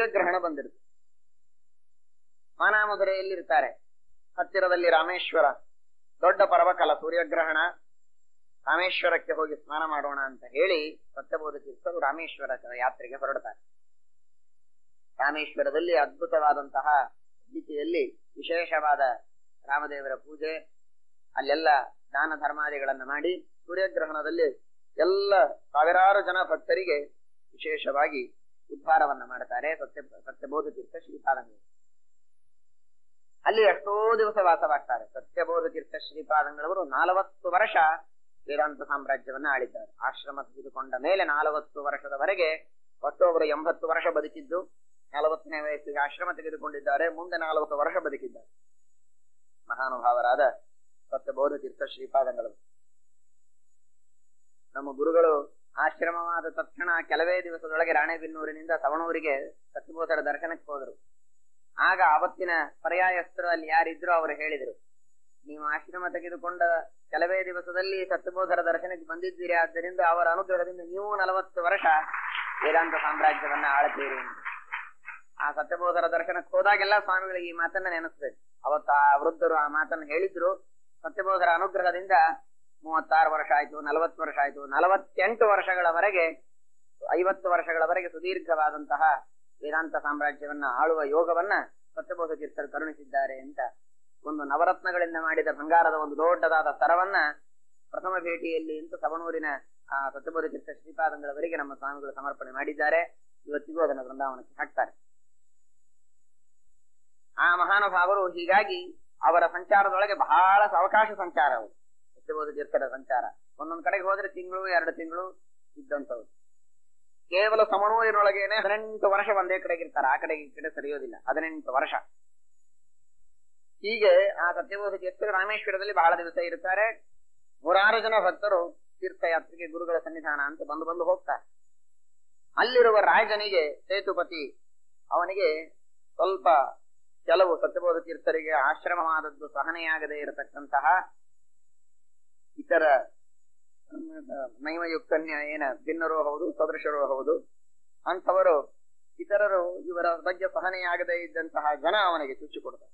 ಸೂರ್ಯಗ್ರಹಣ ಬಂದಿರುತ್ತೆ. ಮಾನಾಮಧುರೆಯಲ್ಲಿರ್ತಾರೆ, ಹತ್ತಿರದಲ್ಲಿ ರಾಮೇಶ್ವರ, ದೊಡ್ಡ ಪರ್ವಕಾಲ ಸೂರ್ಯಗ್ರಹಣ. ರಾಮೇಶ್ವರಕ್ಕೆ ಹೋಗಿ ಸ್ನಾನ ಮಾಡೋಣ ಅಂತ ಹೇಳಿ ಸತ್ಯಬೋಧ ತೀರ್ಥರು ರಾಮೇಶ್ವರ ಯಾತ್ರೆಗೆ ಹೊರಡ್ತಾರೆ. ರಾಮೇಶ್ವರದಲ್ಲಿ ಅದ್ಭುತವಾದಂತಹ ರೀತಿಯಲ್ಲಿ ವಿಶೇಷವಾದ ರಾಮದೇವರ ಪೂಜೆ, ಅಲ್ಲೆಲ್ಲ ದಾನ ಧರ್ಮಾದಿಗಳನ್ನ ಮಾಡಿ ಸೂರ್ಯಗ್ರಹಣದಲ್ಲಿ ಎಲ್ಲ ಸಾವಿರಾರು ಜನ ಭಕ್ತರಿಗೆ ವಿಶೇಷವಾಗಿ ಉದ್ಧಾರವನ್ನ ಮಾಡ್ತಾರೆ ಸತ್ಯಬೋಧ ತೀರ್ಥ ಶ್ರೀಪಾದಂಗಳು. ಅಲ್ಲಿ ಎಷ್ಟೋ ದಿವಸ ವಾಸವಾಗ್ತಾರೆ. ಸತ್ಯಬೋಧ ತೀರ್ಥ ಶ್ರೀಪಾದಂಗಳವರು 40 ವರ್ಷ ವೇದಾಂತ ಸಾಮ್ರಾಜ್ಯವನ್ನ ಆಳಿದ್ದಾರೆ. ಆಶ್ರಮ ತೆಗೆದುಕೊಂಡ ಮೇಲೆ 40 ವರ್ಷದವರೆಗೆ, ಒಟ್ಟು ಅವರು 80 ವರ್ಷ ಬದುಕಿದ್ದು, 40ನೇ ವಯಸ್ಸಿಗೆ ಆಶ್ರಮ ತೆಗೆದುಕೊಂಡಿದ್ದಾರೆ. ಮುಂದೆ 40 ವರ್ಷ ಬದುಕಿದ್ದಾರೆ ಮಹಾನುಭಾವರಾದ ಸತ್ಯಬೋಧ ತೀರ್ಥ ಶ್ರೀಪಾದಂಗಳು. ನಮ್ಮ ಗುರುಗಳು ಆಶ್ರಮವಾದ ತಕ್ಷಣ ಕೆಲವೇ ದಿವಸದೊಳಗೆ ರಾಣೆಬೆನ್ನೂರಿನಿಂದ ಸವಣೂರಿಗೆ ಸತ್ಯಬೋಧರ ದರ್ಶನಕ್ಕೆ ಹೋದರು. ಆಗ ಅವತ್ತಿನ ಪರ್ಯಾಯಸ್ಥರು ಅಲ್ಲಿ ಯಾರಿದ್ರು ಅವರು ಹೇಳಿದರು, ನೀವು ಆಶ್ರಮ ತೆಗೆದುಕೊಂಡ ಕೆಲವೇ ದಿವಸದಲ್ಲಿ ಸತ್ಯಬೋಧರ ದರ್ಶನಕ್ಕೆ ಬಂದಿದ್ದೀರಿ, ಆದ್ದರಿಂದ ಅವರ ಅನುಗ್ರಹದಿಂದ ನೀವು 40 ವರ್ಷ ವೇದಾಂತ ಸಾಮ್ರಾಜ್ಯವನ್ನ ಆಳ್ತೀರಿ. ಆ ಸತ್ಯಬೋಧರ ದರ್ಶನಕ್ಕೆ ಹೋದಾಗೆಲ್ಲ ಸ್ವಾಮಿಗಳಿಗೆ ಈ ಮಾತನ್ನ ನೆನೆಸ್ಬೇಕು. ಅವತ್ತು ಆ ವೃದ್ಧರು ಆ ಮಾತನ್ನು ಹೇಳಿದ್ರು. ಸತ್ಯಬೋಧರ ಅನುಗ್ರಹದಿಂದ 36 ವರ್ಷ ಆಯ್ತು, 40 ವರ್ಷ ಆಯ್ತು, 48 ವರ್ಷಗಳವರೆಗೆ, 50 ವರ್ಷಗಳವರೆಗೆ ಸುದೀರ್ಘವಾದಂತಹ ವೇದಾಂತ ಸಾಮ್ರಾಜ್ಯವನ್ನ ಆಳುವ ಯೋಗವನ್ನ ಸತ್ಯಬೋಧ ತೀರ್ಥರು ಕರುಣಿಸಿದ್ದಾರೆ ಅಂತ ಒಂದು ನವರತ್ನಗಳಿಂದ ಮಾಡಿದ ಬಂಗಾರದ ಒಂದು ದೊಡ್ಡದಾದ ಸರವನ್ನ ಪ್ರಥಮ ಭೇಟಿಯಲ್ಲಿ ಅಂತ ಸವಣೂರಿನ ಆ ಸತ್ಯಬೋಧ ತೀರ್ಥ ಶ್ರೀಪಾದಂಗಳವರಿಗೆ ನಮ್ಮ ಸ್ವಾಮಿಗಳು ಸಮರ್ಪಣೆ ಮಾಡಿದ್ದಾರೆ. ಇವತ್ತಿಗೂ ಅದನ್ನು ವೃಂದಾವನಕ್ಕೆ ಹಾಕ್ತಾರೆ. ಆ ಮಹಾನುಭಾವರು ಹೀಗಾಗಿ ಅವರ ಸಂಚಾರದೊಳಗೆ ಬಹಳ ಅವಕಾಶ ಸಂಚಾರ, ಅವರು ಸತ್ಯಬೋಧ ತೀರ್ಥರ ಸಂಚಾರ. ಒಂದೊಂದ್ ಕಡೆಗೆ ಹೋದ್ರೆ ತಿಂಗಳು 2 ತಿಂಗಳು ಇದ್ದಂಥವ್ರು. ಕೇವಲ ಸಮಣೂರಿನೊಳಗೇನೆ 18 ವರ್ಷ ಒಂದೇ ಕಡೆಗೆ ಇರ್ತಾರೆ, ಆ ಕಡೆಗೆ ಈ ಕಡೆ ಸರಿಯೋದಿಲ್ಲ. 18 ವರ್ಷ. ಹೀಗೆ ಆ ಸತ್ಯಬೋಧ ತೀರ್ಥರು ರಾಮೇಶ್ವರದಲ್ಲಿ ಬಹಳ ದಿವಸ ಇರ್ತಾರೆ. 100 ಜನ ಭಕ್ತರು ತೀರ್ಥಯಾತ್ರೆಗೆ ಗುರುಗಳ ಸನ್ನಿಧಾನ ಅಂತ ಬಂದು ಹೋಗ್ತಾರೆ. ಅಲ್ಲಿರುವ ರಾಜನಿಗೆ ಸೇತುಪತಿ, ಅವನಿಗೆ ಸ್ವಲ್ಪ ಕೆಲವು ಸತ್ಯಬೋಧ ತೀರ್ಥರಿಗೆ ಆಶ್ರಮವಾದದ್ದು ಸಹನೆಯಾಗದೇ ಇರತಕ್ಕಂತಹ ಇತರ ನೈಮಯುಕ್ತನ್ಯ ಭಿನ್ನರೂ ಹೌದು, ಸದೃಶರೂ ಹೌದು, ಅಂಥವರು ಇತರರು ಇವರ ಬಗ್ಗೆ ಸಹನೆಯಾಗದೇ ಇದ್ದಂತಹ ಜನ ಅವನಿಗೆ ಚುಚ್ಚಿಕೊಡ್ತಾರೆ.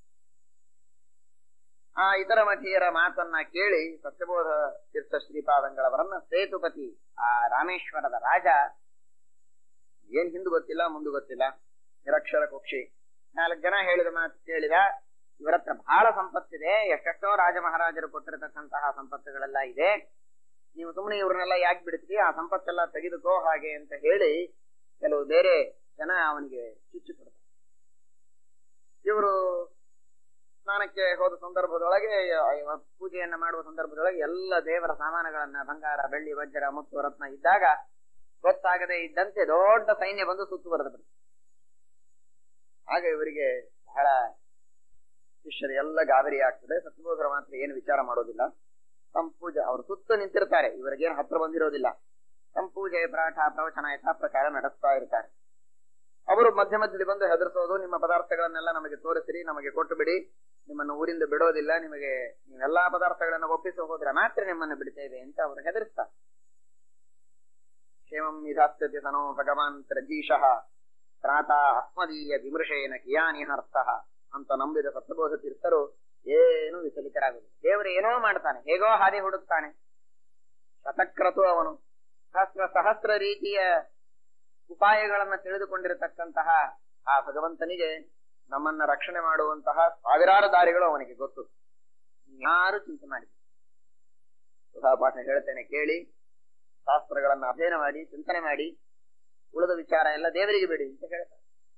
ಆ ಇತರ ಮಠೀಯರ ಮಾತನ್ನ ಕೇಳಿ ಸತ್ಯಬೋಧ ತೀರ್ಥ ಶ್ರೀಪಾದಂಗಳವರನ್ನ ಸೇತುಪತಿ, ಆ ರಾಮೇಶ್ವರದ ರಾಜ, ಏನ್ ಹಿಂದೆ ಗೊತ್ತಿಲ್ಲ ಮುಂದೆ ಗೊತ್ತಿಲ್ಲ, ನಿರಕ್ಷರ ಕುಕ್ಷಿ, 4 ಜನ ಹೇಳಿದ ಮಾತು ಕೇಳಿದ. ಇವರ ಹತ್ರ ಬಹಳ ಸಂಪತ್ತಿದೆ, ಎಷ್ಟೆಷ್ಟೋ ರಾಜ ಮಹಾರಾಜರು ಕೊಟ್ಟಿರತಕ್ಕಂತಹ ಸಂಪತ್ತುಗಳೆಲ್ಲ ಇದೆ, ನೀವು ಸುಮ್ಮನೆ ಇವ್ರನ್ನೆಲ್ಲ ಯಾಕೆ ಬಿಡ್ತೀರಿ, ಆ ಸಂಪತ್ತೆಲ್ಲ ತೆಗೆದುಕೋ ಹಾಗೆ ಅಂತ ಹೇಳಿ ಕೆಲವು ಬೇರೆ ಜನ ಅವನಿಗೆ ಚುಚ್ಚಿ ಕೊಡ್ತಾರೆ. ಇವರು ಸ್ನಾನಕ್ಕೆ ಹೋದ ಸಂದರ್ಭದೊಳಗೆ, ಪೂಜೆಯನ್ನ ಮಾಡುವ ಸಂದರ್ಭದೊಳಗೆ ಎಲ್ಲ ದೇವರ ಸಾಮಾನುಗಳನ್ನ, ಬಂಗಾರ, ಬೆಳ್ಳಿ, ವಜ್ರ, ಮುತ್ತು, ರತ್ನ ಇದ್ದಾಗ ಗೊತ್ತಾಗದೇ ಇದ್ದಂತೆ ದೊಡ್ಡ ಸೈನ್ಯ ಬಂದು ಸುತ್ತುವರೆದು ಬಿಡ್ತು. ಆಗ ಇವರಿಗೆ ಬಹಳ ಶಿಷ್ಯರು ಎಲ್ಲ ಗಾಬರಿ ಆಗ್ತದೆ. ಸತ್ಯಬೋಧರ ಮಾತ್ರ ಏನು ವಿಚಾರ ಮಾಡೋದಿಲ್ಲ. ತಮ್ಮ ಪೂಜೆ, ಅವರು ಸುತ್ತ ನಿಂತಿರ್ತಾರೆ, ಇವರಿಗೇನು ಹತ್ರ ಬಂದಿರೋದಿಲ್ಲ. ತಮ್ಮ ಪೂಜೆ, ಪಾಠ, ಪ್ರವಚನ ಯಥಾ ಪ್ರಕಾರ ನಡೆಸ್ತಾ ಇರ್ತಾರೆ. ಅವರು ಮಧ್ಯ ಮಧ್ಯದಲ್ಲಿ ಬಂದು ಹೆದರ್ಸೋದು, ನಿಮ್ಮ ಪದಾರ್ಥಗಳನ್ನೆಲ್ಲ ನಮಗೆ ತೋರಿಸಿರಿ, ನಮಗೆ ಕೊಟ್ಟು ಬಿಡಿ, ನಿಮ್ಮನ್ನು ಊರಿಂದ ಬಿಡೋದಿಲ್ಲ, ನಿಮಗೆ ನೀವೆಲ್ಲಾ ಪದಾರ್ಥಗಳನ್ನು ಒಪ್ಪಿಸಿ ಹೋದ್ರೆ ಮಾತ್ರ ನಿಮ್ಮನ್ನು ಬಿಡ್ತೇವೆ ಅಂತ ಅವರು ಹೆದರಿಸ್ತಾರೆ. ಕ್ಷೇಮಂ ನಿಧಾಸ್ಯತೆ ಸನೋ ಭಗವಾನ್ ತ್ರಜೀಶಃ ತ್ರಾತಾ ಅಸ್ಮದೀಯ ವಿಮೃಶೇನ ಕಿಯಾನಿಹರ್ಥ ಅಂತ ನಂಬಿದ ಸತ್ಯಬೋಧ ತೀರ್ಥರು ಏನು ವಿಚಲಿತರಾಗುವುದು. ದೇವರು ಏನೋ ಮಾಡ್ತಾನೆ, ಹೇಗೋ ಹಾದಿ ಹುಡುಕ್ತಾನೆ. ಶತಕ್ರತು ಅವನು ಸಹಸ್ರ ರೀತಿಯ ಉಪಾಯಗಳನ್ನ ತಿಳಿದುಕೊಂಡಿರತಕ್ಕಂತಹ ಆ ಭಗವಂತನಿಗೆ ನಮ್ಮನ್ನ ರಕ್ಷಣೆ ಮಾಡುವಂತಹ ಸಾವಿರಾರು ದಾರಿಗಳು ಅವನಿಗೆ ಗೊತ್ತು. ಯಾರು ಚಿಂತೆ ಮಾಡಿದ್ರು. ಸುಧಾಪಾಠ ಹೇಳ್ತೇನೆ ಕೇಳಿ, ಶಾಸ್ತ್ರಗಳನ್ನ ಅಧ್ಯಯನ ಮಾಡಿ ಚಿಂತನೆ ಮಾಡಿ, ಉಳಿದ ವಿಚಾರ ಎಲ್ಲ ದೇವರಿಗೆ ಬಿಡಿ ಅಂತ ಹೇಳ್ತಾರೆ.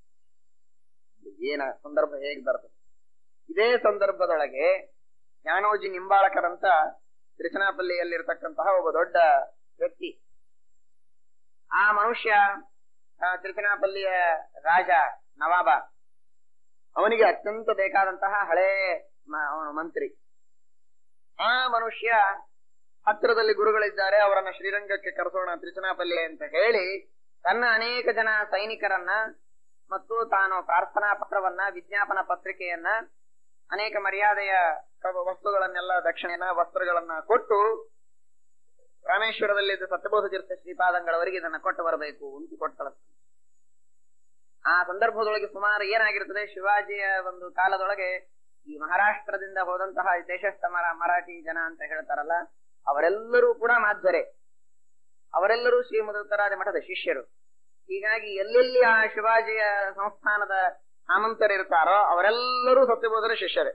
ಏನ ಸಂದರ್ಭ ಹೇಗೆ ಬರ್ತದೆ. ಇದೇ ಸಂದರ್ಭದೊಳಗೆ ಜ್ಞಾನೋಜಿ ನಿಂಬಾಳಕರಂತ ತಿರುಚನಾಪಲ್ಲಿಯಲ್ಲಿರ್ತಕ್ಕಂತಹ ಒಬ್ಬ ದೊಡ್ಡ ವ್ಯಕ್ತಿ, ಆ ಮನುಷ್ಯ ತಿರುಚನಾಪಲ್ಲಿಯ ರಾಜ ನವಾಬ, ಅವನಿಗೆ ಅತ್ಯಂತ ಬೇಕಾದಂತಹ ಹಳೇ ಅವನು ಮಂತ್ರಿ. ಆ ಮನುಷ್ಯ ಹತ್ತಿರದಲ್ಲಿ ಗುರುಗಳಿದ್ದಾರೆ, ಅವರನ್ನ ಶ್ರೀರಂಗಕ್ಕೆ ಕರೆಸೋಣ ತಿರುಚನಾಪಲ್ಲಿ ಅಂತ ಹೇಳಿ ತನ್ನ ಅನೇಕ ಜನ ಸೈನಿಕರನ್ನ ಮತ್ತು ತಾನು ಪ್ರಾರ್ಥನಾ ಪತ್ರವನ್ನ, ವಿಜ್ಞಾಪನ ಪತ್ರಿಕೆಯನ್ನ, ಅನೇಕ ಮರ್ಯಾದೆಯ ವಸ್ತುಗಳನ್ನೆಲ್ಲ, ದಕ್ಷಿಣೆನ ವಸ್ತ್ರಗಳನ್ನ ಕೊಟ್ಟು ರಾಮೇಶ್ವರದಲ್ಲಿದ್ದ ಸತ್ಯಬೋಧ ತೀರ್ಥ ಶ್ರೀಪಾದಂಗಳವರಿಗೆ ಇದನ್ನ ಕೊಟ್ಟು ಬರಬೇಕು ಅಂತ ಕೊಟ್ಟು ಕಳಿಸ್ತಾನೆ. ಆ ಸಂದರ್ಭದೊಳಗೆ ಸುಮಾರು ಏನಾಗಿರ್ತದೆ, ಶಿವಾಜಿಯ ಒಂದು ಕಾಲದೊಳಗೆ ಈ ಮಹಾರಾಷ್ಟ್ರದಿಂದ ಹೋದಂತಹ ದೇಶಸ್ಥ ಮರಾಠಿ ಜನ ಅಂತ ಹೇಳ್ತಾರಲ್ಲ, ಅವರೆಲ್ಲರೂ ಕೂಡ ಮಾಧ್ವರೆ, ಅವರೆಲ್ಲರೂ ಶ್ರೀ ಮಧುಕರಾದಿ ಮಠದ ಶಿಷ್ಯರು. ಹೀಗಾಗಿ ಎಲ್ಲೆಲ್ಲಿ ಆ ಶಿವಾಜಿಯ ಸಂಸ್ಥಾನದ ಸಾಮಂತರಿರ್ತಾರೋ ಅವರೆಲ್ಲರೂ ಸತ್ಯಬೋಧರ ಶಿಷ್ಯರೇ.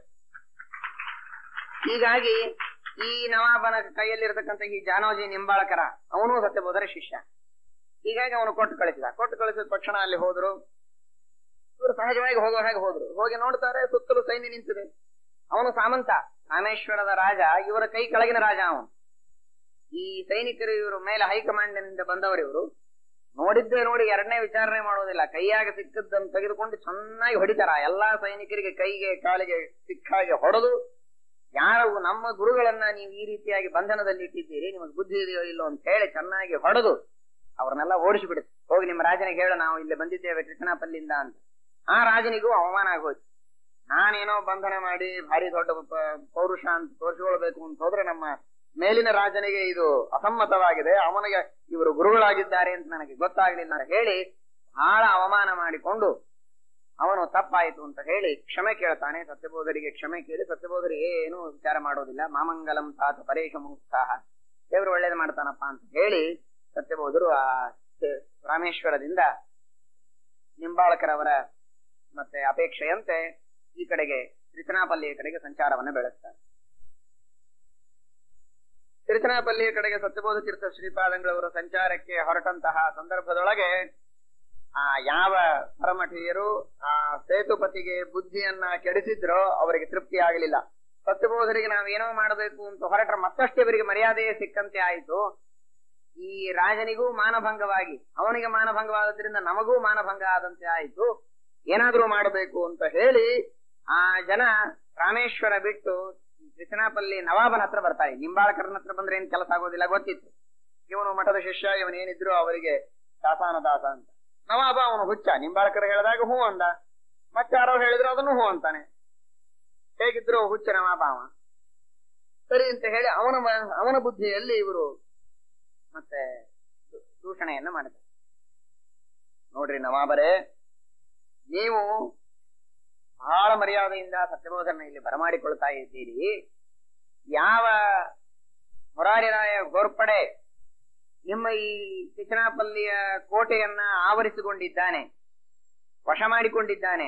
ಹೀಗಾಗಿ ಈ ನವಾಬನ ಕೈಯಲ್ಲಿರ್ತಕ್ಕಂಥ ಈ ಜಾನೋಜಿ ನಿಂಬಾಳಕರ ಅವನು ಸತ್ಯಬೋಧರ ಶಿಷ್ಯ. ಹೀಗಾಗಿ ಅವನು ಕೊಟ್ಟು ಕಳಿಸಿದ ತಕ್ಷಣ ಅಲ್ಲಿ ಹೋದ್ರು. ಇವರು ಸಹಜವಾಗಿ ಹೋಗೋ ಹಾಗೆ ಹೋದ್ರು. ಹೋಗಿ ನೋಡ್ತಾರೆ, ಸುತ್ತಲೂ ಸೈನ್ಯ ನಿಂತಿದೆ. ಅವನು ಸಾಮಂತ, ರಾಮೇಶ್ವರದ ರಾಜ, ಇವರ ಕೈ ಕೆಳಗಿನ ರಾಜ ಅವನು. ಈ ಸೈನಿಕರು ಇವರು ಮೇಲೆ ಹೈಕಮಾಂಡ್ನಿಂದ ಬಂದವರು. ಇವರು ನೋಡಿದ್ದೇ ನೋಡಿ ಎರಡನೇ ವಿಚಾರಣೆ ಮಾಡೋದಿಲ್ಲ, ಕೈಯಾಗ ಸಿಕ್ಕದ್ದನ್ನು ತೆಗೆದುಕೊಂಡು ಚೆನ್ನಾಗಿ ಹೊಡಿತಾರ. ಎಲ್ಲಾ ಸೈನಿಕರಿಗೆ ಕೈಗೆ ಕಾಲಿಗೆ ಸಿಕ್ಕಾಗಿ ಹೊಡೆದು, ಯಾರು ನಮ್ಮ ಗುರುಗಳನ್ನ ನೀವು ಈ ರೀತಿಯಾಗಿ ಬಂಧನದಲ್ಲಿ ಇಟ್ಟಿದ್ದೀರಿ, ನಿಮಗೆ ಬುದ್ಧಿ ಇದೆಯೋ ಇಲ್ಲೋ ಅಂತ ಹೇಳಿ ಚೆನ್ನಾಗಿ ಹೊಡೆದು ಅವ್ರನ್ನೆಲ್ಲ ಓಡಿಸಿಬಿಡುತ್ತೆ. ಹೋಗಿ ನಿಮ್ಮ ರಾಜನಿಗೆ ಹೇಳ, ನಾವು ಇಲ್ಲಿ ಬಂದಿದ್ದೇವೆ ಕೃಷ್ಣಾಪಲ್ಲಿಂದ ಅಂತ. ಆ ರಾಜನಿಗೂ ಅವಮಾನ ಆಗೋಯ್ತು. ನಾನೇನೋ ಬಂಧನ ಮಾಡಿ ಭಾರಿ ದೊಡ್ಡ ಪೌರುಷ ಅಂತ ತೋರಿಸಿಕೊಳ್ಬೇಕು ಅಂತ ಹೋದ್ರೆ ನಮ್ಮ ಮೇಲಿನ ರಾಜನಿಗೆ ಇದು ಅಸಮ್ಮತವಾಗಿದೆ, ಅವನಿಗೆ ಇವರು ಗುರುಗಳಾಗಿದ್ದಾರೆ ಅಂತ ನನಗೆ ಗೊತ್ತಾಗ್ಲಿಲ್ಲ ಅಂತ ಹೇಳಿ ಬಹಳ ಅವಮಾನ ಮಾಡಿಕೊಂಡು ಅವನು ತಪ್ಪಾಯಿತು ಅಂತ ಹೇಳಿ ಕ್ಷಮೆ ಕೇಳ್ತಾನೆ. ಸತ್ಯಬೋಧರಿಗೆ ಕ್ಷಮೆ ಕೇಳಿ ಸತ್ಯಬೋಧರು ಏನು ವಿಚಾರ ಮಾಡೋದಿಲ್ಲ. ಮಾಮಂಗಲಂ ತಾತ ಪರೇಶ ಮುಕ್ತಾಹ, ದೇವರು ಒಳ್ಳೇದು ಮಾಡ್ತಾನಪ್ಪ ಅಂತ ಹೇಳಿ ಸತ್ಯಬೋಧರು ಆ ರಾಮೇಶ್ವರದಿಂದ ನಿಂಬಾಳಕರವರ ಮತ್ತೆ ಅಪೇಕ್ಷೆಯಂತೆ ಈ ಕಡೆಗೆ ತಿರುಚನಾಪಲ್ಲಿಯ ಕಡೆಗೆ ಸಂಚಾರವನ್ನು ಬೆಳೆಸ್ತಾರೆ. ತಿರುಚನಾಪಲ್ಲಿಯ ಕಡೆಗೆ ಸತ್ಯಬೋಧ ತೀರ್ಥ ಶ್ರೀಪಾದಂಗಳವರ ಸಂಚಾರಕ್ಕೆ ಹೊರಟಂತಹ ಸಂದರ್ಭದೊಳಗೆ ಆ ಯಾವ ಪರಮಠೀಯರು ಆ ಸೇತುಪತಿಗೆ ಬುದ್ಧಿಯನ್ನ ಕೆಡಿಸಿದ್ರೋ ಅವರಿಗೆ ತೃಪ್ತಿ ಆಗಲಿಲ್ಲ. ಸತ್ಯಬೋಧರಿಗೆ ನಾವೇನೋ ಮಾಡಬೇಕು ಅಂತ ಹೊರಟ್ರೆ ಮತ್ತಷ್ಟು ಇವರಿಗೆ ಮರ್ಯಾದೆಯೇ ಸಿಕ್ಕಂತೆ ಆಯಿತು. ಈ ರಾಜನಿಗೂ ಮಾನಭಂಗವಾಗಿ ಅವನಿಗೆ ಮಾನಭಂಗವಾದ್ರಿಂದ ನಮಗೂ ಮಾನಭಂಗ ಆದಂತೆ ಆಯಿತು. ಏನಾದ್ರೂ ಮಾಡಬೇಕು ಅಂತ ಹೇಳಿ ಆ ಜನ ರಾಮೇಶ್ವರ ಬಿಟ್ಟು ತಿರುಚನಾಪಲ್ಲಿ ನವಾಬನ ಹತ್ರ ಬರ್ತಾರೆ. ನಿಂಬಾಳಕರನ ಹತ್ರ ಬಂದ್ರೆ ಏನ್ ಕೆಲಸ ಆಗೋದಿಲ್ಲ ಗೊತ್ತಿತ್ತು. ಇವನು ಮಠದ ಶಿಷ್ಯ, ಇವನೇನಿದ್ರು ಅವರಿಗೆ ದಾಸಾನದಾಸ ಅಂತ. ನವಾಬ ಅವನು ಹುಚ್ಚ, ನಿಂಬಾಳಕರ ಹೇಳಿದಾಗ ಹೂ ಅಂದ, ಮತ್ತೆ ಯಾರೋ ಹೇಳಿದ್ರು ಅದನ್ನು ಹೂ ಅಂತಾನೆ. ಹೇಗಿದ್ರು ಹುಚ್ಚ ನವಾಬ ಅವ. ಸರಿ ಅಂತ ಹೇಳಿ ಅವನ ಬುದ್ಧಿಯಲ್ಲಿ ಇವರು ಮತ್ತೆ ದೂಷಣೆಯನ್ನ ಮಾಡಿದ್ದಾರೆ. ನೋಡ್ರಿ ನವಾಬರೇ, ನೀವು ಬಹಳ ಮರ್ಯಾದೆಯಿಂದ ಸತ್ಯಬೋಧನ ಇಲ್ಲಿ ಬರಮಾಡಿಕೊಳ್ತಾ ಇದ್ದೀರಿ. ಯಾವ ಮುರಾರಿರಾಯ ಗೋರ್ಪಡೆ ನಿಮ್ಮ ಈ ತಿರುಚನಾಪಲ್ಲಿಯ ಕೋಟೆಯನ್ನ ಆವರಿಸಿಕೊಂಡಿದ್ದಾನೆ, ವಶ ಮಾಡಿಕೊಂಡಿದ್ದಾನೆ.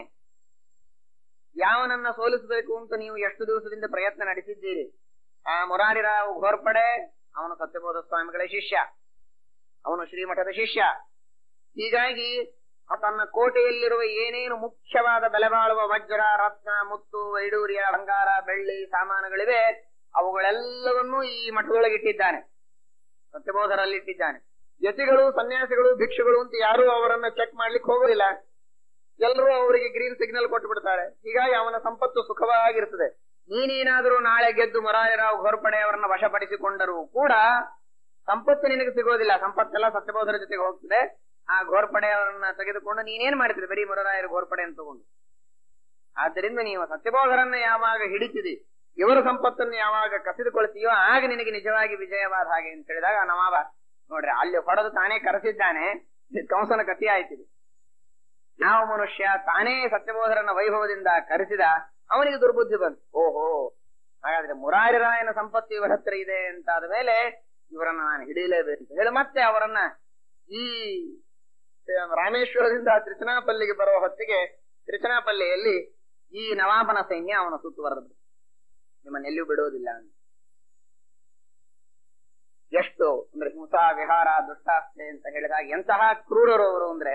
ಯಾವನನ್ನ ಸೋಲಿಸಬೇಕು ಅಂತ ನೀವು ಎಷ್ಟು ದಿವಸದಿಂದ ಪ್ರಯತ್ನ ನಡೆಸಿದ್ದೀರಿ. ಆ ಮುರಾರಿರಾವ್ ಗೋರ್ಪಡೆ ಅವನು ಸತ್ಯಬೋಧ ಸ್ವಾಮಿಗಳ ಶಿಷ್ಯ, ಅವನು ಶ್ರೀಮಠದ ಶಿಷ್ಯ. ಹೀಗಾಗಿ ತನ್ನ ಕೋಟೆಯಲ್ಲಿರುವ ಏನೇನು ಮುಖ್ಯವಾದ ಬೆಲೆ ಬಾಳುವ ವಜ್ರ, ರತ್ನ, ಮುತ್ತು, ವೈಡೂರ್ಯ, ಬಂಗಾರ, ಬೆಳ್ಳಿ ಸಾಮಾನುಗಳಿವೆ ಅವುಗಳೆಲ್ಲವನ್ನೂ ಈ ಮಠದೊಳಗಿಟ್ಟಿದ್ದಾನೆ, ಸತ್ಯಬೋಧರಲ್ಲಿಟ್ಟಿದ್ದಾನೆ. ಯತಿಗಳು, ಸನ್ಯಾಸಿಗಳು, ಭಿಕ್ಷುಗಳು ಅಂತ ಯಾರು ಅವರನ್ನ ಚೆಕ್ ಮಾಡ್ಲಿಕ್ಕೆ ಹೋಗೋದಿಲ್ಲ. ಎಲ್ಲರೂ ಅವರಿಗೆ ಗ್ರೀನ್ ಸಿಗ್ನಲ್ ಕೊಟ್ಟು ಬಿಡ್ತಾರೆ. ಹೀಗಾಗಿ ಅವನ ಸಂಪತ್ತು ಸುಖವಾಗಿರ್ತದೆ. ನೀನೇನಾದ್ರೂ ನಾಳೆ ಗೆದ್ದು ಮುರಾರಿರಾವ್ ಘೋರ್ಪಡೆ ಅವರನ್ನ ವಶಪಡಿಸಿಕೊಂಡರೂ ಕೂಡ ಸಂಪತ್ತು ನಿನಗೆ ಸಿಗೋದಿಲ್ಲ. ಸಂಪತ್ತೆಲ್ಲ ಸತ್ಯಬೋಧರ ಜೊತೆಗೆ ಹೋಗ್ತದೆ. ಆ ಘೋರ್ಪಡೆ ಅವರನ್ನ ತೆಗೆದುಕೊಂಡು ನೀನೇನ್ ಮಾಡ್ತೀರಿ, ಬರೀ ಮುರಾರಿಯರ ಘೋರ್ಪಡೆ ಅಂತ ತಗೊಂಡು. ಆದ್ದರಿಂದ ನೀವು ಸತ್ಯಬೋಧರನ್ನ ಯಾವಾಗ ಹಿಡಿತಿದಿ, ಇವರ ಸಂಪತ್ತನ್ನು ಯಾವಾಗ ಕಸಿದುಕೊಳ್ತೀಯೋ ಆಗ ನಿನಗೆ ನಿಜವಾಗಿ ವಿಜಯವಾದ ಹಾಗೆ ಅಂತ ಹೇಳಿದಾಗ ನವಾಬ ನೋಡ್ರಿ ಅಲ್ಲಿ ಹೊಡೆದು ತಾನೇ ಕರೆಸಿದ್ದಾನೆ. ಕಂಸನ ಕಥೆ ಆಯ್ತಿದೆ. ಯಾವ ಮನುಷ್ಯ ತಾನೇ ಸತ್ಯಬೋಧರನ್ನ ವೈಭವದಿಂದ ಕರೆಸಿದ ಅವನಿಗೆ ದುರ್ಬುದ್ಧಿ ಬಂತು. ಓಹೋ, ಹಾಗಾದ್ರೆ ಮುರಾರಿರಾಯನ ಸಂಪತ್ತು ಇವರ ಹತ್ರ ಇದೆ ಅಂತಾದ ಮೇಲೆ ಇವರನ್ನ ನಾನು ಹಿಡಿಯಲೇಬೇಕು ಅಂತ ಹೇಳಿ ಮತ್ತೆ ಅವರನ್ನ ಈ ರಾಮೇಶ್ವರದಿಂದ ತಿರುಚನಾಪಲ್ಲಿಗೆ ಬರುವ ಹೊತ್ತಿಗೆ ತಿರುಚನಾಪಲ್ಲಿಯಲ್ಲಿ ಈ ನವಾಬನ ಸೈನ್ಯ ಅವನ ಸುತ್ತುವರೆದು ನಿಮ್ಮನ್ನೆಲ್ಲೂ ಬಿಡೋದಿಲ್ಲ ಅಂತ. ಎಷ್ಟು ಅಂದ್ರೆ ಹಿಂಸಾ ವಿಹಾರ ದುಷ್ಟಾಸ್ತೆ ಅಂತ ಹೇಳಿದಾಗ ಎಂತಹ ಕ್ರೂರರು ಅವರು ಅಂದ್ರೆ,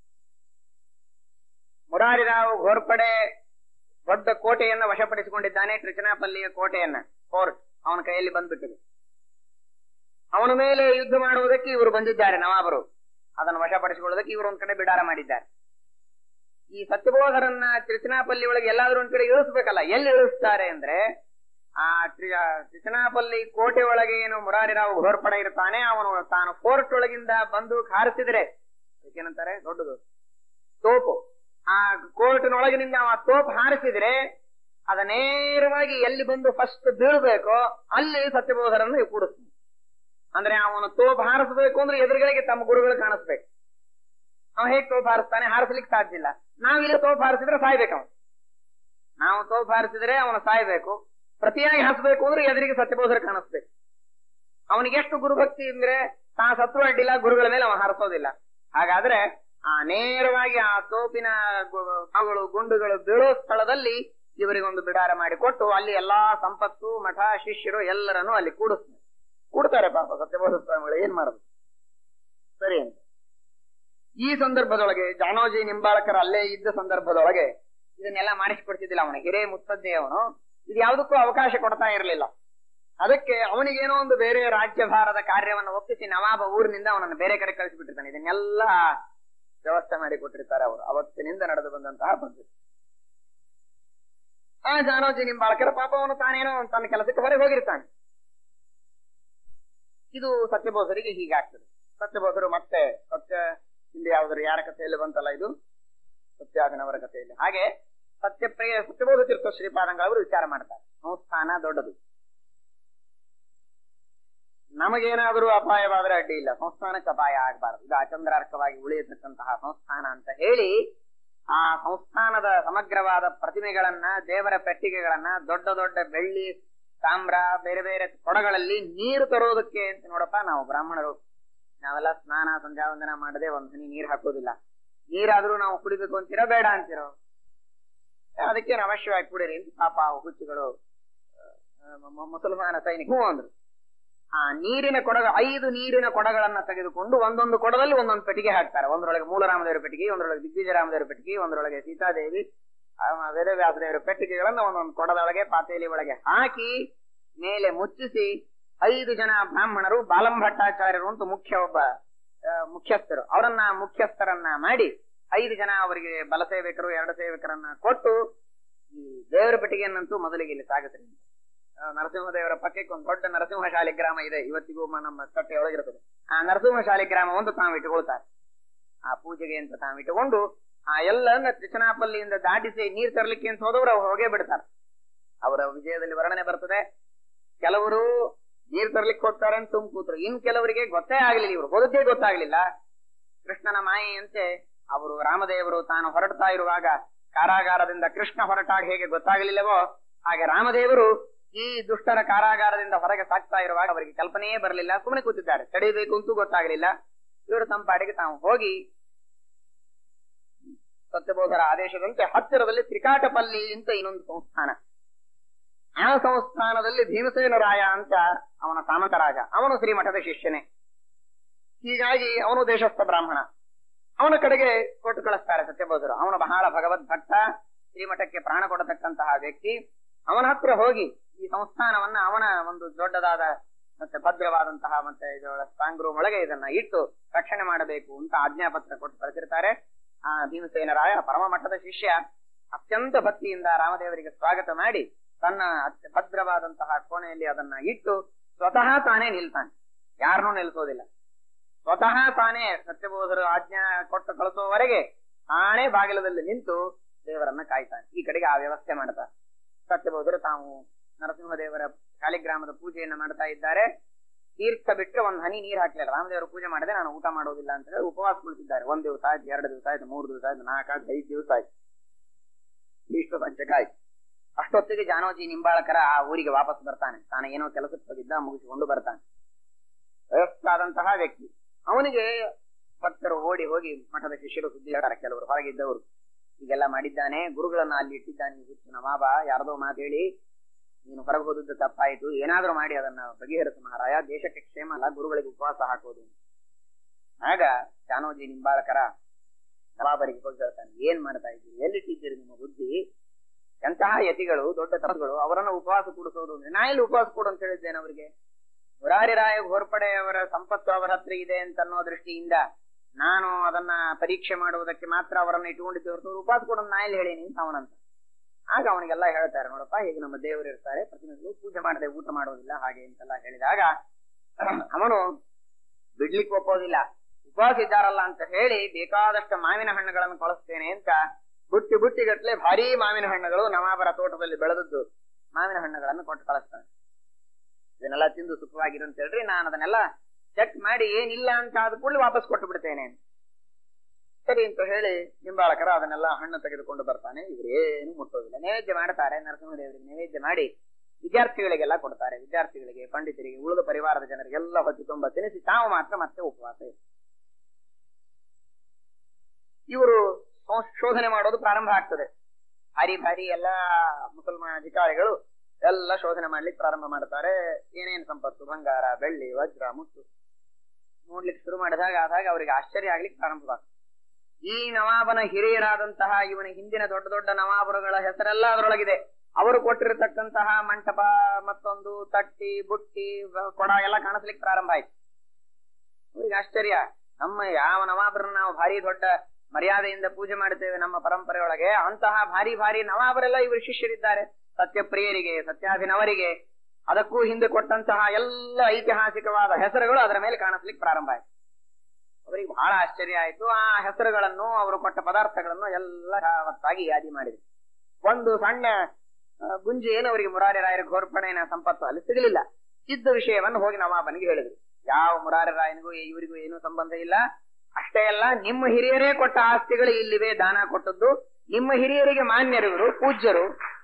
ಮುರಾರಿರಾವ್ ಘೋರ್ಪಡೆ ದೊಡ್ಡ ಕೋಟೆಯನ್ನ ವಶಪಡಿಸಿಕೊಂಡಿದ್ದಾನೆ. ತಿರುಚನಾಪಲ್ಲಿಯ ಕೋಟೆಯನ್ನ, ಫೋರ್ಟ್ ಅವನ ಕೈಯಲ್ಲಿ ಬಂದ್ಬಿಟ್ಟಿದೆ. ಅವನ ಮೇಲೆ ಯುದ್ಧ ಮಾಡುವುದಕ್ಕೆ ಇವರು ಬಂದಿದ್ದಾರೆ ನವಾಬರು. ಅದನ್ನು ವಶಪಡಿಸಿಕೊಳ್ಳೋದಕ್ಕೆ ಇವರು ಒಂದ್ ಕಡೆ ಬಿಡಾರ ಮಾಡಿದ್ದಾರೆ. ಈ ಸತ್ಯಬೋಧರನ್ನ ತಿರುಚನಾಪಲ್ಲಿ ಒಳಗೆ ಎಲ್ಲಾದ್ರೂ ಒಂದ್ ಕಡೆ ಇಳಿಸ್ಬೇಕಲ್ಲ. ಎಲ್ಲಿ ಇಳಿಸ್ತಾರೆ ಅಂದ್ರೆ ಆ ತಿರುಚನಾಪಲ್ಲಿ ಕೋಟೆ ಒಳಗೆ ಏನು ಮುರಾರಿರಾವ್ ಘೋರ್ಪಡೆ ಇರ್ತಾನೆ, ಅವನು ತಾನು ಫೋರ್ಟ್ ಒಳಗಿಂದ ಬಂದೂಕ್ ಹಾರಿಸಿದ್ರೆ ಏನಂತಾರೆ, ದೊಡ್ಡದು ತೋಪು, ಆ ಕೋರ್ಟಿನೊಳಗಿನಿಂದ ಆ ತೋಪ್ ಹಾರಿಸಿದ್ರೆ ಅದ ನೇರವಾಗಿ ಎಲ್ಲಿ ಬಂದು ಫಸ್ಟ್ ಬೀಳ್ಬೇಕೋ ಅಲ್ಲಿ ಸತ್ಯಬೋಧರನ್ನು ಕೂಡಿಸ್ತಾನೆ. ಅಂದ್ರೆ ಅವನು ತೋಪ್ ಹಾರಿಸಬೇಕು ಅಂದ್ರೆ ಎದುರುಗಳಿಗೆ ತಮ್ಮ ಗುರುಗಳು ಕಾಣಿಸ್ಬೇಕು. ಅವ ಹೇಗ್ ತೋಪ್ ಹಾರಿಸ್ತಾನೆ? ಹಾರಿಸ್ಲಿಕ್ಕೆ ಸಾಧ್ಯ ಇಲ್ಲ. ನಾವಿಲ್ಲಿ ತೋಪ್ ಹಾರಿಸಿದ್ರೆ ಸಾಯ್ಬೇಕು ಅವನು. ನಾವು ತೋಪ್ ಹಾರಿಸಿದ್ರೆ ಅವನು ಸಾಯ್ಬೇಕು. ಪ್ರತಿಯಾಗಿ ಹಾರಿಸ್ಬೇಕು ಅಂದ್ರೆ ಎದುರಿಗೆ ಸತ್ಯಬೋಧರು ಕಾಣಿಸ್ಬೇಕು. ಅವನಿಗೆ ಎಷ್ಟು ಗುರುಭಕ್ತಿ ಅಂದ್ರೆ ತಾ ಸತ್ವ ಅಡ್ಡಿಲ್ಲ, ಗುರುಗಳ ಮೇಲೆ ಅವನು ಹಾರಿಸೋದಿಲ್ಲ. ಹಾಗಾದ್ರೆ ನೇರವಾಗಿ ಆ ತೋಪಿನ ಗುಂಡುಗಳು ಬೀಳೋ ಸ್ಥಳದಲ್ಲಿ ಇವರಿಗೊಂದು ಬಿಡಾರ ಮಾಡಿಕೊಟ್ಟು ಅಲ್ಲಿ ಎಲ್ಲಾ ಸಂಪತ್ತು, ಮಠ, ಶಿಷ್ಯರು ಎಲ್ಲರನ್ನು ಅಲ್ಲಿ ಕೂಡ್ತಾರೆ. ಪಾಪ ಸತ್ಯಬೋಧ ಸ್ವಾಮಿಗಳು ಏನ್ ಮಾಡೋದು ಸರಿ ಅಂತ. ಈ ಸಂದರ್ಭದೊಳಗೆ ಜಾನೋಜಿ ನಿಂಬಾಳಕರ ಅಲ್ಲೇ ಇದ್ದ ಸಂದರ್ಭದೊಳಗೆ ಇದನ್ನೆಲ್ಲ ಮಾಡಿಸಿಕೊಡ್ತಿದ್ದಿಲ್ಲ ಅವನು. ಹಿರೇ ಮುತ್ತದ್ದೇ ಅವನು ಇದು ಯಾವುದಕ್ಕೂ ಅವಕಾಶ ಕೊಡ್ತಾ ಇರಲಿಲ್ಲ. ಅದಕ್ಕೆ ಅವನಿಗೇನೋ ಒಂದು ಬೇರೆ ರಾಜ್ಯಭಾರದ ಕಾರ್ಯವನ್ನು ಒಪ್ಪಿಸಿ ನವಾಬ ಊರಿನಿಂದ ಅವನನ್ನು ಬೇರೆ ಕಡೆ ಕಳಿಸಿಬಿಟ್ಟಿರ್ತಾನೆ. ಇದನ್ನೆಲ್ಲ ವ್ಯವಸ್ಥೆ ಮಾಡಿ ಕೊಟ್ಟಿರ್ತಾರೆ ಅವರು. ಅವತ್ತಿನಿಂದ ನಡೆದು ಬಂದಂತಹ ಪದ್ಧತಿ. ಆ ಜಾನೋಜಿ ನಿಂಬಾಳಕರ ಪಾಪ ಅವನು ತಾನೇನೋ ತನ್ನ ಕೆಲಸಕ್ಕೆ ಹೊರಗೆ ಹೋಗಿರ್ತಾನೆ. ಇದು ಸತ್ಯಬೋಧರಿಗೆ ಹೀಗಾಗ್ತದೆ. ಸತ್ಯಬೋಧರು ಮತ್ತೆ ಹಿಂದೆ ಯಾವ್ದಾದ್ರು ಯಾರ ಕಥೆಯಲ್ಲಿ ಬಂತಲ್ಲ, ಇದು ಸತ್ಯಾಗನವರ ಕಥೆಯಲ್ಲಿ. ಹಾಗೆ ಸತ್ಯಬೋಧ ತೀರ್ಥ ಶ್ರೀಪಾದಂಗಳವರು ವಿಚಾರ ಮಾಡ್ತಾರೆ, ಸಂಸ್ಥಾನ ದೊಡ್ಡದು, ನಮಗೇನಾದ್ರೂ ಅಪಾಯವಾದ್ರೆ ಅಡ್ಡಿ ಇಲ್ಲ, ಸಂಸ್ಥಾನಕ್ಕೆ ಅಪಾಯ ಆಗಬಾರದು, ಇದು ಅಚಂದ್ರಾರ್ಕವಾಗಿ ಉಳಿಯತಕ್ಕಂತಹ ಸಂಸ್ಥಾನ ಅಂತ ಹೇಳಿ ಆ ಸಂಸ್ಥಾನದ ಸಮಗ್ರವಾದ ಪ್ರತಿಮೆಗಳನ್ನ, ದೇವರ ಪೆಟ್ಟಿಗೆಗಳನ್ನ, ದೊಡ್ಡ ದೊಡ್ಡ ಬೆಳ್ಳಿ, ತಾಮ್ರ, ಬೇರೆ ಬೇರೆ ಕೊಡಗಳಲ್ಲಿ ನೀರು ತರೋದಕ್ಕೆ ಅಂತ ನೋಡಪ್ಪ, ನಾವು ಬ್ರಾಹ್ಮಣರು ನಾವೆಲ್ಲ ಸ್ನಾನ ಸಂಧ್ಯಾವಂದನ ಮಾಡದೆ ಒಂದ್ ಹನಿ ನೀರ್ ಹಾಕೋದಿಲ್ಲ. ನೀರಾದ್ರೂ ನಾವು ಕುಡಿಬೇಕು ಅಂತೀರೋ ಬೇಡ ಅಂತೀರೋ? ಅದಕ್ಕೆ ಅವಶ್ಯವಾಗಿ ಕುಡೀರಿ ಅಂತ ಪಾಪ ಹುಚ್ಚುಗಳು ಮುಸಲ್ಮಾನ ಸೈನಿಕ ಅಂದ್ರು. ಆ ನೀರಿನ ಕೊಡಗ 5 ನೀರಿನ ಕೊಡಗಳನ್ನ ತೆಗೆದುಕೊಂಡು ಒಂದೊಂದು ಕೊಡದಲ್ಲಿ ಒಂದೊಂದು ಪೆಟ್ಟಿಗೆ ಹಾಕ್ತಾರೆ. ಒಂದರೊಳಗೆ ಮೂಲರಾಮದೇವರ ಪೆಟ್ಟಿಗೆ, ಒಂದರೊಳಗೆ ದಿಗ್ವಿಜಯರಾಮದೇವರ ಪೆಟ್ಟಿಗೆ, ಒಂದರೊಳಗೆ ಸೀತಾದೇವಿ, ವೇದವ್ಯಾಸದೇವರ ಪೆಟ್ಟಿಗೆಗಳನ್ನ ಒಂದೊಂದು ಕೊಡದೊಳಗೆ ಪಾತೇಲಿ ಒಳಗೆ ಹಾಕಿ ಮೇಲೆ ಮುಚ್ಚಿಸಿ 5 ಜನ ಬ್ರಾಹ್ಮಣರು, ಬಾಲಂ ಭಟ್ಟಾಚಾರ್ಯರು ಅಂತ ಮುಖ್ಯಸ್ಥರು, ಅವರನ್ನ ಮುಖ್ಯಸ್ಥರನ್ನ ಮಾಡಿ 5 ಜನ ಅವರಿಗೆ ಬಲ ಸೇವಕರು, 2 ಸೇವಕರನ್ನ ಕೊಟ್ಟು ಈ ದೇವರ ಪೆಟ್ಟಿಗೆಯನ್ನಂತೂ ಮೊದಲಿಗೆ ಇಲ್ಲಿ ಸಾಗಿಸ್ರಿ. ನರಸಿಂಹದೇವರ ಪಕ್ಕಕ್ಕೆ ಒಂದು ದೊಡ್ಡ ನರಸಿಂಹ ಶಾಲಿಗ್ರಾಮ ಇದೆ, ಇವತ್ತಿಗೂ ನಮ್ಮ ಕಟ್ಟೆಯೊಳಗಿರ್ತದೆ. ಆ ನರಸಿಂಹ ಶಾಲಿಗ್ರಾಮ ಒಂದು ತಾವು ಇಟ್ಟುಕೊಳ್ತಾರೆ. ಆ ಪೂಜೆಗೆ ಅಂತ ತಾವು ಇಟ್ಟುಕೊಂಡು ಆ ಎಲ್ಲ ತ್ರಿಚನಾಪಲ್ಲಿಯಿಂದ ದಾಟಿಸಿ ನೀರ್ ತರಲಿಕ್ಕೆ ಅಂತ ಹೋದವರು ಅವ್ರು ಹೋಗೇ ಬಿಡ್ತಾರೆ. ಅವರ ವಿಜಯದಲ್ಲಿ ವರ್ಣನೆ ಬರ್ತದೆ. ಕೆಲವರು ನೀರ್ ತರ್ಲಿಕ್ಕೆ ಹೋಗ್ತಾರೆ ಅಂತ ಕೂತ್ರು, ಇನ್ ಕೆಲವರಿಗೆ ಗೊತ್ತೇ ಆಗ್ಲಿಲ್ಲ, ಇವರು ಹೋದದ್ದೇ ಗೊತ್ತಾಗ್ಲಿಲ್ಲ. ಕೃಷ್ಣನ ಮಾಯೆಯಂತೆ ಅವರು ರಾಮದೇವರು ತಾನು ಹೊರಡ್ತಾ ಇರುವಾಗ ಕಾರಾಗಾರದಿಂದ ಕೃಷ್ಣ ಹೊರಟಾಗ ಹೇಗೆ ಗೊತ್ತಾಗಲಿಲ್ಲವೋ ಹಾಗೆ ರಾಮದೇವರು ಈ ದುಷ್ಟರ ಕಾರಾಗಾರದಿಂದ ಹೊರಗೆ ಸಾಕ್ತಾ ಇರುವಾಗ ಅವರಿಗೆ ಕಲ್ಪನೆಯೇ ಬರಲಿಲ್ಲ, ಸುಮ್ಮನೆ ಕೂತಿದ್ದಾರೆ. ತಡೆಯಬೇಕು ಅಂತೂ ಗೊತ್ತಾಗಲಿಲ್ಲ. ಇವರು ತಮ್ಮ ಪಾಡಿಗೆ ತಾವು ಹೋಗಿ ಸತ್ಯಬೋಧರ ಆದೇಶದಂತೆ ಹತ್ತಿರದಲ್ಲಿ ತ್ರಿಕಾಟಪಲ್ಲಿ ಅಂತ ಇನ್ನೊಂದು ಸಂಸ್ಥಾನ, ಆ ಸಂಸ್ಥಾನದಲ್ಲಿ ಭೀಮಸೇನ ರಾಯ ಅಂತ ಅವನ ಸಾಮಂತ ರಾಜ, ಅವನು ಶ್ರೀಮಠದ ಶಿಷ್ಯನೇ. ಹೀಗಾಗಿ ಅವನು ದೇಶಸ್ಥ ಬ್ರಾಹ್ಮಣ. ಅವನ ಕಡೆಗೆ ಕೊಟ್ಟು ಕಳಿಸ್ತಾರೆ ಸತ್ಯಬೋಧರು. ಅವನು ಬಹಳ ಭಗವದ್ ಭಕ್ತ, ಶ್ರೀಮಠಕ್ಕೆ ಪ್ರಾಣ ಕೊಡತಕ್ಕಂತಹ ವ್ಯಕ್ತಿ. ಅವನ ಹತ್ರ ಹೋಗಿ ಈ ಸಂಸ್ಥಾನವನ್ನ ಅವನ ಒಂದು ದೊಡ್ಡದಾದ ಮತ್ತೆ ಭದ್ರವಾದಂತಹ ಮತ್ತೆ ಸ್ಟ್ರಾಂಗ್ ರೂಮ್ ಒಳಗೆ ಇದನ್ನ ಇಟ್ಟು ರಕ್ಷಣೆ ಮಾಡಬೇಕು ಅಂತ ಆಜ್ಞಾಪತ್ರ ಕೊಟ್ಟು ಕಳಿಸಿರ್ತಾರೆ. ಆ ಭೀಮಸೇನ ರಾಯ ಪರಮ ಮಠದ ಶಿಷ್ಯ, ಅತ್ಯಂತ ಭಕ್ತಿಯಿಂದ ರಾಮದೇವರಿಗೆ ಸ್ವಾಗತ ಮಾಡಿ ತನ್ನ ಭದ್ರವಾದಂತಹ ಕೋಣೆಯಲ್ಲಿ ಅದನ್ನ ಇಟ್ಟು ಸ್ವತಃ ತಾನೇ ನಿಲ್ತಾನೆ, ಯಾರನ್ನೂ ನಿಲ್ಸೋದಿಲ್ಲ. ಸ್ವತಃ ತಾನೇ ಸತ್ಯಬೋಧರು ಆಜ್ಞಾ ಕೊಟ್ಟು ಕಳಿಸೋವರೆಗೆ ತಾನೇ ಬಾಗಿಲದಲ್ಲಿ ನಿಂತು ದೇವರನ್ನ ಕಾಯ್ತಾನೆ. ಈ ಕಡೆಗೆ ಆ ವ್ಯವಸ್ಥೆ ಮಾಡ್ತಾರೆ. ಸತ್ಯಬೋಧರು ತಾವು ನರಸಿಂಹದೇವರ ಶಾಲಿಗ್ರಾಮದ ಪೂಜೆಯನ್ನ ಮಾಡ್ತಾ ಇದ್ದಾರೆ. ತೀರ್ಥ ಬಿಟ್ಟರೆ ಒಂದ್ ಹನಿ ನೀರ್ ಹಾಕ್ಲಿಲ್ಲ. ರಾಮದೇವರು ಪೂಜೆ ಮಾಡದೆ ನಾನು ಊಟ ಮಾಡೋದಿಲ್ಲ ಅಂತ ಹೇಳಿ ಉಪವಾಸ ಕುಳಿತಿದ್ದಾರೆ. 1 ದಿವಸ ಆಯ್ತು, 2 ದಿವಸ ಆಯ್ತು, 3 ದಿವಸ ಆಯ್ತು, 4 ಆಯ್ತು, 5 ದಿವಸ ಆಯ್ತು, ಇಷ್ಟು ಪಂಚಕ ಆಯ್ತು. ಅಷ್ಟೊತ್ತಿಗೆ ಜಾನೋಜಿ ನಿಂಬಾಳಕರ ಆ ಊರಿಗೆ ವಾಪಸ್ ಬರ್ತಾನೆ. ತಾನು ಏನೋ ಕೆಲಸಕ್ಕೆ ಹೋಗಿದ್ದ, ಮುಗಿಸಿಕೊಂಡು ಬರ್ತಾನೆ. ವಯಸ್ಸಾದಂತಹ ವ್ಯಕ್ತಿ. ಅವನಿಗೆ ಭಕ್ತರು ಓಡಿ ಹೋಗಿ ಮಠದ ಶಿಷ್ಯರು ಸುದ್ದಿ ಹೇಳ್ತಾರೆ. ಕೆಲವರು ಹೊರಗಿದ್ದವರು ಈಗೆಲ್ಲ ಮಾಡಿದ್ದಾನೆ, ಗುರುಗಳನ್ನ ಅಲ್ಲಿ ಇಟ್ಟಿದ್ದಾನೆ, ನವಾಬ ಯಾರದೋ ಮಾತು ಹೇಳಿ ನೀನು ಹೊರಗೆ ಹೋದದ್ದು ತಪ್ಪಾಯಿತು, ಏನಾದ್ರೂ ಮಾಡಿ ಅದನ್ನ ಬಗೆಹರಿಸು ಮಹಾರಾಯ, ದೇಶಕ್ಕೆ ಕ್ಷೇಮ ಅಲ್ಲ, ಗುರುಗಳಿಗೆ ಉಪವಾಸ ಹಾಕೋದು. ಆಗ ಜಾನೋಜಿ ನಿಂಬಾಳಕರ ನವಾಬರಿಗೆ ಹೋಗಿ ಹೇಳ್ತಾನೆ, ಏನ್ ಮಾಡ್ತಾ ಇದ್ದೀರಿ, ಎಲ್ಲಿಟ್ಟಿದ್ದೀರಿ ನಿಮ್ಮ ಬುದ್ಧಿ? ಎಂತಹ ಯತಿಗಳು, ದೊಡ್ಡ ತಪಸ್ಗಳು, ಅವರನ್ನ ಉಪವಾಸ ಕೂಡಿಸೋದು ಅಂದ್ರೆ ನಾ ಎಲ್ಲಿ ಉಪವಾಸ ಕೊಡು ಅಂತ ಹೇಳಿದ್ದೇನೆ ಅವರಿಗೆ? ಮುರಾರಿರಾಯ ಘೋರ್ಪಡೆಯವರ ಸಂಪತ್ತು ಅವರ ಹತ್ರ ಇದೆ ಅಂತ ಅನ್ನೋ ದೃಷ್ಟಿಯಿಂದ ನಾನು ಅದನ್ನ ಪರೀಕ್ಷೆ ಮಾಡುವುದಕ್ಕೆ ಮಾತ್ರ ಅವರನ್ನ ಇಟ್ಟುಕೊಂಡಿದ್ದೆ ಹೊರತು ಉಪವಾಸ ಕೊಡೋದು ನಾ ಎಲ್ಲಿ ಹೇಳೀನಿ ಅಂತ ಅವನಂತ. ಆಗ ಅವನಿಗೆಲ್ಲ ಹೇಳ್ತಾರೆ, ನೋಡಪ್ಪ ಹೀಗೆ ನಮ್ಮ ದೇವರು ಇರ್ತಾರೆ, ಪ್ರತಿನಿಧಿಗಳು ಪೂಜೆ ಮಾಡದೆ ಊಟ ಮಾಡೋದಿಲ್ಲ ಹಾಗೆ ಅಂತೆಲ್ಲ ಹೇಳಿದಾಗ ಅವನು ಬಿಡ್ಲಿಕ್ಕೆ ಒಪ್ಪೋದಿಲ್ಲ. ಉಪವಾಸ ಇದ್ದಾರಲ್ಲ ಅಂತ ಹೇಳಿ ಬೇಕಾದಷ್ಟು ಮಾವಿನ ಹಣ್ಣುಗಳನ್ನು ಕಳಿಸ್ತೇನೆ ಅಂತ ಬುಟ್ಟಿಗಟ್ಲೆ ಭಾರೀ ಮಾವಿನ ಹಣ್ಣುಗಳು ನವಾಬರ ತೋಟದಲ್ಲಿ ಬೆಳೆದದ್ದು ಮಾವಿನ ಹಣ್ಣುಗಳನ್ನು ಕೊಟ್ಟು ಕಳಿಸ್ತಾನೆ. ಇದನ್ನೆಲ್ಲ ತಿಂದು ಸುಖವಾಗಿರು ಅಂತ ಹೇಳ್ರಿ, ನಾನು ಅದನ್ನೆಲ್ಲ ಚೆಕ್ ಮಾಡಿ ಏನಿಲ್ಲ ಅಂತ ಆದ ಕೂಡಲೇ ವಾಪಸ್ ಕೊಟ್ಟು ಬಿಡ್ತೇನೆ. ಸರಿ ಅಂತ ಹೇಳಿ ನಿಂಬಾಳಕರ ಅದನ್ನೆಲ್ಲ ಹಣ್ಣು ತೆಗೆದುಕೊಂಡು ಬರ್ತಾನೆ. ಇವರೇನು ಮುಟ್ಟೋದಿಲ್ಲ. ನೈವೇದ್ಯ ಮಾಡ್ತಾರೆ. ನರಸಿಂಹದೇವರಿಗೆ ನೈವೇದ್ಯ ಮಾಡಿ ವಿದ್ಯಾರ್ಥಿಗಳಿಗೆಲ್ಲ ಕೊಡ್ತಾರೆ. ವಿದ್ಯಾರ್ಥಿಗಳಿಗೆ, ಪಂಡಿತರಿಗೆ, ಉಳಿದ ಪರಿವಾರದ ಜನರಿಗೆಲ್ಲ ಹೊತ್ತು ತುಂಬ ತಿನ್ನಿಸಿ ತಾವು ಮಾತ್ರ ಮತ್ತೆ ಉಪವಾಸ. ಇವರು ಶೋಧನೆ ಮಾಡೋದು ಪ್ರಾರಂಭ ಆಗ್ತದೆ. ಭಾರಿ ಎಲ್ಲಾ ಮುಸಲ್ಮಾನ ಅಧಿಕಾರಿಗಳು ಎಲ್ಲ ಶೋಧನೆ ಮಾಡ್ಲಿಕ್ಕೆ ಪ್ರಾರಂಭ ಮಾಡ್ತಾರೆ. ಏನೇನು ಸಂಪತ್ತು, ಬಂಗಾರ, ಬೆಳ್ಳಿ, ವಜ್ರ, ಮುತ್ತು ನೋಡ್ಲಿಕ್ಕೆ ಶುರು ಆದಾಗ ಅವರಿಗೆ ಆಶ್ಚರ್ಯ ಆಗ್ಲಿಕ್ಕೆ ಪ್ರಾರಂಭವಾಗ್ತದೆ. ಈ ನವಾಬನ ಹಿರಿಯರಾದಂತಹ ಇವನ ಹಿಂದಿನ ದೊಡ್ಡ ದೊಡ್ಡ ನವಾಬರುಗಳ ಹೆಸರೆಲ್ಲ ಅದರೊಳಗಿದೆ. ಅವರು ಕೊಟ್ಟಿರತಕ್ಕಂತಹ ಮಂಟಪ, ಮತ್ತೊಂದು ತಟ್ಟಿ, ಬುಟ್ಟಿ, ಕೊಡ ಎಲ್ಲ ಕಾಣಿಸ್ಲಿಕ್ಕೆ ಪ್ರಾರಂಭ ಆಯ್ತು. ಅವರಿಗೆ ಆಶ್ಚರ್ಯ. ನಮ್ಮ ಯಾವ ನವಾಬರನ್ನ ನಾವು ಭಾರಿ ದೊಡ್ಡ ಮರ್ಯಾದೆಯಿಂದ ಪೂಜೆ ಮಾಡುತ್ತೇವೆ ನಮ್ಮ ಪರಂಪರೆಯೊಳಗೆ, ಅಂತಹ ಭಾರಿ ನವಾಬರೆಲ್ಲ ಇವರು ಶಿಷ್ಯರಿದ್ದಾರೆ. ಸತ್ಯಪ್ರಿಯರಿಗೆ, ಸತ್ಯಾಭಿನವರಿಗೆ, ಅದಕ್ಕೂ ಹಿಂದೆ ಕೊಟ್ಟಂತಹ ಎಲ್ಲ ಐತಿಹಾಸಿಕವಾದ ಹೆಸರುಗಳು ಅದರ ಮೇಲೆ ಕಾಣಿಸ್ಲಿಕ್ಕೆ ಪ್ರಾರಂಭ ಆಯ್ತು. ಅವರಿಗೆ ಬಹಳ ಆಶ್ಚರ್ಯ ಆಯ್ತು. ಆ ಹೆಸರುಗಳನ್ನು, ಅವರು ಕೊಟ್ಟ ಪದಾರ್ಥಗಳನ್ನು ಎಲ್ಲ ಯಾವತ್ತಾಗಿ ಯಾದಿ ಮಾಡಿದ್ರು. ಒಂದು ಸಣ್ಣ ಗುಂಜಿ ಏನು ಅವರಿಗೆ ಮುರಾರಿ ರಾಯರ ಘೋರ್ಪಣೆಯ ಸಂಪತ್ತು ಅಲ್ಲಿ ಸಿಗಲಿಲ್ಲ. ಇದ್ದ ವಿಷಯವನ್ನು ಹೋಗಿ ನವಾಬನಿಗೆ ಹೇಳಿದ್ರು. ಯಾವ ಮುರಾರಿ ರಾಯನಿಗೂ ಇವರಿಗೂ ಏನೂ ಸಂಬಂಧ ಇಲ್ಲ. ಅಷ್ಟೇ ಅಲ್ಲ, ನಿಮ್ಮ ಹಿರಿಯರೇ ಕೊಟ್ಟ ಆಸ್ತಿಗಳು ಇಲ್ಲಿವೆ, ದಾನ ಕೊಟ್ಟದ್ದು. ನಿಮ್ಮ ಹಿರಿಯರಿಗೆ ಮಾನ್ಯರಿವರು, ಪೂಜ್ಯರು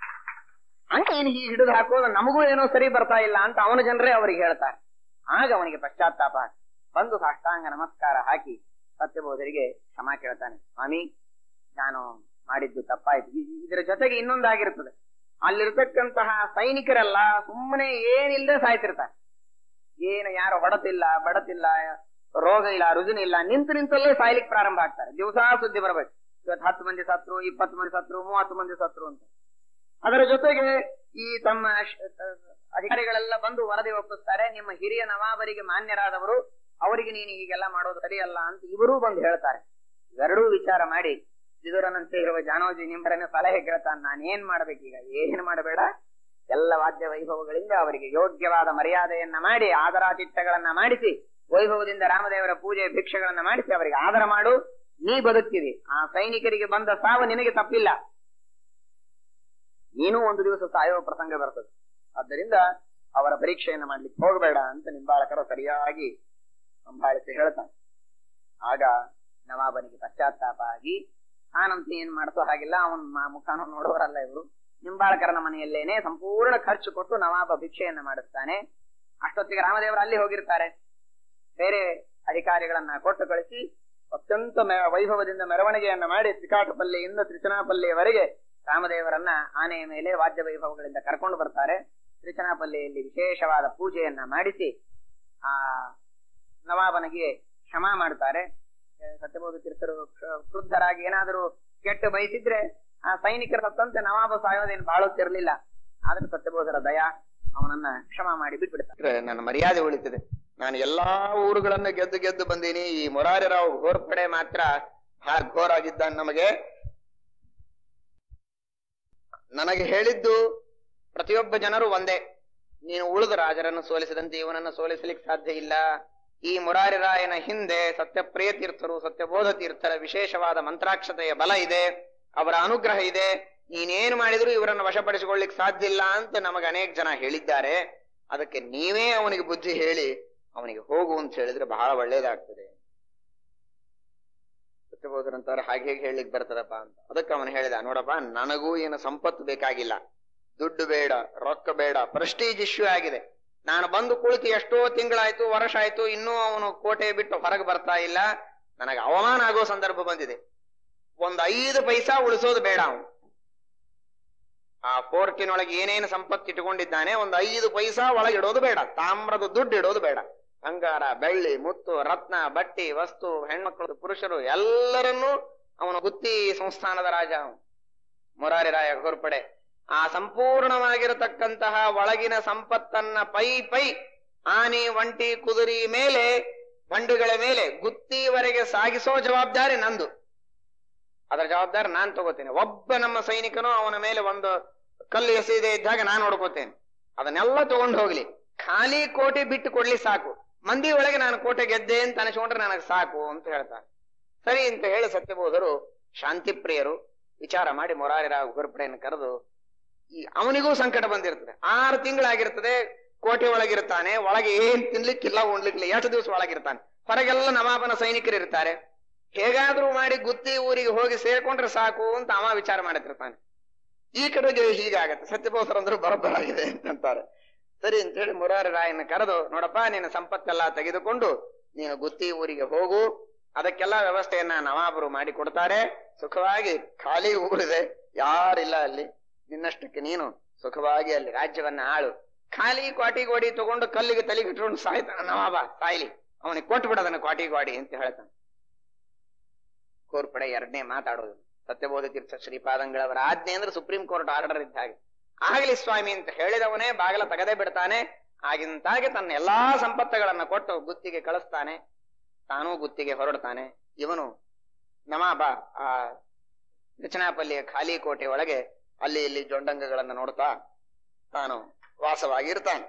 ಅಂತ ಏನು ಹೀಗೆ ಹಿಡಿದು ಹಾಕೋದು ನಮಗೂ ಏನೋ ಸರಿ ಬರ್ತಾ ಇಲ್ಲ ಅಂತ ಅವನ ಜನರೇ ಅವರಿಗೆ ಹೇಳ್ತಾರೆ. ಆಗ ಅವನಿಗೆ ಪಶ್ಚಾತ್ತಾಪ ಬಂದು ಸಾಷ್ಟಾಂಗ ನಮಸ್ಕಾರ ಹಾಕಿ ಸತ್ಯಬೋಧರಿಗೆ ಕ್ಷಮಾ ಕೇಳ್ತಾನೆ. ಸ್ವಾಮಿ, ನಾನು ಮಾಡಿದ್ದು ತಪ್ಪಾಯ್ತು. ಇದರ ಜೊತೆಗೆ ಇನ್ನೊಂದಾಗಿರ್ತದೆ, ಅಲ್ಲಿರ್ತಕ್ಕಂತಹ ಸೈನಿಕರೆಲ್ಲ ಸುಮ್ಮನೆ ಏನಿಲ್ಲದೆ ಸಾಯ್ತಿರ್ತಾರೆ. ಏನು ಯಾರು ಹೊಡತಿಲ್ಲ, ಬಡತಿಲ್ಲ, ರೋಗ ಇಲ್ಲ, ರುಜಿನ ಇಲ್ಲ, ನಿಂತಲ್ಲೇ ಸಾಯ್ಲಿಕ್ಕೆ ಪ್ರಾರಂಭ ಆಗ್ತಾರೆ. ದಿವಸ ಸುದ್ದಿ ಬರ್ಬೇಕು, ಇವತ್ತು 10 ಮಂದಿ ಸತ್ರು, 20 ಮಂದಿ ಸತ್ರು, 30 ಮಂದಿ ಸತ್ರು ಅಂತ. ಅದರ ಜೊತೆಗೆ ಈ ತಮ್ಮ ಅಧಿಕಾರಿಗಳೆಲ್ಲ ಬಂದು ವರದಿ ಒಪ್ಪಿಸ್ತಾರೆ. ನಿಮ್ಮ ಹಿರಿಯ ನವಾಬರಿಗೆ ಮಾನ್ಯರಾದವರು, ಅವರಿಗೆ ನೀನು ಹೀಗೆಲ್ಲ ಮಾಡೋದು ಸರಿಯಲ್ಲ ಅಂತ ಇವರೂ ಬಂದು ಹೇಳ್ತಾರೆ. ಇವೆರಡೂ ವಿಚಾರ ಮಾಡಿ ವಿದುರನಂತೆ ಇರುವ ಜಾನೋಜಿ ನಿಂಬರನ್ನ ಸಲಹೆ ಕೇಳ್ತಾನೆ. ನಾನೇನ್ ಮಾಡ್ಬೇಕೀಗ? ಏನು ಮಾಡಬೇಡ, ಎಲ್ಲ ವಾದ್ಯ ವೈಭವಗಳಿಂದ ಅವರಿಗೆ ಯೋಗ್ಯವಾದ ಮರ್ಯಾದೆಯನ್ನ ಮಾಡಿ, ಆದರಾತಿಥ್ಯಗಳನ್ನ ಮಾಡಿಸಿ, ವೈಭವದಿಂದ ರಾಮದೇವರ ಪೂಜೆ ಭಿಕ್ಷೆಗಳನ್ನ ಮಾಡಿಸಿ ಅವರಿಗೆ ಆದರ ಮಾಡು. ನೀ ಬದುಕ್ತಿದಿ. ಆ ಸೈನಿಕರಿಗೆ ಬಂದ ಸಾವು ನಿನಗೆ ತಪ್ಪಿಲ್ಲ, ನೀನು ಒಂದು ದಿವಸ ಸಾಯುವ ಪ್ರಸಂಗ ಬರ್ತದೆ. ಆದ್ದರಿಂದ ಅವರ ಪರೀಕ್ಷೆಯನ್ನು ಮಾಡ್ಲಿಕ್ಕೆ ಹೋಗಬೇಡ ಅಂತ ನಿಂಬಾಳಕರು ಸರಿಯಾಗಿ ಸಂಭಾಳಿಸಿ ಹೇಳ್ತಾನೆ. ಆಗ ನವಾಬನಿಗೆ ಪಶ್ಚಾತ್ತಾಪ ಆಗಿ, ನಾನಂತ ಏನ್ ಮಾಡ್ತೋ ಹಾಗಿಲ್ಲ, ಅವನ ಮುಖಾನ ನೋಡೋರಲ್ಲ ಇವರು, ನಿಂಬಾಳಕರನ ಮನೆಯಲ್ಲೇನೆ ಸಂಪೂರ್ಣ ಖರ್ಚು ಕೊಟ್ಟು ನವಾಬ ಭಿಕ್ಷೆಯನ್ನ ಮಾಡಿಸ್ತಾನೆ. ಅಷ್ಟೊತ್ತಿಗೆ ರಾಮದೇವರು ಅಲ್ಲಿ ಹೋಗಿರ್ತಾರೆ. ಬೇರೆ ಅಧಿಕಾರಿಗಳನ್ನ ಕೊಟ್ಟು ಕಳಿಸಿ ಅತ್ಯಂತ ವೈಭವದಿಂದ ಮೆರವಣಿಗೆಯನ್ನ ಮಾಡಿ ತ್ರಿಕಾಟಪಲ್ಲಿಯಿಂದ ತ್ರಿಚನಾಪಲ್ಲಿಯವರೆಗೆ ರಾಮದೇವರನ್ನ ಆನೆಯ ಮೇಲೆ ವಾದ್ಯ ವೈಭವಗಳಿಂದ ಕರ್ಕೊಂಡು ಬರ್ತಾರೆ. ತ್ರಿಚನಾಪಲ್ಲಿಯಲ್ಲಿ ವಿಶೇಷವಾದ ಪೂಜೆಯನ್ನ ಮಾಡಿಸಿ ಆ ನವಾಬನಿಗೆ ಕ್ಷಮಾ ಮಾಡ್ತಾರೆ. ಸತ್ಯಬೋಧ ತೀರ್ಥರು ಕ್ರುದ್ಧರಾಗಿ ಏನಾದರೂ ಕೆಟ್ಟು ಬಯಸಿದ್ರೆ ಆ ಸೈನಿಕರ ಸತ್ತಂತೆ ನವಾಬ ಸಾಯೋದೇನು ಬಾಳುತ್ತಿರ್ಲಿಲ್ಲ. ಆದ್ರೆ ಸತ್ಯಬೋಧರ ದಯಾ ಅವನನ್ನ ಕ್ಷಮಾ ಮಾಡಿ ಬಿಟ್ಬಿಡ್ತಾರೆ. ನನ್ನ ಮರ್ಯಾದೆ ಉಳಿತಿದೆ, ನಾನು ಎಲ್ಲಾ ಊರುಗಳನ್ನ ಗೆದ್ದು ಬಂದೀನಿ, ಈ ಮುರಾರಿರಾವ್ ಘೋರ್ಪಡೆ ಮಾತ್ರ ಘೋರ್ ಆಗಿದ್ದಾನೆ. ನನಗೆ ಹೇಳಿದ್ದು ಪ್ರತಿಯೊಬ್ಬ ಜನರು ಒಂದೇ, ನೀನು ಉಳಿದ ರಾಜರನ್ನು ಸೋಲಿಸಿದಂತೆ ಇವನನ್ನು ಸೋಲಿಸಲಿಕ್ಕೆ ಸಾಧ್ಯ ಇಲ್ಲ. ಈ ಮುರಾರಿ ರಾಯನ ಹಿಂದೆ ಸತ್ಯಪ್ರಿಯ ತೀರ್ಥರು, ಸತ್ಯಬೋಧ ತೀರ್ಥರ ವಿಶೇಷವಾದ ಮಂತ್ರಾಕ್ಷತೆಯ ಬಲ ಇದೆ, ಅವರ ಅನುಗ್ರಹ ಇದೆ. ನೀನೇನು ಮಾಡಿದ್ರು ಇವರನ್ನು ವಶಪಡಿಸಿಕೊಳ್ಳಿಕ್ ಸಾಧ್ಯ ಇಲ್ಲ ಅಂತ ನಮಗೆ ಅನೇಕ ಜನ ಹೇಳಿದ್ದಾರೆ. ಅದಕ್ಕೆ ನೀವೇ ಅವನಿಗೆ ಬುದ್ಧಿ ಹೇಳಿ ಅವನಿಗೆ ಹೋಗು ಅಂತ ಹೇಳಿದ್ರೆ ಬಹಳ ಒಳ್ಳೇದಾಗ್ತದೆ. ಸತ್ಯಬೋಧರಂತಾರೆ ಹಾಗೆ ಹೇಗೆ ಹೇಳಲಿಕ್ಕೆ ಬರ್ತದಪ್ಪ ಅಂತ. ಅದಕ್ಕೆ ಅವನು ಹೇಳಿದ, ನೋಡಪ್ಪ, ನನಗೂ ಏನು ಸಂಪತ್ತು ಬೇಕಾಗಿಲ್ಲ, ದುಡ್ಡು ಬೇಡ, ರೊಕ್ಕ ಬೇಡ, ಪ್ರೆಸ್ಟೀಜ್ ಇಶ್ಯೂ ಆಗಿದೆ. ನಾನು ಬಂದು ಕುಳಿತು ಎಷ್ಟೋ ತಿಂಗಳಾಯ್ತು, ವರ್ಷ ಆಯ್ತು, ಇನ್ನೂ ಅವನು ಕೋಟೆ ಬಿಟ್ಟು ಹೊರಗೆ ಬರ್ತಾ ಇಲ್ಲ. ನನಗೆ ಅವಮಾನ ಆಗೋ ಸಂದರ್ಭ ಬಂದಿದೆ. ಒಂದು 5 ಪೈಸಾ ಉಳಿಸೋದು ಬೇಡ. ಅವನು ಆ ಫೋರ್ಟಿನೊಳಗೆ ಏನೇನು ಸಂಪತ್ತು ಇಟ್ಟುಕೊಂಡಿದ್ದಾನೆ ಒಂದು 5 ಪೈಸಾ ಒಳಗೆ ಇಡೋದು ಬೇಡ, ತಾಮ್ರದ ದುಡ್ಡು ಇಡೋದು ಬೇಡ. ಬಂಗಾರ, ಬೆಳ್ಳಿ, ಮುತ್ತು, ರತ್ನ, ಬಟ್ಟಿ, ವಸ್ತು, ಹೆಣ್ಮಕ್ಳು, ಪುರುಷರು ಎಲ್ಲರನ್ನೂ ಅವನು ಗುತ್ತಿ ಸಂಸ್ಥಾನದ ರಾಜ ಮುರಾರಿ ರಾಯ ಘೋರ್ಪಡೆ. ಆ ಸಂಪೂರ್ಣವಾಗಿರತಕ್ಕಂತಹ ಒಳಗಿನ ಸಂಪತ್ತನ್ನ ಪೈ ಆನೆ, ಒಂಟಿ, ಕುದುರೆ ಮೇಲೆ, ಬಂಡುಗಳ ಮೇಲೆ ಗುತ್ತಿವರೆಗೆ ಸಾಗಿಸೋ ಜವಾಬ್ದಾರಿ ನಂದು. ಅದರ ಜವಾಬ್ದಾರಿ ನಾನ್ ತಗೋತೇನೆ. ಒಬ್ಬ ನಮ್ಮ ಸೈನಿಕನು ಅವನ ಮೇಲೆ ಒಂದು ಕಲ್ಲು ಎಸೆಯದೆ ಇದ್ದಾಗ ನಾನು ನೋಡ್ಕೋತೇನೆ. ಅದನ್ನೆಲ್ಲ ತಗೊಂಡು ಹೋಗ್ಲಿ, ಖಾಲಿ ಕೋಟೆ ಬಿಟ್ಟು ಕೊಡ್ಲಿ ಸಾಕು. ಮಂದಿ ಒಳಗೆ ನಾನು ಕೋಟೆ ಗೆದ್ದೆ ಅಂತ ಅನಿಸ್ಕೊಂಡ್ರೆ ನನಗೆ ಸಾಕು ಅಂತ ಹೇಳ್ತಾನೆ. ಸರಿ ಅಂತ ಹೇಳಿ ಸತ್ಯಬೋಧರು ಶಾಂತಿ ಪ್ರಿಯರು ವಿಚಾರ ಮಾಡಿ ಮುರಾರಿ ರಾವ್ ಘೋರ್ಪಡೆಯನ್ನು ಕರೆದು, ಅವನಿಗೂ ಸಂಕಟ ಬಂದಿರ್ತದೆ. 6 ತಿಂಗಳಾಗಿರ್ತದೆ, ಕೋಟೆ ಒಳಗಿರ್ತಾನೆ, ಒಳಗೆ ಏನ್ ತಿನ್ಲಿಕ್ಕಿಲ್ಲ, ಉಣ್ಲಿಕ್ಕಿಲ್ಲ, ಎಷ್ಟು ದಿವಸ ಒಳಗಿರ್ತಾನೆ. ಹೊರಗೆಲ್ಲ ನವಾಬನ ಸೈನಿಕರು ಇರ್ತಾರೆ. ಹೇಗಾದ್ರೂ ಮಾಡಿ ಗುತ್ತಿ ಊರಿಗೆ ಹೋಗಿ ಸೇರ್ಕೊಂಡ್ರೆ ಸಾಕು ಅಂತ ಅವ ವಿಚಾರ ಮಾಡತಿರ್ತಾನೆ. ಈ ಕಡೆಗೆ ಹೀಗಾಗತ್ತೆ. ಸತ್ಯಬೋಧರಂದ್ರು ಬರೋಬ್ಬರಾಗಿದೆ ಅಂತಾರೆ. ಸರಿ ಅಂತ ಹೇಳಿ ಮುರಾರಿ ರಾಯನ ಕರೆದು, ನೋಡಪ್ಪ ನಿನ್ನ ಸಂಪತ್ತೆಲ್ಲ ತೆಗೆದುಕೊಂಡು ನೀನು ಗುತ್ತಿ ಊರಿಗೆ ಹೋಗು, ಅದಕ್ಕೆಲ್ಲ ವ್ಯವಸ್ಥೆಯನ್ನ ನವಾಬರು ಮಾಡಿ ಕೊಡ್ತಾರೆ, ಸುಖವಾಗಿ ಖಾಲಿ ಊರಿದೆ, ಯಾರಿಲ್ಲ ಅಲ್ಲಿ, ನಿನ್ನಷ್ಟಕ್ಕೆ ನೀನು ಸುಖವಾಗಿ ಅಲ್ಲಿ ರಾಜ್ಯವನ್ನ ಆಳು, ಖಾಲಿ ಕ್ವಾಟಿ ಗೋಡಿ ತಗೊಂಡು ಕಲ್ಲಿಗೆ ತಲೆಗಿಟ್ಕೊಂಡು ಸಾಯ್ತಾನ ನವಾಬ, ಸಾಯ್ಲಿ, ಅವನಿಗೆ ಕೊಟ್ಟು ಬಿಡೋದನ್ನ ಕ್ವಾಟಿ ಗೋಡಿ ಅಂತ ಹೇಳ್ತಾನೆ. ಕೋರ್ಪಡೆ ಎರಡನೇ ಮಾತಾಡೋದು ಸತ್ಯಬೋಧ ತೀರ್ಥ ಶ್ರೀಪಾದಂಗಳವರ ಆಜ್ಞೆ ಅಂದ್ರೆ ಸುಪ್ರೀಂ ಕೋರ್ಟ್ ಆರ್ಡರ್ ಇದ್ದ ಹಾಗೆ. ಆಗಲಿ ಸ್ವಾಮಿ ಅಂತ ಹೇಳಿದವನೇ ಬಾಗಿಲ ತೆಗೆದೇ ಬಿಡ್ತಾನೆ. ಆಗಿಂತಾಗೆ ತನ್ನ ಎಲ್ಲಾ ಸಂಪತ್ತುಗಳನ್ನ ಕೊಟ್ಟು ಗುತ್ತಿಗೆ ಕಳಿಸ್ತಾನೆ, ತಾನೂ ಗುತ್ತಿಗೆ ಹೊರಡ್ತಾನೆ. ಇವನು ನವಾಬ ಆ ರಚನಾಪಲ್ಲಿಯ ಖಾಲಿ ಕೋಟೆ ಒಳಗೆ ಅಲ್ಲಿ ಇಲ್ಲಿ ಜೊಂಡಂಗಗಳನ್ನ ನೋಡ್ತಾ ತಾನು ವಾಸವಾಗಿರ್ತಾನೆ.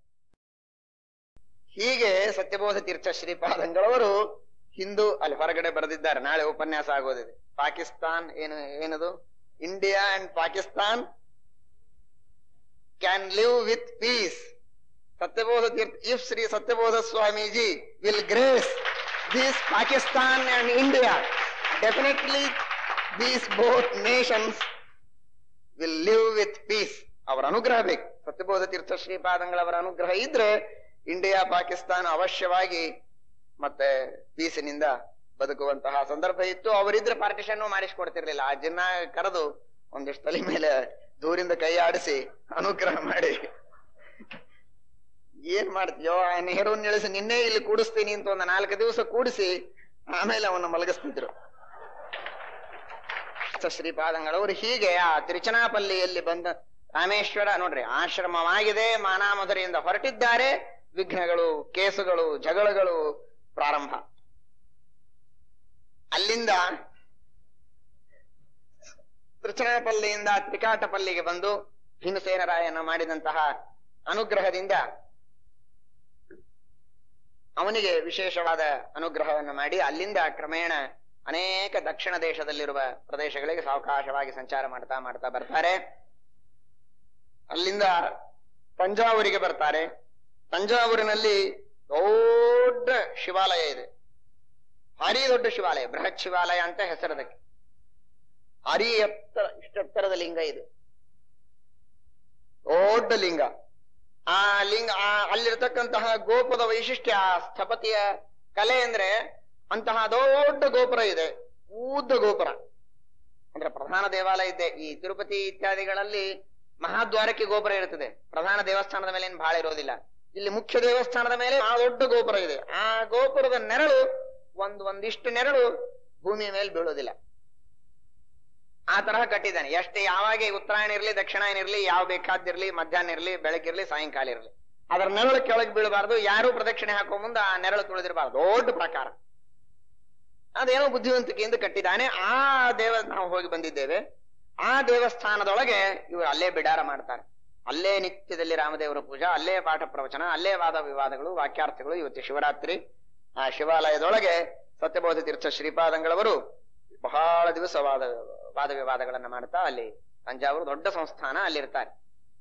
ಹೀಗೆ ಸತ್ಯಬೋಧ ತೀರ್ಥ ಶ್ರೀಪಾದಂಗಳವರು ಹಿಂದೂ ಅಲ್ಲಿ ಹೊರಗಡೆ ಬರೆದಿದ್ದಾರೆ. ನಾಳೆ ಉಪನ್ಯಾಸ ಆಗೋದಿದೆ. ಪಾಕಿಸ್ತಾನ್ ಏನದು, India and Pakistan can live with peace. Satyabodha Tirtha, if Shri Satyabodha Swamiji will grace this Pakistan and India, definitely these both nations will live with peace. ಅವರ ಅನುಗ್ರಹ ಬೇಕು. ಸತ್ಯಬೋಧ ತೀರ್ಥ ಶ್ರೀಪಾದಂಗಳವರ ಅನುಗ್ರಹ ಇದ್ರೆ ಇಂಡಿಯಾ ಪಾಕಿಸ್ತಾನ ಅವಶ್ಯವಾಗಿ ಮತ್ತೆ ಪೀಸಿನಿಂದ ಬದುಕುವಂತಹ ಸಂದರ್ಭ ಇತ್ತು. ಅವರಿದ್ರೆ ಪಾರ್ಟಿಷನ್ ಮಾಡಿಸ್ಕೊಡ್ತಿರ್ಲಿಲ್ಲ. ಆ ಜಿನ್ನ ಕರೆದು ಒಂದಿಷ್ಟು ತಲೆ ಮೇಲೆ ದೂರಿಂದ ಕೈ ಆಡಿಸಿ ಅನುಗ್ರಹ ಮಾಡಿ, ಏನ್ ಮಾಡ್ತೀಯೋ ಆ ನೆಹರೂನ್ ಇಳಿಸಿ ನಿನ್ನೆ ಇಲ್ಲಿ ಕೂಡಿಸ್ತೀನಿ ಅಂತ ಒಂದು 4 ದಿವಸ ಕೂಡಿಸಿ ಆಮೇಲೆ ಅವನ್ನ ಮಲಗಿಸ್ತಿದ್ರು ಶ್ರೀಪಾದಂಗಳವರು. ಹೀಗೆ ಆ ತಿರುಚನಾಪಲ್ಲಿಯಲ್ಲಿ ಬಂದ ರಾಮೇಶ್ವರ ನೋಡ್ರಿ, ಆಶ್ರಮವಾಗಿದೆ, ಮಾನಾಮಧುರೆಯಿಂದ ಹೊರಟಿದ್ದಾರೆ, ವಿಘ್ನಗಳು, ಕೇಸುಗಳು, ಜಗಳಗಳು ಪ್ರಾರಂಭ. ಅಲ್ಲಿಂದ ತಿರುಚನಾಪಲ್ಲಿಯಿಂದ ತ್ರಿಕಾಟಪಲ್ಲಿಗೆ ಬಂದು ಭೀಮಸೇನರಾಯನ ಮಾಡಿದಂತಹ ಅನುಗ್ರಹದಿಂದ ಅವನಿಗೆ ವಿಶೇಷವಾದ ಅನುಗ್ರಹವನ್ನು ಮಾಡಿ ಅಲ್ಲಿಂದ ಕ್ರಮೇಣ ಅನೇಕ ದಕ್ಷಿಣ ದೇಶದಲ್ಲಿರುವ ಪ್ರದೇಶಗಳಿಗೆ ಸಾವಕಾಶವಾಗಿ ಸಂಚಾರ ಮಾಡ್ತಾ ಮಾಡ್ತಾ ಬರ್ತಾರೆ. ಅಲ್ಲಿಂದ ತಂಜಾವೂರಿಗೆ ಬರ್ತಾರೆ. ತಂಜಾವೂರಿನಲ್ಲಿ ದೊಡ್ಡ ಶಿವಾಲಯ ಇದೆ, ಭಾರಿ ದೊಡ್ಡ ಶಿವಾಲಯ, ಬೃಹತ್ ಶಿವಾಲಯ ಅಂತ ಹೆಸರದಕ್ಕೆ. ಭಾರಿ ಎತ್ತರ, ಇಷ್ಟೆತ್ತರದ ಲಿಂಗ ಇದೆ, ದೊಡ್ಡ ಲಿಂಗ. ಆ ಲಿಂಗ ಅಲ್ಲಿರ್ತಕ್ಕಂತಹ ಗೋಪುರದ ವೈಶಿಷ್ಟ್ಯ, ಸ್ಥಪತಿಯ ಕಲೆ ಅಂದ್ರೆ ಅಂತಹ ದೊಡ್ಡ ಗೋಪುರ ಇದೆ, ಉದ್ದ ಗೋಪುರ. ಅಂದ್ರೆ ಪ್ರಧಾನ ದೇವಾಲಯ ಇದೆ. ಈ ತಿರುಪತಿ ಇತ್ಯಾದಿಗಳಲ್ಲಿ ಮಹಾದ್ವಾರಕ್ಕೆ ಗೋಪುರ ಇರ್ತದೆ, ಪ್ರಧಾನ ದೇವಸ್ಥಾನದ ಮೇಲೆ ಏನು ಬಹಳ ಇರೋದಿಲ್ಲ. ಇಲ್ಲಿ ಮುಖ್ಯ ದೇವಸ್ಥಾನದ ಮೇಲೆ ಆ ದೊಡ್ಡ ಗೋಪುರ ಇದೆ. ಆ ಗೋಪುರದ ನೆರಳು ಒಂದಿಷ್ಟು ನೆರಳು ಭೂಮಿಯ ಮೇಲೆ ಬೀಳೋದಿಲ್ಲ. ಆ ತರಹ ಕಟ್ಟಿದ್ದಾನೆ. ಎಷ್ಟೇ ಯಾವಾಗ ಉತ್ತರಾಯಣ ಇರ್ಲಿ, ದಕ್ಷಿಣಾಯನ ಇರ್ಲಿ, ಯಾವ ಬೇಕಾದಿರ್ಲಿ, ಮಧ್ಯಾಹ್ನ ಇರ್ಲಿ, ಬೆಳಗ್ಗಿರ್ಲಿ, ಸಾಯಂಕಾಲ ಇರ್ಲಿ, ಅದರ ನೆರಳು ಕೆಳಗೆ ಬೀಳಬಾರ್ದು. ಯಾರು ಪ್ರದಕ್ಷಿಣೆ ಹಾಕೋ ಮುಂದೆ ಆ ನೆರಳು ತುಳಿದಿರಬಾರ್ದು. ದೊಡ್ಡ ಪ್ರಕಾರ ಅದೇನೋ ಬುದ್ಧಿವಂತಿಕೆಯಿಂದ ಕಟ್ಟಿದ್ದಾನೆ. ಆ ನಾವು ಹೋಗಿ ಬಂದಿದ್ದೇವೆ. ಆ ದೇವಸ್ಥಾನದೊಳಗೆ ಇವರು ಅಲ್ಲೇ ಬಿಡಾರ ಮಾಡ್ತಾರೆ. ಅಲ್ಲೇ ನಿತ್ಯದಲ್ಲಿ ರಾಮದೇವರ ಪೂಜಾ, ಅಲ್ಲೇ ಪಾಠ ಪ್ರವಚನ, ಅಲ್ಲೇ ವಾದ ವಿವಾದಗಳು, ವಾಕ್ಯಾರ್ಥಗಳು. ಇವತ್ತು ಶಿವರಾತ್ರಿ. ಆ ಶಿವಾಲಯದೊಳಗೆ ಸತ್ಯಬೋಧ ತೀರ್ಥ ಶ್ರೀಪಾದಂಗಳವರು ಬಹಳ ದಿವಸ ವಾದ ವಿವಾದಗಳನ್ನ ಮಾಡ್ತಾ ಅಲ್ಲಿ ತಂಜಾವೂರು ದೊಡ್ಡ ಸಂಸ್ಥಾನ ಅಲ್ಲಿರ್ತಾರೆ.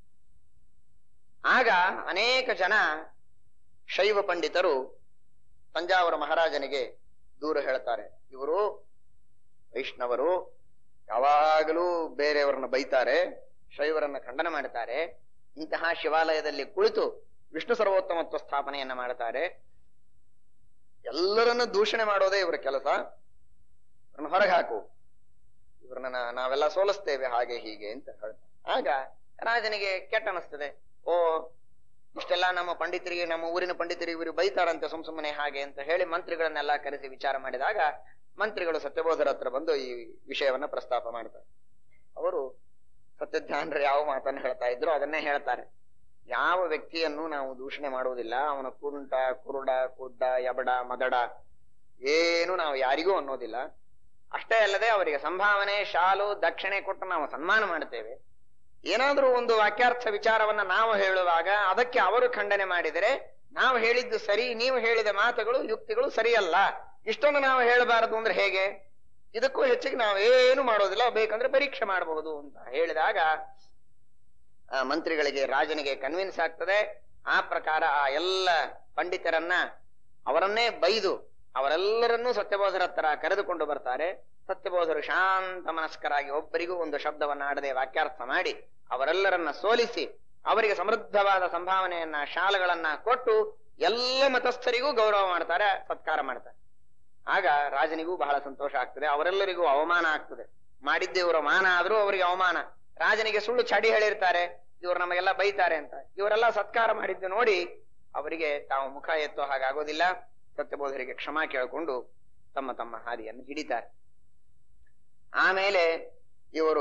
ಆಗ ಅನೇಕ ಜನ ಶೈವ ಪಂಡಿತರು ತಂಜಾವೂರ ಮಹಾರಾಜನಿಗೆ ದೂರ ಹೇಳ್ತಾರೆ. ಇವರು ವೈಷ್ಣವರು, ಯಾವಾಗಲೂ ಬೇರೆಯವರನ್ನ ಬೈತಾರೆ, ಶೈವರನ್ನ ಖಂಡನ ಮಾಡ್ತಾರೆ. ಇಂತಹ ಶಿವಾಲಯದಲ್ಲಿ ಕುಳಿತು ವಿಷ್ಣು ಸರ್ವೋತ್ತಮತ್ವ ಸ್ಥಾಪನೆಯನ್ನ ಮಾಡ್ತಾರೆ. ಎಲ್ಲರನ್ನ ದೂಷಣೆ ಮಾಡೋದೇ ಇವರ ಕೆಲಸ. ಇವ್ರನ್ನ ಹೊರಗೆ ಹಾಕು, ಇವ್ರನ್ನ ನಾವೆಲ್ಲ ಸೋಲಿಸ್ತೇವೆ, ಹಾಗೆ ಹೀಗೆ ಅಂತ ಹೇಳ್ತಾರೆ. ಆಗ ರಾಜನಿಗೆ ಕೆಟ್ಟ ಅನಿಸ್ತದೆ. ಓ, ಇಷ್ಟೆಲ್ಲ ನಮ್ಮ ಪಂಡಿತರಿಗೆ, ನಮ್ಮ ಊರಿನ ಪಂಡಿತರಿಗೆ ಇವರು ಬೈತಾರಂತೆ ಸುಮ್ಮನೆ ಹಾಗೆ ಅಂತ ಹೇಳಿ ಮಂತ್ರಿಗಳನ್ನೆಲ್ಲ ಕರೆಸಿ ವಿಚಾರ ಮಾಡಿದಾಗ ಮಂತ್ರಿಗಳು ಸತ್ಯಬೋಧರ ಹತ್ರ ಬಂದು ಈ ವಿಷಯವನ್ನ ಪ್ರಸ್ತಾಪ ಮಾಡ್ತಾರೆ. ಅವರು ಸತ್ಯಧ್ಯಾನರು ಯಾವ ಮಾತನ್ನು ಹೇಳ್ತಾ ಇದ್ರು ಅದನ್ನೇ ಹೇಳ್ತಾರೆ. ಯಾವ ವ್ಯಕ್ತಿಯನ್ನು ನಾವು ದೂಷಣೆ ಮಾಡುವುದಿಲ್ಲ. ಅವನ ಕುಂಟ, ಕುರುಡ, ಕುಡ್ಡ, ಯಬಡ, ಮದಡ ಏನು ನಾವು ಯಾರಿಗೂ ಅನ್ನೋದಿಲ್ಲ. ಅಷ್ಟೇ ಅಲ್ಲದೆ ಅವರಿಗೆ ಸಂಭಾವನೆ, ಶಾಲು, ದಕ್ಷಿಣೆ ಕೊಟ್ಟು ನಾವು ಸನ್ಮಾನ ಮಾಡ್ತೇವೆ. ಏನಾದ್ರೂ ಒಂದು ವಾಕ್ಯಾರ್ಥ ವಿಚಾರವನ್ನ ನಾವು ಹೇಳುವಾಗ ಅದಕ್ಕೆ ಅವರು ಖಂಡನೆ ಮಾಡಿದರೆ ನಾವು ಹೇಳಿದ್ದು ಸರಿ, ನೀವು ಹೇಳಿದ ಮಾತುಗಳು, ಯುಕ್ತಿಗಳು ಸರಿಯಲ್ಲ, ಇಷ್ಟೊಂದು ನಾವು ಹೇಳಬಾರದು ಅಂದ್ರೆ ಹೇಗೆ? ಇದಕ್ಕೂ ಹೆಚ್ಚಿಗೆ ನಾವೇನು ಮಾಡೋದಿಲ್ಲ, ಬೇಕಂದ್ರೆ ಪರೀಕ್ಷೆ ಮಾಡಬಹುದು ಅಂತ ಹೇಳಿದಾಗ ಆ ಮಂತ್ರಿಗಳಿಗೆ, ರಾಜನಿಗೆ ಕನ್ವಿನ್ಸ್ ಆಗ್ತದೆ. ಆ ಪ್ರಕಾರ ಆ ಎಲ್ಲ ಪಂಡಿತರನ್ನ ಅವರನ್ನೇ ಬೈದು ಅವರೆಲ್ಲರನ್ನೂ ಸತ್ಯಬೋಧರ ಹತ್ರ ಕರೆದುಕೊಂಡು ಬರ್ತಾರೆ. ಸತ್ಯಬೋಧರು ಶಾಂತ ಮನಸ್ಕರಾಗಿ ಒಬ್ಬರಿಗೂ ಒಂದು ಶಬ್ದವನ್ನಾಡದೆ ವಾಕ್ಯಾರ್ಥ ಮಾಡಿ ಅವರೆಲ್ಲರನ್ನ ಸೋಲಿಸಿ ಅವರಿಗೆ ಸಮೃದ್ಧವಾದ ಸಂಭಾವನೆಯನ್ನ ಶಾಲೆಗಳನ್ನ ಕೊಟ್ಟು ಎಲ್ಲ ಮತಸ್ಥರಿಗೂ ಗೌರವ ಮಾಡ್ತಾರೆ, ಸತ್ಕಾರ ಮಾಡ್ತಾರೆ. ಆಗ ರಾಜನಿಗೂ ಬಹಳ ಸಂತೋಷ ಆಗ್ತದೆ, ಅವರೆಲ್ಲರಿಗೂ ಅವಮಾನ ಆಗ್ತದೆ. ಮಾಡಿದ್ದೆ ಇವರ ಮಾನ ಆದ್ರೂ ಅವರಿಗೆ ಅವಮಾನ. ರಾಜನಿಗೆ ಸುಳ್ಳು ಚಾಡಿ ಹೇಳಿರ್ತಾರೆ, ಇವರು ನಮಗೆಲ್ಲ ಬೈತಾರೆ ಅಂತ. ಇವರೆಲ್ಲ ಸತ್ಕಾರ ಮಾಡಿದ್ದು ನೋಡಿ ಅವರಿಗೆ ತಾವು ಮುಖ ಎತ್ತೋ ಹಾಗಾಗೋದಿಲ್ಲ. ಸತ್ಯಬೋಧರಿಗೆ ಕ್ಷಮಾ ಕೇಳಿಕೊಂಡು ತಮ್ಮ ತಮ್ಮ ಹಾದಿಯನ್ನು ಹಿಡಿತಾರೆ. ಆಮೇಲೆ ಇವರು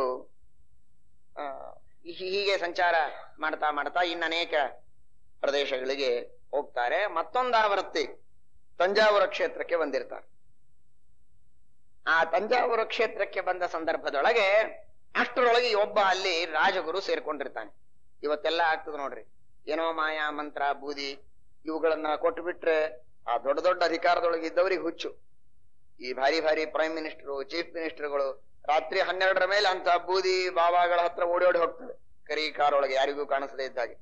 ಹೀಗೆ ಸಂಚಾರ ಮಾಡ್ತಾ ಮಾಡ್ತಾ ಇನ್ನನೇಕ ಪ್ರದೇಶಗಳಿಗೆ ಹೋಗ್ತಾರೆ. ಮತ್ತೊಂದಾವರ್ತಿ ತಂಜಾವೂರ ಕ್ಷೇತ್ರಕ್ಕೆ ಬಂದಿರ್ತಾರೆ. ಆ ತಂಜಾವೂರ ಕ್ಷೇತ್ರಕ್ಕೆ ಬಂದ ಸಂದರ್ಭದೊಳಗೆ ಅಷ್ಟರೊಳಗೆ ಒಬ್ಬ ಅಲ್ಲಿ ರಾಜಗುರು ಸೇರ್ಕೊಂಡಿರ್ತಾನೆ. ಇವತ್ತೆಲ್ಲ ಆಗ್ತದೆ ನೋಡ್ರಿ, ಏನೋ ಮಾಯಾ ಮಂತ್ರ ಬೂದಿ ಇವುಗಳನ್ನ ಕೊಟ್ಟು ಬಿಟ್ರೆ ಆ ದೊಡ್ಡ ದೊಡ್ಡ ಅಧಿಕಾರದೊಳಗೆ ಇದ್ದವರಿಗೆ ಹುಚ್ಚು. ಈ ಭಾರಿ ಭಾರಿ ಪ್ರೈಮ್ ಮಿನಿಸ್ಟರ್, ಚೀಫ್ ಮಿನಿಸ್ಟರ್ಗಳು ರಾತ್ರಿ 12ರ ಮೇಲೆ ಅಂತ ಬೂದಿ ಬಾಬಾಗಳ ಹತ್ರ ಓಡಿ ಹೋಗ್ತದೆ, ಕರಿ ಕಾರೊಳಗೆ ಯಾರಿಗೂ ಕಾಣಿಸದೇ ಇದ್ದಾಗೆ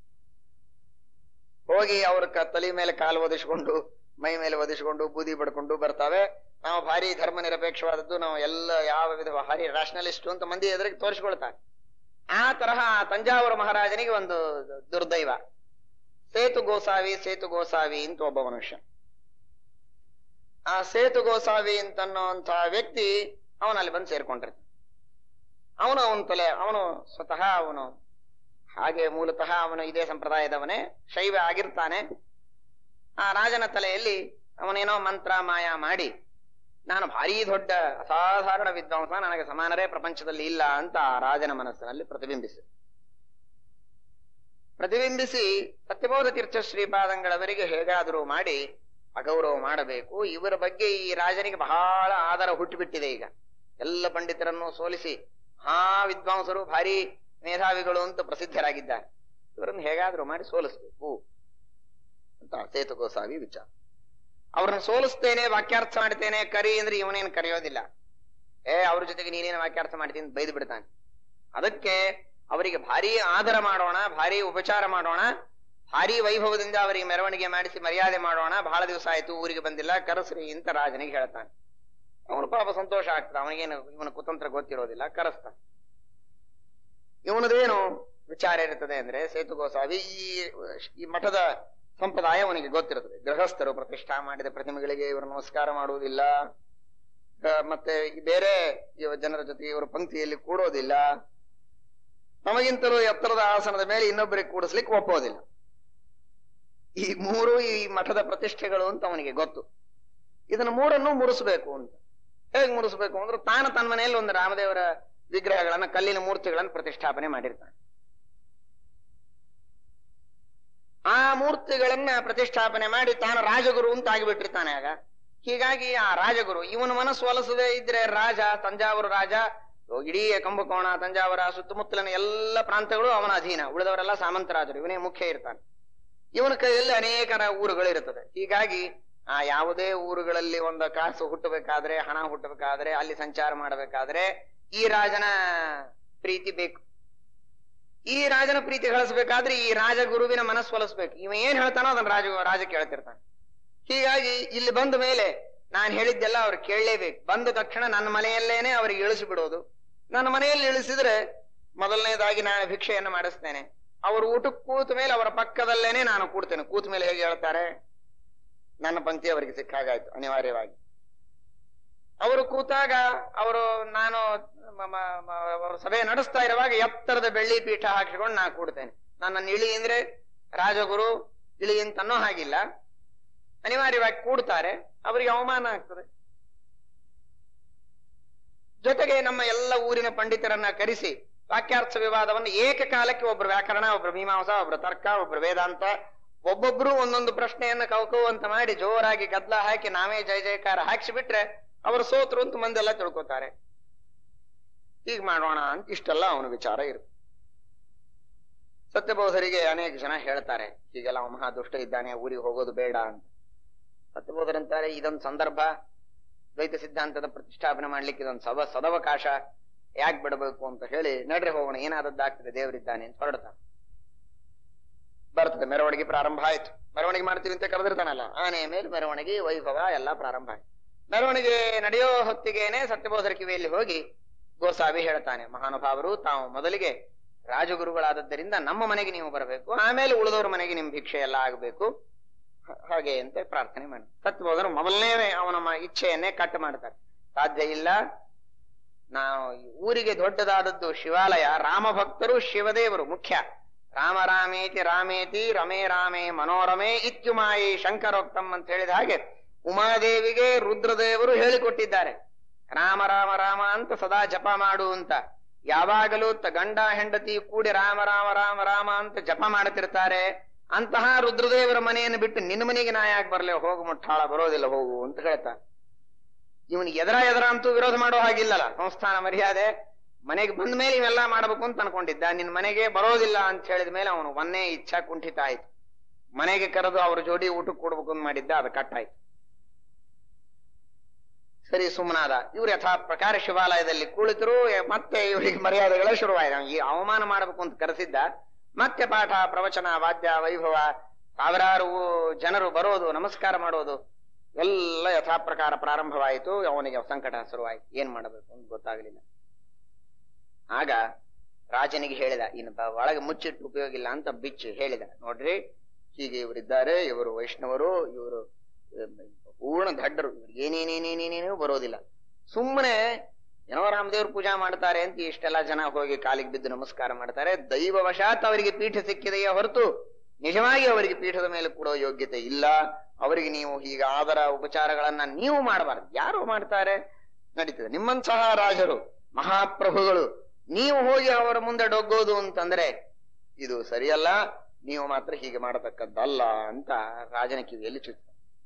ಹೋಗಿ ಅವ್ರ ತಲೆ ಮೇಲೆ ಕಾಲು ಒದಿಸ್ಕೊಂಡು ಮೈ ಮೇಲೆ ಒದಿಸ್ಕೊಂಡು ಬೂದಿ ಬಡ್ಕೊಂಡು ಬರ್ತಾವೆ. ನಾವು ಭಾರಿ ಧರ್ಮ ನಿರಪೇಕ್ಷವಾದದ್ದು, ನಾವು ಎಲ್ಲ ಯಾವ ವಿಧ ಭಾರಿ ರ್ಯಾಷನಲಿಸ್ಟ್ ಅಂತ ಮಂದಿ ಎದುರಿಗೆ ತೋರಿಸ್ಕೊಳ್ತಾರೆ. ಆ ತರಹ ತಂಜಾವೂರು ಮಹಾರಾಜನಿಗೆ ಒಂದು ದುರ್ದೈವ. ಸೇತು ಗೋಸಾವಿ ಅಂತ ಒಬ್ಬ ಮನುಷ್ಯ. ಆ ಸೇತು ಗೋಸಾವಿ ಅಂತನ್ನುವಂತಹ ವ್ಯಕ್ತಿ ಅವನಲ್ಲಿ ಬಂದು ಸೇರ್ಕೊಂಡಿರ್ತಾನೆ. ಅವನು ಸ್ವತಃ ಹಾಗೆ ಮೂಲತಃ ಅವನು ಇದೇ ಸಂಪ್ರದಾಯದವನೇ, ಶೈವ ಆಗಿರ್ತಾನೆ. ಆ ರಾಜನ ತಲೆಯಲ್ಲಿ ಅವನೇನೋ ಮಂತ್ರ ಮಾಯಾ ಮಾಡಿ ನಾನು ಭಾರೀ ದೊಡ್ಡ ಅಸಾಧಾರಣ ವಿದ್ವಾಂಸ, ನನಗೆ ಸಮಾನರೇ ಪ್ರಪಂಚದಲ್ಲಿ ಇಲ್ಲ ಅಂತ ಆ ರಾಜನ ಮನಸ್ಸಿನಲ್ಲಿ ಪ್ರತಿಬಿಂಬಿಸಿ ಸತ್ಯಬೋಧ ತೀರ್ಥ ಶ್ರೀಪಾದಂಗಳವರಿಗೆ ಹೇಗಾದರೂ ಮಾಡಿ ಅಗೌರವ ಮಾಡಬೇಕು. ಇವರ ಬಗ್ಗೆ ಈ ರಾಜನಿಗೆ ಬಹಳ ಆದರ ಹುಟ್ಟುಬಿಟ್ಟಿದೆ. ಈಗ ಎಲ್ಲ ಪಂಡಿತರನ್ನು ಸೋಲಿಸಿ ವಿದ್ವಾಂಸರು ಭಾರಿ ಮೇಧಾವಿಗಳು ಅಂತ ಪ್ರಸಿದ್ಧರಾಗಿದ್ದಾರೆ. ಇವರನ್ನು ಹೇಗಾದ್ರೂ ಮಾಡಿ ಸೋಲಿಸ್ಬೇಕು ಅಂತ ಸೇತು ಗೋಸಾವಿ ವಿಚಾರ. ಅವ್ರನ್ನ ಸೋಲಿಸ್ತೇನೆ, ವಾಕ್ಯಾರ್ಥ ಮಾಡ್ತೇನೆ, ಕರಿ ಅಂದ್ರೆ ಇವನೇನು ಕರೆಯೋದಿಲ್ಲ. ಅವ್ರ ಜೊತೆಗೆ ನೀನೇನು ವಾಕ್ಯಾರ್ಥ ಮಾಡ್ತೀನಿ ಬೈದು ಬಿಡ್ತಾನೆ. ಅದಕ್ಕೆ ಅವರಿಗೆ ಭಾರಿ ಆದರ ಮಾಡೋಣ, ಭಾರಿ ಉಪಚಾರ ಮಾಡೋಣ, ಭಾರಿ ವೈಭವದಿಂದ ಅವರಿಗೆ ಮೆರವಣಿಗೆ ಮಾಡಿಸಿ ಮರ್ಯಾದೆ ಮಾಡೋಣ. ಬಹಳ ದಿವಸ ಆಯ್ತು ಊರಿಗೆ ಬಂದಿಲ್ಲ, ಕರೆಸ್ರಿ ಅಂತ ರಾಜನಿಗೆ ಹೇಳ್ತಾನೆ. ಅವನು ಪಾಪ ಸಂತೋಷ ಆಗ್ತದೆ, ಅವನಿಗೇನು ಇವನ ಕುತಂತ್ರ ಗೊತ್ತಿರೋದಿಲ್ಲ, ಕರೆಸ್ತಾನೆ. ಇವನದೇನು ವಿಚಾರ ಇರುತ್ತದೆ ಅಂದ್ರೆ ಸೇತು ಗೋಸಾವಿ ಈ ಮಠದ ಸಂಪ್ರದಾಯ ಅವನಿಗೆ ಗೊತ್ತಿರುತ್ತದೆ. ಗೃಹಸ್ಥರು ಪ್ರತಿಷ್ಠಾ ಮಾಡಿದ ಪ್ರತಿಮೆಗಳಿಗೆ ಇವರು ನಮಸ್ಕಾರ ಮಾಡುವುದಿಲ್ಲ, ಮತ್ತೆ ಬೇರೆ ಜನರ ಜೊತೆ ಇವರು ಪಂಕ್ತಿಯಲ್ಲಿ ಕೂಡೋದಿಲ್ಲ, ನಮಗಿಂತಲೂ ಎತ್ತರದ ಆಸನದ ಮೇಲೆ ಇನ್ನೊಬ್ಬರಿಗೆ ಕೂಡಿಸ್ಲಿಕ್ಕೆ ಒಪ್ಪೋದಿಲ್ಲ. ಈ ಮೂರು ಈ ಮಠದ ಪ್ರತಿಷ್ಠೆಗಳು ಅಂತ ಅವನಿಗೆ ಗೊತ್ತು. ಇದನ್ನು ಮೂರನ್ನು ಮುರಿಸಬೇಕು ಅಂತ. ಹೇಗೆ ಮುರಿಸಬೇಕು ಅಂದ್ರೆ ತಾನು ತನ್ನ ಮನೆಯಲ್ಲಿ ಒಂದು ರಾಮದೇವರ ವಿಗ್ರಹಗಳನ್ನ, ಕಲ್ಲಿನ ಮೂರ್ತಿಗಳನ್ನು ಪ್ರತಿಷ್ಠಾಪನೆ ಮಾಡಿರ್ತಾನೆ. ಆ ಮೂರ್ತಿಗಳನ್ನ ಪ್ರತಿಷ್ಠಾಪನೆ ಮಾಡಿ ತಾನು ರಾಜಗುರು ಅಂತ ಆಗಿಬಿಟ್ಟಿರ್ತಾನೆ. ಆಗ ಹೀಗಾಗಿ ಆ ರಾಜಗುರು ಇವನ ಮನಸ್ಸು ಒಲಿಸದೇ ಇದ್ರೆ ರಾಜ, ತಂಜಾವೂರು ರಾಜ, ಇಡೀ ಕಂಬಕೋಣ ತಂಜಾವೂರ ಸುತ್ತಮುತ್ತಲಿನ ಎಲ್ಲ ಪ್ರಾಂತಗಳು ಅವನ ಅಧೀನ, ಉಳಿದವರೆಲ್ಲ ಸಾಮಂತರಾಜರು, ಇವನೇ ಮುಖ್ಯ ಇರ್ತಾನೆ. ಇವನ ಕೈಯಲ್ಲಿ ಅನೇಕ ಊರುಗಳಿರುತ್ತದೆ. ಹೀಗಾಗಿ ಆ ಯಾವುದೇ ಊರುಗಳಲ್ಲಿ ಒಂದು ಕಾಸು ಹುಟ್ಟಬೇಕಾದ್ರೆ, ಹಣ ಹುಟ್ಟಬೇಕಾದ್ರೆ, ಅಲ್ಲಿ ಸಂಚಾರ ಮಾಡಬೇಕಾದ್ರೆ ಈ ರಾಜನ ಪ್ರೀತಿ ಬೇಕು. ಈ ರಾಜನ ಪ್ರೀತಿ ಗಳಿಸ್ಬೇಕಾದ್ರೆ ಈ ರಾಜಗುರುವಿನ ಮನಸ್ಸು ಒಲಿಸ್ಬೇಕು. ಇವ ಏನ್ ಹೇಳ್ತಾನೋ ಅದನ್ನ ರಾಜ ಕೇಳ್ತಿರ್ತಾನೆ. ಹೀಗಾಗಿ ಇಲ್ಲಿ ಬಂದ ಮೇಲೆ ನಾನು ಹೇಳಿದ್ದೆಲ್ಲ ಅವ್ರು ಕೇಳಲೇಬೇಕು. ಬಂದ ತಕ್ಷಣ ನನ್ನ ಮನೆಯಲ್ಲೇನೆ ಅವ್ರಿಗೆ ಇಳಿಸಿಬಿಡೋದು. ನನ್ನ ಮನೆಯಲ್ಲಿ ಇಳಿಸಿದ್ರೆ ಮೊದಲನೇದಾಗಿ ನಾನು ಭಿಕ್ಷೆಯನ್ನು ಮಾಡಿಸ್ತೇನೆ. ಅವರು ಊಟಕ್ಕೆ ಕೂತ ಮೇಲೆ ಅವರ ಪಕ್ಕದಲ್ಲೇನೆ ನಾನು ಕೂಡ್ತೇನೆ. ಕೂತ ಮೇಲೆ ಹೇಗೆ ಹೇಳ್ತಾರೆ, ನನ್ನ ಪಂಕ್ತಿ ಅವರಿಗೆ ಸಿಕ್ಕಾಗಾಯ್ತು ಅನಿವಾರ್ಯವಾಗಿ. ಅವರು ಕೂತಾಗ ನಾನು ಸಭೆ ನಡೆಸ್ತಾ ಇರುವಾಗ ಎತ್ತರದ ಬೆಳ್ಳಿ ಪೀಠ ಹಾಕಿಕೊಂಡು ನಾ ಕೂಡ್ತೇನೆ. ನನ್ನನ್ನು ಇಳಿ ಅಂದ್ರೆ ರಾಜಗುರು ಇಳಿ ಅಂತನೋ ಹಾಗಿಲ್ಲ, ಅನಿವಾರ್ಯವಾಗಿ ಕೂಡ್ತಾರೆ. ಅವರಿಗೆ ಅವಮಾನ ಆಗ್ತದೆ. ಜೊತೆಗೆ ನಮ್ಮ ಎಲ್ಲ ಊರಿನ ಪಂಡಿತರನ್ನ ಕರೆಸಿ ವಾಕ್ಯಾರ್ಥ ವಿವಾದವನ್ನು ಏಕಕಾಲಕ್ಕೆ, ಒಬ್ರು ವ್ಯಾಕರಣ, ಒಬ್ರು ಮೀಮಾಂಸಾ, ಒಬ್ರು ತರ್ಕ, ಒಬ್ರು ವೇದಾಂತ, ಒಬ್ಬೊಬ್ರು ಒಂದೊಂದು ಪ್ರಶ್ನೆಯನ್ನ ಕೌಕವು ಅಂತ ಮಾಡಿ ಜೋರಾಗಿ ಗದ್ಲ ಹಾಕಿ ನಾವೇ ಜಯ ಜಯಕಾರ ಹಾಕಿಸಿಬಿಟ್ರೆ ಅವರು ಸೋತರು ಅಂತ ಮಂದೆಲ್ಲ ತಿಳ್ಕೊತಾರೆ. ಹೀಗ್ ಮಾಡೋಣ ಅಂತ ಇಷ್ಟೆಲ್ಲ ಅವನ ವಿಚಾರ ಇರುತ್ತೆ. ಸತ್ಯಬೋಧರಿಗೆ ಅನೇಕ ಜನ ಹೇಳ್ತಾರೆ, ಹೀಗೆಲ್ಲ ಅವ ಮಹಾ ದುಷ್ಟ ಇದ್ದಾನೆ, ಊರಿಗೆ ಹೋಗೋದು ಬೇಡ ಅಂತ. ಸತ್ಯಬೋಧರಂತಾರೆ, ಇದೊಂದು ಸಂದರ್ಭ, ದ್ವೈತ ಸಿದ್ಧಾಂತದ ಪ್ರತಿಷ್ಠಾಪನೆ ಮಾಡ್ಲಿಕ್ಕೆ ಇದೊಂದು ಸದವಕಾಶ, ಯಾಕೆ ಬಿಡಬೇಕು ಅಂತ ಹೇಳಿ ನಡ್ರಿ ಹೋಗೋಣ, ಏನಾದದ್ದಾಗ್ತದೆ, ದೇವರಿದ್ದಾನೆ ಅಂತ ಹೊರಡ್ತಾನೆ. ಬರ್ತದೆ. ಮೆರವಣಿಗೆ ಪ್ರಾರಂಭ ಆಯ್ತು. ಮೆರವಣಿಗೆ ಮಾಡ್ತೀವಿ ಅಂತ ಕರೆದಿರ್ತಾನಲ್ಲ, ಆನೆಯ ಮೇಲೆ ಮೆರವಣಿಗೆ, ವೈಭವ ಎಲ್ಲ ಪ್ರಾರಂಭ ಆಯ್ತು. ಮೆರವಣಿಗೆ ನಡೆಯೋ ಹೊತ್ತಿಗೇನೆ ಸತ್ಯಬೋಧರ ಕಿವಿಯಲ್ಲಿ ಹೋಗಿ ಗೋಸಾವಿ ಹೇಳ್ತಾನೆ, ಮಹಾನುಭಾವರು ತಾವು ಮೊದಲಿಗೆ ರಾಜಗುರುಗಳಾದದ್ದರಿಂದ ನಮ್ಮ ಮನೆಗೆ ನೀವು ಬರಬೇಕು, ಆಮೇಲೆ ಉಳಿದವ್ರ ಮನೆಗೆ ನಿಮ್ ಭಿಕ್ಷೆ ಎಲ್ಲ ಆಗಬೇಕು, ಹಾಗೆ ಅಂತ ಪ್ರಾರ್ಥನೆ ಮಾಡಿ ಸತ್ಯಬೋಧರು ಮೊದಲನೇ ಅವನ ಇಚ್ಛೆಯನ್ನೇ ಕಟ್ ಮಾಡ್ತಾರೆ. ಸಾಧ್ಯ ಇಲ್ಲ, ನಾವು ಊರಿಗೆ ದೊಡ್ಡದಾದದ್ದು ಶಿವಾಲಯ, ರಾಮಭಕ್ತರು ಶಿವದೇವರು ಮುಖ್ಯ. ರಾಮ ರಾಮೇತಿ ರಾಮೇತಿ ರಮೇ ರಾಮೇ ಮನೋರಮೇ ಇತ್ಯುಮಾಯಿ ಶಂಕರೋಕ್ತಂ ಅಂತ ಹೇಳಿದ ಹಾಗೆ ಉಮಾದೇವಿಗೆ ರುದ್ರದೇವರು ಹೇಳಿಕೊಟ್ಟಿದ್ದಾರೆ, ರಾಮ ರಾಮ ರಾಮ ಅಂತ ಸದಾ ಜಪ ಮಾಡು ಅಂತ. ಯಾವಾಗಲೂ ಗಂಡ ಹೆಂಡತಿ ಕೂಡಿ ರಾಮ ರಾಮ ರಾಮ ರಾಮ ಅಂತ ಜಪ ಮಾಡ್ತಿರ್ತಾರೆ. ಅಂತಹ ರುದ್ರದೇವರ ಮನೆಯನ್ನು ಬಿಟ್ಟು ನಿನ್ನ ಮನೆಗೆ ನಾ ಯಾಕೆ ಬರ್ಲೆ, ಹೋಗು ಮುಟ್ಟಾಳ, ಬರೋದಿಲ್ಲ ಹೋಗು ಅಂತ ಹೇಳ್ತಾರೆ. ಇವನಿಗೆ ಎದರ ಅಂತೂ ವಿರೋಧ ಮಾಡೋ ಹಾಗಿಲ್ಲಲ್ಲ, ಸಂಸ್ಥಾನ ಮರ್ಯಾದೆ. ಮನೆಗೆ ಬಂದ ಮೇಲೆ ಇವೆಲ್ಲ ಮಾಡ್ಬೇಕು ಅಂತ ಅನ್ಕೊಂಡಿದ್ದ, ನಿನ್ ಮನೆಗೆ ಬರೋದಿಲ್ಲ ಅಂತ ಹೇಳಿದ ಮೇಲೆ ಅವನು ಒಂದೇ ಇಚ್ಛಾ ಕುಂಠಿತ ಆಯ್ತು. ಮನೆಗೆ ಕರೆದು ಅವ್ರ ಜೋಡಿ ಊಟಕ್ಕೆ ಕೊಡ್ಬೇಕು ಅಂತ ಮಾಡಿದ್ದ, ಅದು ಕಟ್ಟಾಯ್ತು. ಸರಿ ಸುಮ್ಮನಾದ. ಇವ್ರು ಯಥಾ ಪ್ರಕಾರ ಶಿವಾಲಯದಲ್ಲಿ ಕುಳಿತರು. ಮತ್ತೆ ಇವರಿಗೆ ಮರ್ಯಾದೆಗಳೇ ಶುರುವಾಯಿತು. ಈ ಅವಮಾನ ಮಾಡಬೇಕು ಅಂತ ಕರೆಸಿದ್ದ, ಮತ್ತೆ ಪಾಠ ಪ್ರವಚನ ವಾದ್ಯ ವೈಭವ, ಸಾವಿರಾರು ಜನರು ಬರೋದು, ನಮಸ್ಕಾರ ಮಾಡೋದು ಎಲ್ಲ ಯಥಾ ಪ್ರಕಾರ ಪ್ರಾರಂಭವಾಯಿತು. ಅವನಿಗೆ ಸಂಕಟ ಶುರುವಾಯಿತು, ಏನ್ ಮಾಡಬೇಕು ಅಂತ ಗೊತ್ತಾಗಲಿಲ್ಲ. ಆಗ ರಾಜನಿಗೆ ಹೇಳಿದ, ಇನ್ನು ಒಳಗೆ ಮುಚ್ಚಿಟ್ಟು ಉಪಯೋಗ ಇಲ್ಲ ಅಂತ ಬಿಚ್ಚಿ ಹೇಳಿದ, ನೋಡ್ರಿ ಹೀಗೆ ಇವರಿದ್ದಾರೆ, ಇವರು ವೈಷ್ಣವರು, ಇವರು ಪೂರ್ಣ ದಡ್ಡರು, ಏನೇನೇನೇನೇನೇನೂ ಬರೋದಿಲ್ಲ. ಸುಮ್ಮನೆ ಏನೋ ರಾಮದೇವ್ರ ಪೂಜಾ ಮಾಡ್ತಾರೆ ಅಂತ ಇಷ್ಟೆಲ್ಲ ಜನ ಹೋಗಿ ಕಾಲಿಗೆ ಬಿದ್ದು ನಮಸ್ಕಾರ ಮಾಡ್ತಾರೆ. ದೈವವಶಾತ್ ಅವರಿಗೆ ಪೀಠ ಸಿಕ್ಕಿದೆಯೇ ಹೊರತು ನಿಜವಾಗಿ ಅವರಿಗೆ ಪೀಠದ ಮೇಲೆ ಕೊಡೋ ಯೋಗ್ಯತೆ ಇಲ್ಲ. ಅವರಿಗೆ ನೀವು ಹೀಗೆ ಆದರ ಉಪಚಾರಗಳನ್ನ ನೀವು ಮಾಡಬಾರ್ದು. ಯಾರು ಮಾಡ್ತಾರೆ, ನಡೀತದೆ. ನಿಮ್ಮಂತಹ ರಾಜರು ಮಹಾಪ್ರಭುಗಳು ನೀವು ಹೋಗಿ ಅವರ ಮುಂದೆ ಡೊಗ್ಗೋದು ಅಂತಂದ್ರೆ ಇದು ಸರಿಯಲ್ಲ, ನೀವು ಮಾತ್ರ ಹೀಗೆ ಮಾಡತಕ್ಕದ್ದಲ್ಲ ಅಂತ ರಾಜನ ಕಿವಿಯಲ್ಲಿ ಚುಚ್ಚ.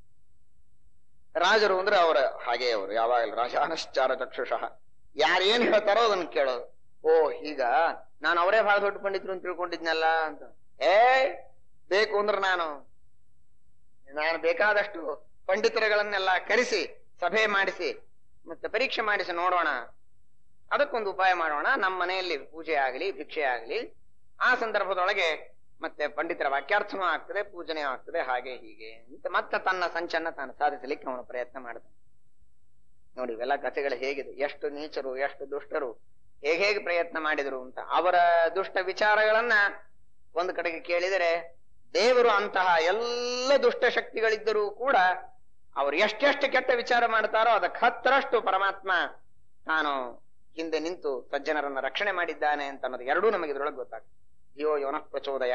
ರಾಜರು ಅಂದ್ರೆ ಅವರ ಹಾಗೆ, ಅವರು ಯಾವಾಗಲೂ ರಾಜಾನಶ್ಚಾರ ಚಕ್ಷುಷಃ, ಯಾರೇನ್ ಹೇಳ್ತಾರೋ ಅದನ್ನ ಕೇಳೋದು. ಓ ಈಗ ನಾನು ಅವರೇ ಬಹಳ ದೊಡ್ಡ ಪಂಡಿತರು ಅಂತ ತಿಳ್ಕೊಂಡಿದ್ನಲ್ಲ ಅಂತ. ಬೇಕು ಅಂದ್ರೆ ನಾನು ಬೇಕಾದಷ್ಟು ಪಂಡಿತರುಗಳನ್ನೆಲ್ಲ ಕರೆಸಿ ಸಭೆ ಮಾಡಿಸಿ ಮತ್ತೆ ಪರೀಕ್ಷೆ ಮಾಡಿಸಿ ನೋಡೋಣ, ಅದಕ್ಕೊಂದು ಉಪಾಯ ಮಾಡೋಣ. ನಮ್ಮ ಮನೆಯಲ್ಲಿ ಪೂಜೆ ಆಗಲಿ ಭಿಕ್ಷೆ ಆಗಲಿ, ಆ ಸಂದರ್ಭದೊಳಗೆ ಮತ್ತೆ ಪಂಡಿತರ ವಾಕ್ಯಾರ್ಥನೂ ಆಗ್ತದೆ, ಪೂಜನೆಯೂ ಆಗ್ತದೆ, ಹಾಗೆ ಹೀಗೆ ಅಂತ ಮತ್ತೆ ತನ್ನ ಸಂಚನ್ನ ತಾನು ಸಾಧಿಸಲಿಕ್ಕೆ ಅವನು ಪ್ರಯತ್ನ ಮಾಡ್ತಾನೆ. ನೋಡಿ ಇವೆಲ್ಲ ಕಥೆಗಳು ಹೇಗಿದೆ, ಎಷ್ಟು ನೀಚರು ಎಷ್ಟು ದುಷ್ಟರು ಹೇಗೆ ಪ್ರಯತ್ನ ಮಾಡಿದ್ರು ಅಂತ. ಅವರ ದುಷ್ಟ ವಿಚಾರಗಳನ್ನ ಒಂದು ಕಡೆಗೆ ಕೇಳಿದರೆ, ದೇವರು ಅಂತಹ ಎಲ್ಲ ದುಷ್ಟ ಶಕ್ತಿಗಳಿದ್ದರೂ ಕೂಡ ಅವರು ಎಷ್ಟೆಷ್ಟು ಕೆಟ್ಟ ವಿಚಾರ ಮಾಡ್ತಾರೋ ಅದಕ್ಕೆ 10ರಷ್ಟು ಪರಮಾತ್ಮ ತಾನು ಹಿಂದೆ ನಿಂತು ಸಜ್ಜನರನ್ನ ರಕ್ಷಣೆ ಮಾಡಿದ್ದಾನೆ ಅಂತ ಅನ್ನೋದು ಎರಡೂ ನಮಗೆ ಇದ್ರೊಳಗೆ ಗೊತ್ತಾಗ್ತದೆ. ಧಿಯೋ ಯೋನ ಪ್ರಚೋದಯ.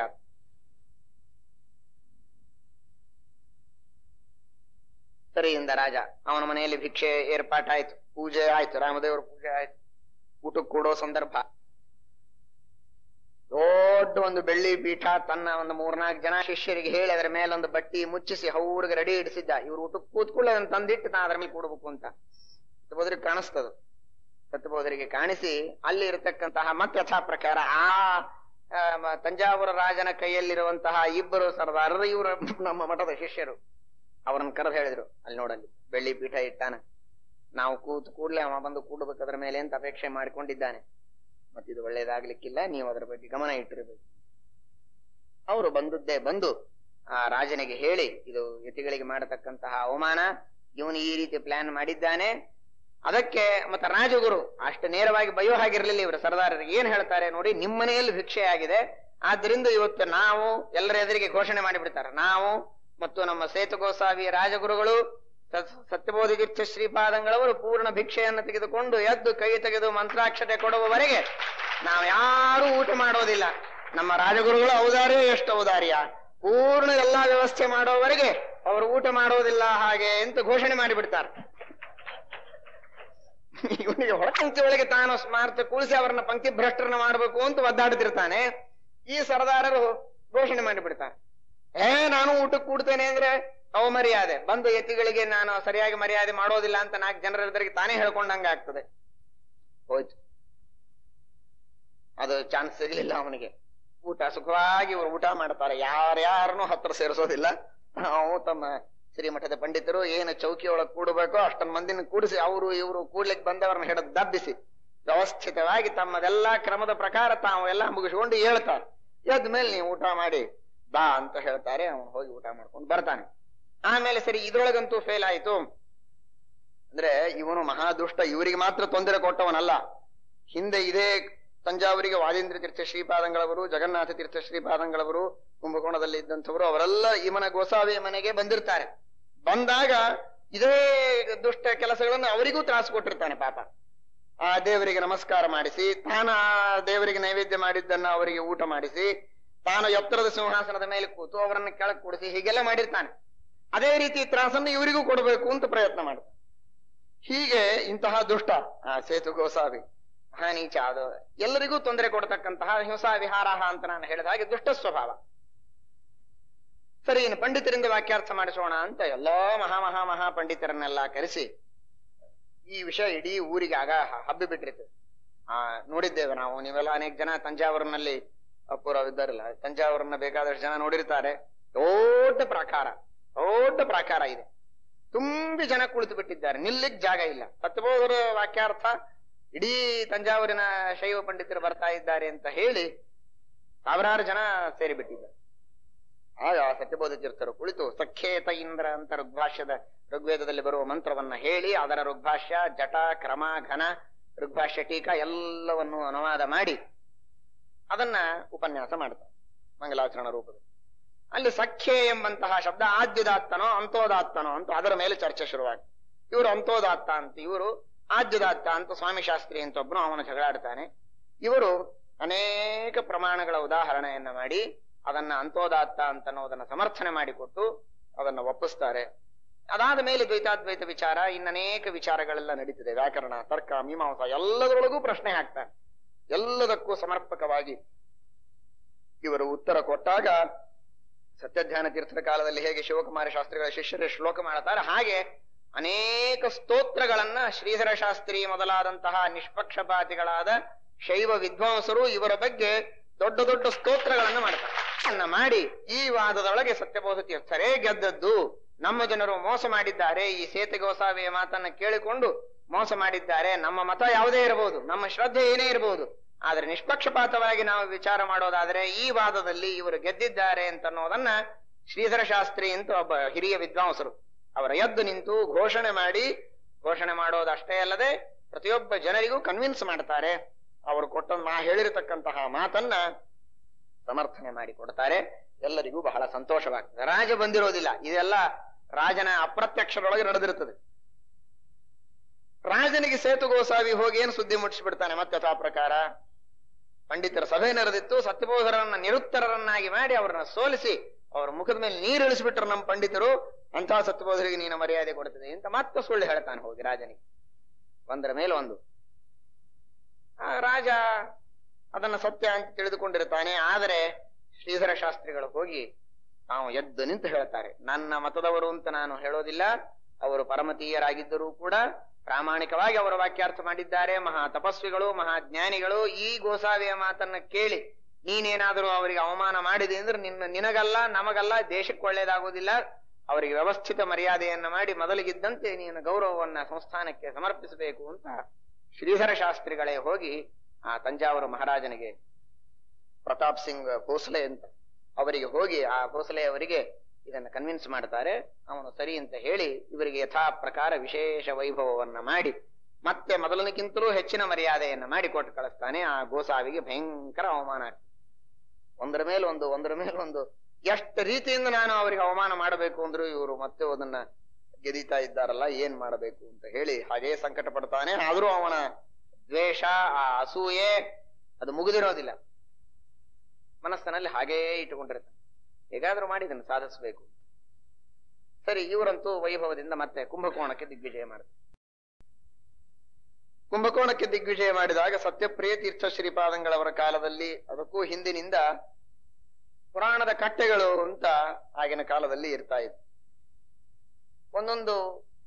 ಸರಿಯಿಂದ ರಾಜ ಅವನ ಮನೆಯಲ್ಲಿ ಭಿಕ್ಷೆ ಏರ್ಪಾಟಾಯ್ತು, ಪೂಜೆ ಆಯ್ತು, ರಾಮದೇವರ ಪೂಜೆ ಆಯ್ತು, ಊಟಕ್ಕೆ ಕೂಡೋ ಸಂದರ್ಭ. ದೊಡ್ಡ ಒಂದು ಬೆಳ್ಳಿ ಪೀಠ ತನ್ನ ಒಂದು 3-4 ಜನ ಶಿಷ್ಯರಿಗೆ ಹೇಳಿ ಅದರ ಮೇಲೆ ಒಂದು ಬಟ್ಟಿ ಮುಚ್ಚಿಸಿ ಅವ್ರಿಗೆ ರೆಡಿ ಇಡಿಸಿದ್ದ. ಇವ್ರು ಊಟಕ್ಕೆ ಕೂತ್ಕೊಳ್ಳಿ ಅದನ್ನ ತಂದಿಟ್ಟು ನಾ ಅದರ ಮೇಲೆ ಕೂಡ್ಬೇಕು ಅಂತ ಸತ್ಯಬೋಧರಿಗೆ ಕಾಣಿಸ್ತದ. ಸತ್ಯಬೋಧರಿಗೆ ಕಾಣಿಸಿ ಅಲ್ಲಿ ಇರತಕ್ಕಂತಹ ಮತ್ತೆ ಯಥಾ ಪ್ರಕಾರ ಆ ತಂಜಾವೂರ ರಾಜನ ಕೈಯಲ್ಲಿರುವಂತಹ ಇಬ್ಬರು ಸರ್ದಾರರು ಇವರು ನಮ್ಮ ಮಠದ ಶಿಷ್ಯರು. ಅವ್ರನ್ನ ಕರೆದು ಹೇಳಿದ್ರು, ಅಲ್ಲಿ ನೋಡಲ್ಲಿ ಬೆಳ್ಳಿ ಪೀಠ ಇಟ್ಟಾನ, ನಾವು ಕೂಡ್ಲೆ ಅವ ಬಂದು ಕೂಡ್ಬೇಕು ಅದರ ಮೇಲೆ ಅಂತ ಅಪೇಕ್ಷೆ ಮಾಡಿಕೊಂಡಿದ್ದಾನೆ, ಮತ್ತಿದು ಒಳ್ಳೇದಾಗ್ಲಿಕ್ಕಿಲ್ಲ, ನೀವು ಅದರ ಬಗ್ಗೆ ಗಮನ ಇಟ್ಟಿರ್ಬೇಕು. ಅವರು ಬಂದು ಆ ರಾಜನಿಗೆ ಹೇಳಿ, ಇದು ಯತಿಗಳಿಗೆ ಮಾಡತಕ್ಕಂತಹ ಅವಮಾನ, ಇವನು ಈ ರೀತಿ ಪ್ಲಾನ್ ಮಾಡಿದ್ದಾನೆ. ಅದಕ್ಕೆ ಮತ್ತೆ ರಾಜಗುರು ಅಷ್ಟು ನೇರವಾಗಿ ಬಯೋ ಹಾಗಿರ್ಲಿಲ್ಲ. ಇವರು ಸರ್ದಾರರಿಗೆ ಏನ್ ಹೇಳ್ತಾರೆ ನೋಡಿ, ನಿಮ್ಮ ಮನೆಯಲ್ಲಿ ಭಿಕ್ಷೆ ಆಗಿದೆ, ಆದ್ರಿಂದ ಇವತ್ತು ನಾವು ಎಲ್ಲರ ಎದುರಿಗೆ ಘೋಷಣೆ ಮಾಡಿಬಿಡ್ತಾರೆ, ನಾವು ಮತ್ತು ನಮ್ಮ ಸೇತು ಗೋಸಾವಿ ರಾಜಗುರುಗಳು ಸತ್ಯಬೋಧಿತೀರ್ಥ ಶ್ರೀಪಾದಂಗಳವರು ಪೂರ್ಣ ಭಿಕ್ಷೆಯನ್ನು ತೆಗೆದುಕೊಂಡು ಎದ್ದು ಕೈ ತೆಗೆದು ಮಂತ್ರಾಕ್ಷತೆ ಕೊಡುವವರೆಗೆ ನಾವು ಯಾರೂ ಊಟ ಮಾಡೋದಿಲ್ಲ. ನಮ್ಮ ರಾಜಗುರುಗಳು ಔದಾರ್ಯ ಎಷ್ಟು ಔದಾರ್ಯ, ಪೂರ್ಣ ಎಲ್ಲಾ ವ್ಯವಸ್ಥೆ ಮಾಡೋವರೆಗೆ ಅವರು ಊಟ ಮಾಡೋದಿಲ್ಲ ಹಾಗೆ ಅಂತ ಘೋಷಣೆ ಮಾಡಿಬಿಡ್ತಾರೆ. ಇವನಿಗೆ ಹೊರಪಂಕ್ತಿ ಒಳಗೆ ತಾನು ಸ್ಮಾರ್ಥ ಕೂಳಿಸಿ ಅವರನ್ನ ಪಂಕ್ತಿ ಭ್ರಷ್ಟರನ್ನ ಮಾಡಬೇಕು ಅಂತ ಒದ್ದಾಡ್ತಿರ್ತಾನೆ. ಈ ಸರ್ದಾರರು ಘೋಷಣೆ ಮಾಡಿಬಿಡ್ತಾರೆ, ನಾನು ಊಟಕ್ಕೆ ಕೂಡ್ತೇನೆ ಅಂದ್ರೆ ಅವಮರ್ಯಾದೆ, ಬಂದು ಯತಿಗಳಿಗೆ ನಾನು ಸರಿಯಾಗಿ ಮರ್ಯಾದೆ ಮಾಡೋದಿಲ್ಲ ಅಂತ 4 ಜನರ ಎದುರಿಗೆ ತಾನೇ ಹೇಳ್ಕೊಂಡಂಗ ಆಗ್ತದೆ. ಹೋಯ್ತು, ಅದು ಚಾನ್ಸ್ ಸಿಗ್ಲಿಲ್ಲ ಅವನಿಗೆ. ಊಟ ಸುಖವಾಗಿ ಇವರು ಊಟ ಮಾಡ್ತಾರೆ, ಯಾರ್ಯಾರನ್ನೂ ಹತ್ರ ಸೇರಿಸೋದಿಲ್ಲ. ನಾವು ತಮ್ಮ ಶ್ರೀಮಠದ ಪಂಡಿತರು ಏನು ಚೌಕಿಯೊಳಗೆ ಕೂಡಬೇಕೋ ಅಷ್ಟೊಂದು ಮಂದಿನ ಕೂಡಿಸಿ ಅವರು ಇವರು ಕೂಡ್ಲಿಕ್ಕೆ ಬಂದವರನ್ನ ಹಿಡಿದು ದಬ್ಬಿಸಿ ವ್ಯವಸ್ಥಿತವಾಗಿ ತಮ್ಮದೆಲ್ಲಾ ಕ್ರಮದ ಪ್ರಕಾರ ತಾವು ಎಲ್ಲ ಮುಗಿಸ್ಕೊಂಡು ಹೇಳ್ತಾರೆ. ಎದ್ದ ಮೇಲೆ ನೀವು ಊಟ ಮಾಡಿ ಬಾ ಅಂತ ಹೇಳ್ತಾರೆ. ಅವನು ಹೋಗಿ ಊಟ ಮಾಡ್ಕೊಂಡು ಬರ್ತಾನೆ. ಆಮೇಲೆ ಸರಿ ಇದ್ರೊಳಗಂತೂ ಫೇಲ್ ಆಯ್ತು. ಅಂದ್ರೆ ಇವನು ಮಹಾದುಷ್ಟ, ಇವರಿಗೆ ಮಾತ್ರ ತೊಂದರೆ ಕೊಟ್ಟವನಲ್ಲ. ಹಿಂದೆ ಇದೇ ತಂಜಾವೂರಿಗೆ ವಾದೀಂದ್ರ ತೀರ್ಥ ಶ್ರೀಪಾದಂಗಳವರು, ಜಗನ್ನಾಥ ತೀರ್ಥ ಶ್ರೀಪಾದಂಗಳವರು, ಕುಂಭಕೋಣದಲ್ಲಿ ಇದ್ದಂಥವರು ಅವರೆಲ್ಲ ಇವನ ಗೋಸಾವಿಯ ಮನೆಗೆ ಬಂದಿರ್ತಾರೆ. ಬಂದಾಗ ಇದೇ ದುಷ್ಟ ಕೆಲಸಗಳನ್ನು ಅವರಿಗೂ ತ್ರಾಸು ಕೊಟ್ಟಿರ್ತಾನೆ ಪಾಪ. ಆ ದೇವರಿಗೆ ನಮಸ್ಕಾರ ಮಾಡಿಸಿ, ತಾನು ಆ ದೇವರಿಗೆ ನೈವೇದ್ಯ ಮಾಡಿದ್ದನ್ನ ಅವರಿಗೆ ಊಟ ಮಾಡಿಸಿ, ತಾನು ಎತ್ತರದ ಸಿಂಹಾಸನದ ಮೇಲೆ ಕೂತು ಅವರನ್ನು ಕೆಳಗೆ ಕೂಡಿಸಿ ಹೀಗೆಲ್ಲ ಮಾಡಿರ್ತಾನೆ. ಅದೇ ರೀತಿ ತ್ರಾಸನ್ನು ಇವರಿಗೂ ಕೊಡಬೇಕು ಅಂತ ಪ್ರಯತ್ನ ಮಾಡ್ತಾನೆ. ಹೀಗೆ ಇಂತಹ ದುಷ್ಟ ಆ ಸೇತು ಗೋಸಾವಿ ಮಹಾನೀಚ, ಅದು ಎಲ್ಲರಿಗೂ ತೊಂದರೆ ಕೊಡತಕ್ಕಂತಹ ಹಿಂಸಾ ವಿಹಾರಹ ಅಂತ ನಾನು ಹೇಳಿದ ಹಾಗೆ ದುಷ್ಟ ಸ್ವಭಾವ. ಸರಿ, ಇನ್ನು ಪಂಡಿತರಿಂದ ವಾಕ್ಯಾರ್ಥ ಮಾಡಿಸೋಣ ಅಂತ ಎಲ್ಲಾ ಮಹಾ ಪಂಡಿತರನ್ನೆಲ್ಲ ಕರೆಸಿ ಈ ವಿಷಯ ಇಡೀ ಊರಿಗೆ ಆಗ ಹಬ್ಬಿ ಬಿಟ್ಟಿರ್ತದೆ. ನೋಡಿದ್ದೇವೆ ನಾವು, ನೀವೆಲ್ಲ ಅನೇಕ ಜನ ತಂಜಾವೂರಿನಲ್ಲಿ ಅಪೂರ್ವವಿದ್ದಾರಲ್ಲ, ತಂಜಾವೂರನ್ನ ಬೇಕಾದಷ್ಟು ಜನ ನೋಡಿರ್ತಾರೆ. ದೊಡ್ಡ ಪ್ರಾಕಾರ ಇದೆ, ತುಂಬಿ ಜನ ಕುಳಿತು ಬಿಟ್ಟಿದ್ದಾರೆ, ನಿಲ್ಲಿಕ್ ಜಾಗ ಇಲ್ಲ. ಸತ್ಯಬೋಧರ ವಾಕ್ಯಾರ್ಥ ಇಡೀ ತಂಜಾವೂರಿನ ಶೈವ ಪಂಡಿತರು ಬರ್ತಾ ಇದ್ದಾರೆ ಅಂತ ಹೇಳಿ ಸಾವಿರಾರು ಜನ ಸೇರಿಬಿಟ್ಟಿದ್ದಾರೆ. ಆಗ ಸತ್ಯಬೋಧ ತೀರ್ಥರು ಕುಳಿತು ಸಖ್ಯೇತ ಇಂದ್ರ ಅಂತ ಋಗ್ವೇದದಲ್ಲಿ ಬರುವ ಮಂತ್ರವನ್ನ ಹೇಳಿ ಅದರ ಋಗ್ಭಾಷ್ಯ, ಜಟ, ಕ್ರಮ, ಘನ, ಋಗ್ಭಾಷ್ಯ, ಟೀಕಾ ಎಲ್ಲವನ್ನು ಅನುವಾದ ಮಾಡಿ ಅದನ್ನ ಉಪನ್ಯಾಸ ಮಾಡ್ತಾರೆ ಮಂಗಲಾಚರಣ ರೂಪದಲ್ಲಿ. ಅಲ್ಲಿ ಸಖ್ಯೆ ಎಂಬಂತಹ ಶಬ್ದ ಆದ್ಯುದಾತ್ತನೋ ಅಂತೋದಾತ್ತನೋ ಅಂತ ಅದರ ಮೇಲೆ ಚರ್ಚೆ ಶುರುವಾಗ್ತದೆ. ಇವರು ಅಂತೋದಾತ್ತ ಅಂತ, ಇವರು ಆದ್ಯುದಾತ್ತ ಅಂತ. ಸ್ವಾಮಿ ಶಾಸ್ತ್ರಿ ಅಂತ ಒಬ್ಬನು ಅವನು ಜಗಳಾಡ್ತಾನೆ. ಇವರು ಅನೇಕ ಪ್ರಮಾಣಗಳ ಉದಾಹರಣೆಯನ್ನ ಮಾಡಿ ಅದನ್ನ ಅಂತೋದಾತ್ತ ಅಂತ ಅನ್ನೋದನ್ನ ಸಮರ್ಥನೆ ಮಾಡಿಕೊಟ್ಟು ಅದನ್ನ ಒಪ್ಪಿಸ್ತಾರೆ. ಅದಾದ ಮೇಲೆ ದ್ವೈತಾದ್ವೈತ ವಿಚಾರ, ಇನ್ನನೇಕ ವಿಚಾರಗಳೆಲ್ಲ ನಡೀತಿದೆ. ವ್ಯಾಕರಣ, ತರ್ಕ, ಮೀಮಾಂಸ ಎಲ್ಲದರೊಳಗೂ ಪ್ರಶ್ನೆ ಹಾಕ್ತಾರೆ. ಎಲ್ಲದಕ್ಕೂ ಸಮರ್ಪಕವಾಗಿ ಇವರು ಉತ್ತರ ಕೊಟ್ಟಾಗ ಸತ್ಯಧ್ಯಾನ ತೀರ್ಥರ ಕಾಲದಲ್ಲಿ ಹೇಗೆ ಶಿವಕುಮಾರ ಶಾಸ್ತ್ರಿಗಳ ಶಿಷ್ಯರೇ ಶ್ಲೋಕ ಮಾಡ್ತಾರೆ, ಹಾಗೆ ಅನೇಕ ಸ್ತೋತ್ರಗಳನ್ನ ಶ್ರೀಧರ ಶಾಸ್ತ್ರಿ ಮೊದಲಾದಂತಹ ನಿಷ್ಪಕ್ಷಪಾತಿಗಳಾದ ಶೈವ ವಿದ್ವಾಂಸರು ಇವರ ಬಗ್ಗೆ ದೊಡ್ಡ ದೊಡ್ಡ ಸ್ತೋತ್ರಗಳನ್ನ ಮಾಡ್ತಾರೆ. ಮಾಡಿ ಈ ವಾದದೊಳಗೆ ಸತ್ಯಬೋಧ ತೀರ್ಥರೇ ಗೆದ್ದದ್ದು, ನಮ್ಮ ಜನರು ಮೋಸ ಮಾಡಿದ್ದಾರೆ, ಈ ಸೇತು ಗೋಸಾವಿಯ ಮಾತನ್ನ ಕೇಳಿಕೊಂಡು ಮೋಸ ಮಾಡಿದ್ದಾರೆ. ನಮ್ಮ ಮತ ಯಾವುದೇ ಇರಬಹುದು, ನಮ್ಮ ಶ್ರದ್ಧೆ ಏನೇ ಇರಬಹುದು, ಆದ್ರೆ ನಿಷ್ಪಕ್ಷಪಾತವಾಗಿ ನಾವು ವಿಚಾರ ಮಾಡೋದಾದ್ರೆ ಈ ವಾದದಲ್ಲಿ ಇವರು ಗೆದ್ದಿದ್ದಾರೆ ಅಂತನ್ನೋದನ್ನ ಶ್ರೀಧರ ಶಾಸ್ತ್ರಿ ಅಂತ ಒಬ್ಬ ಹಿರಿಯ ವಿದ್ವಾಂಸರು ಅವರ ಎದ್ದು ನಿಂತು ಘೋಷಣೆ ಮಾಡೋದಷ್ಟೇ ಅಲ್ಲದೆ ಪ್ರತಿಯೊಬ್ಬ ಜನರಿಗೂ ಕನ್ವಿನ್ಸ್ ಮಾಡ್ತಾರೆ. ಅವರು ಹೇಳಿರತಕ್ಕಂತಹ ಮಾತನ್ನ ಸಮರ್ಥನೆ ಮಾಡಿ ಕೊಡ್ತಾರೆ. ಎಲ್ಲರಿಗೂ ಬಹಳ ಸಂತೋಷವಾಗ್ತದೆ. ರಾಜ ಬಂದಿರೋದಿಲ್ಲ, ಇದೆಲ್ಲ ರಾಜನ ಅಪ್ರತ್ಯಕ್ಷದೊಳಗೆ ನಡೆದಿರುತ್ತದೆ. ರಾಜನಿಗೆ ಸೇತು ಗೋಸಾವಿ ಹೋಗಿ ಏನು ಸುದ್ದಿ ಮುಟ್ಟಿಸ್ಬಿಡ್ತಾನೆ. ಮತ್ತೆ ಆ ಪ್ರಕಾರ ಪಂಡಿತರ ಸಭೆ ನಡೆದಿತ್ತು. ಸತ್ಯಬೋಧರನ್ನ ನಿರುತ್ತರರನ್ನಾಗಿ ಮಾಡಿ ಅವರನ್ನ ಸೋಲಿಸಿ ಅವರ ಮುಖದ ಮೇಲೆ ನೀರು ಇಳಿಸ್ಬಿಟ್ರು ನಮ್ಮ ಪಂಡಿತರು. ಅಂತಹ ಸತ್ಯಬೋಧರಿಗೆ ನೀನು ಮರ್ಯಾದೆ ಕೊಡ್ತದೆ ಅಂತ ಮತ್ತೆ ಸುಳ್ಳು ಹೇಳ್ತಾನೆ ಹೋಗಿ ರಾಜನಿಗೆ, ಒಂದರ ಮೇಲೆ ಒಂದು. ಆ ರಾಜ ಅದನ್ನ ಸತ್ಯ ಅಂತ ತಿಳಿದುಕೊಂಡಿರ್ತಾನೆ. ಆದರೆ ಶ್ರೀಧರ ಶಾಸ್ತ್ರಿಗಳು ಹೋಗಿ ನಾವು ಎದ್ದು ನಿಂತು ಹೇಳ್ತಾರೆ, ನನ್ನ ಮತದವರು ಅಂತ ನಾನು ಹೇಳೋದಿಲ್ಲ, ಅವರು ಪರಮತೀಯರಾಗಿದ್ದರೂ ಕೂಡ ಪ್ರಾಮಾಣಿಕವಾಗಿ ಅವರ ವಾಕ್ಯಾರ್ಥ ಮಾಡಿದ್ದಾರೆ. ಮಹಾ ತಪಸ್ವಿಗಳು, ಮಹಾಜ್ಞಾನಿಗಳು. ಈ ಗೋಸಾವಿಯ ಮಾತನ್ನ ಕೇಳಿ ನೀನೇನಾದರೂ ಅವರಿಗೆ ಅವಮಾನ ಮಾಡಿದೆ ಅಂದ್ರೆ ನಿನಗಲ್ಲ, ನಮಗಲ್ಲ, ದೇಶಕ್ಕೆ ಒಳ್ಳೇದಾಗುವುದಿಲ್ಲ. ಅವರಿಗೆ ವ್ಯವಸ್ಥಿತ ಮರ್ಯಾದೆಯನ್ನ ಮಾಡಿ ಮೊದಲಿಗಿದ್ದಂತೆ ನೀನು ಗೌರವವನ್ನ ಸಂಸ್ಥಾನಕ್ಕೆ ಸಮರ್ಪಿಸಬೇಕು ಅಂತ ಶ್ರೀಧರ ಶಾಸ್ತ್ರಿಗಳೇ ಹೋಗಿ ಆ ತಂಜಾವೂರು ಮಹಾರಾಜನಿಗೆ, ಪ್ರತಾಪ್ ಸಿಂಗ್ ಭೋಸಲೆ ಅಂತ ಅವರಿಗೆ ಹೋಗಿ ಆ ಭೋಸಲೆ ಅವರಿಗೆ ಇದನ್ನ ಕನ್ವಿನ್ಸ್ ಮಾಡ್ತಾರೆ. ಅವನು ಸರಿ ಅಂತ ಹೇಳಿ ಇವರಿಗೆ ಯಥಾ ಪ್ರಕಾರ ವಿಶೇಷ ವೈಭವವನ್ನ ಮಾಡಿ ಮತ್ತೆ ಮೊದಲನಕ್ಕಿಂತಲೂ ಹೆಚ್ಚಿನ ಮರ್ಯಾದೆಯನ್ನ ಮಾಡಿ ಕೊಟ್ಟು ಕಳಿಸ್ತಾನೆ. ಆ ಗೋಸಾವಿಗೆ ಭಯಂಕರ ಅವಮಾನ ಆಗ್ತದೆ. ಒಂದರ ಮೇಲೊಂದು ಎಷ್ಟು ರೀತಿಯಿಂದ ನಾನು ಅವರಿಗೆ ಅವಮಾನ ಮಾಡಬೇಕು ಅಂದ್ರು ಇವರು ಮತ್ತೆ ಅದನ್ನ ಗೆದೀತಾ ಇದ್ದಾರಲ್ಲ, ಏನ್ ಮಾಡಬೇಕು ಅಂತ ಹೇಳಿ ಹಾಗೇ ಸಂಕಟ ಪಡ್ತಾನೆ. ಆದ್ರೂ ಅವನ ದ್ವೇಷ, ಆ ಅಸೂಯೆ ಅದು ಮುಗಿದಿರೋದಿಲ್ಲ, ಮನಸ್ಸಿನಲ್ಲಿ ಹಾಗೇ ಇಟ್ಟುಕೊಂಡಿರ್ತಾನೆ. ಹೇಗಾದ್ರೂ ಮಾಡಿ ಇದನ್ನು ಸಾಧಿಸಬೇಕು. ಸರಿ, ಇವರಂತೂ ವೈಭವದಿಂದ ಮತ್ತೆ ಕುಂಭಕೋಣಕ್ಕೆ ದಿಗ್ವಿಜಯ ಮಾಡ್ತಾರೆ. ಕುಂಭಕೋಣಕ್ಕೆ ದಿಗ್ವಿಜಯ ಮಾಡಿದಾಗ ಸತ್ಯಪ್ರಿಯ ತೀರ್ಥ ಶ್ರೀಪಾದಂಗಳವರ ಕಾಲದಲ್ಲಿ, ಅದಕ್ಕೂ ಹಿಂದಿನಿಂದ ಪುರಾಣದ ಕಟ್ಟೆಗಳು ಅಂತ ಆಗಿನ ಕಾಲದಲ್ಲಿ ಇರ್ತಾ ಇತ್ತು. ಒಂದೊಂದು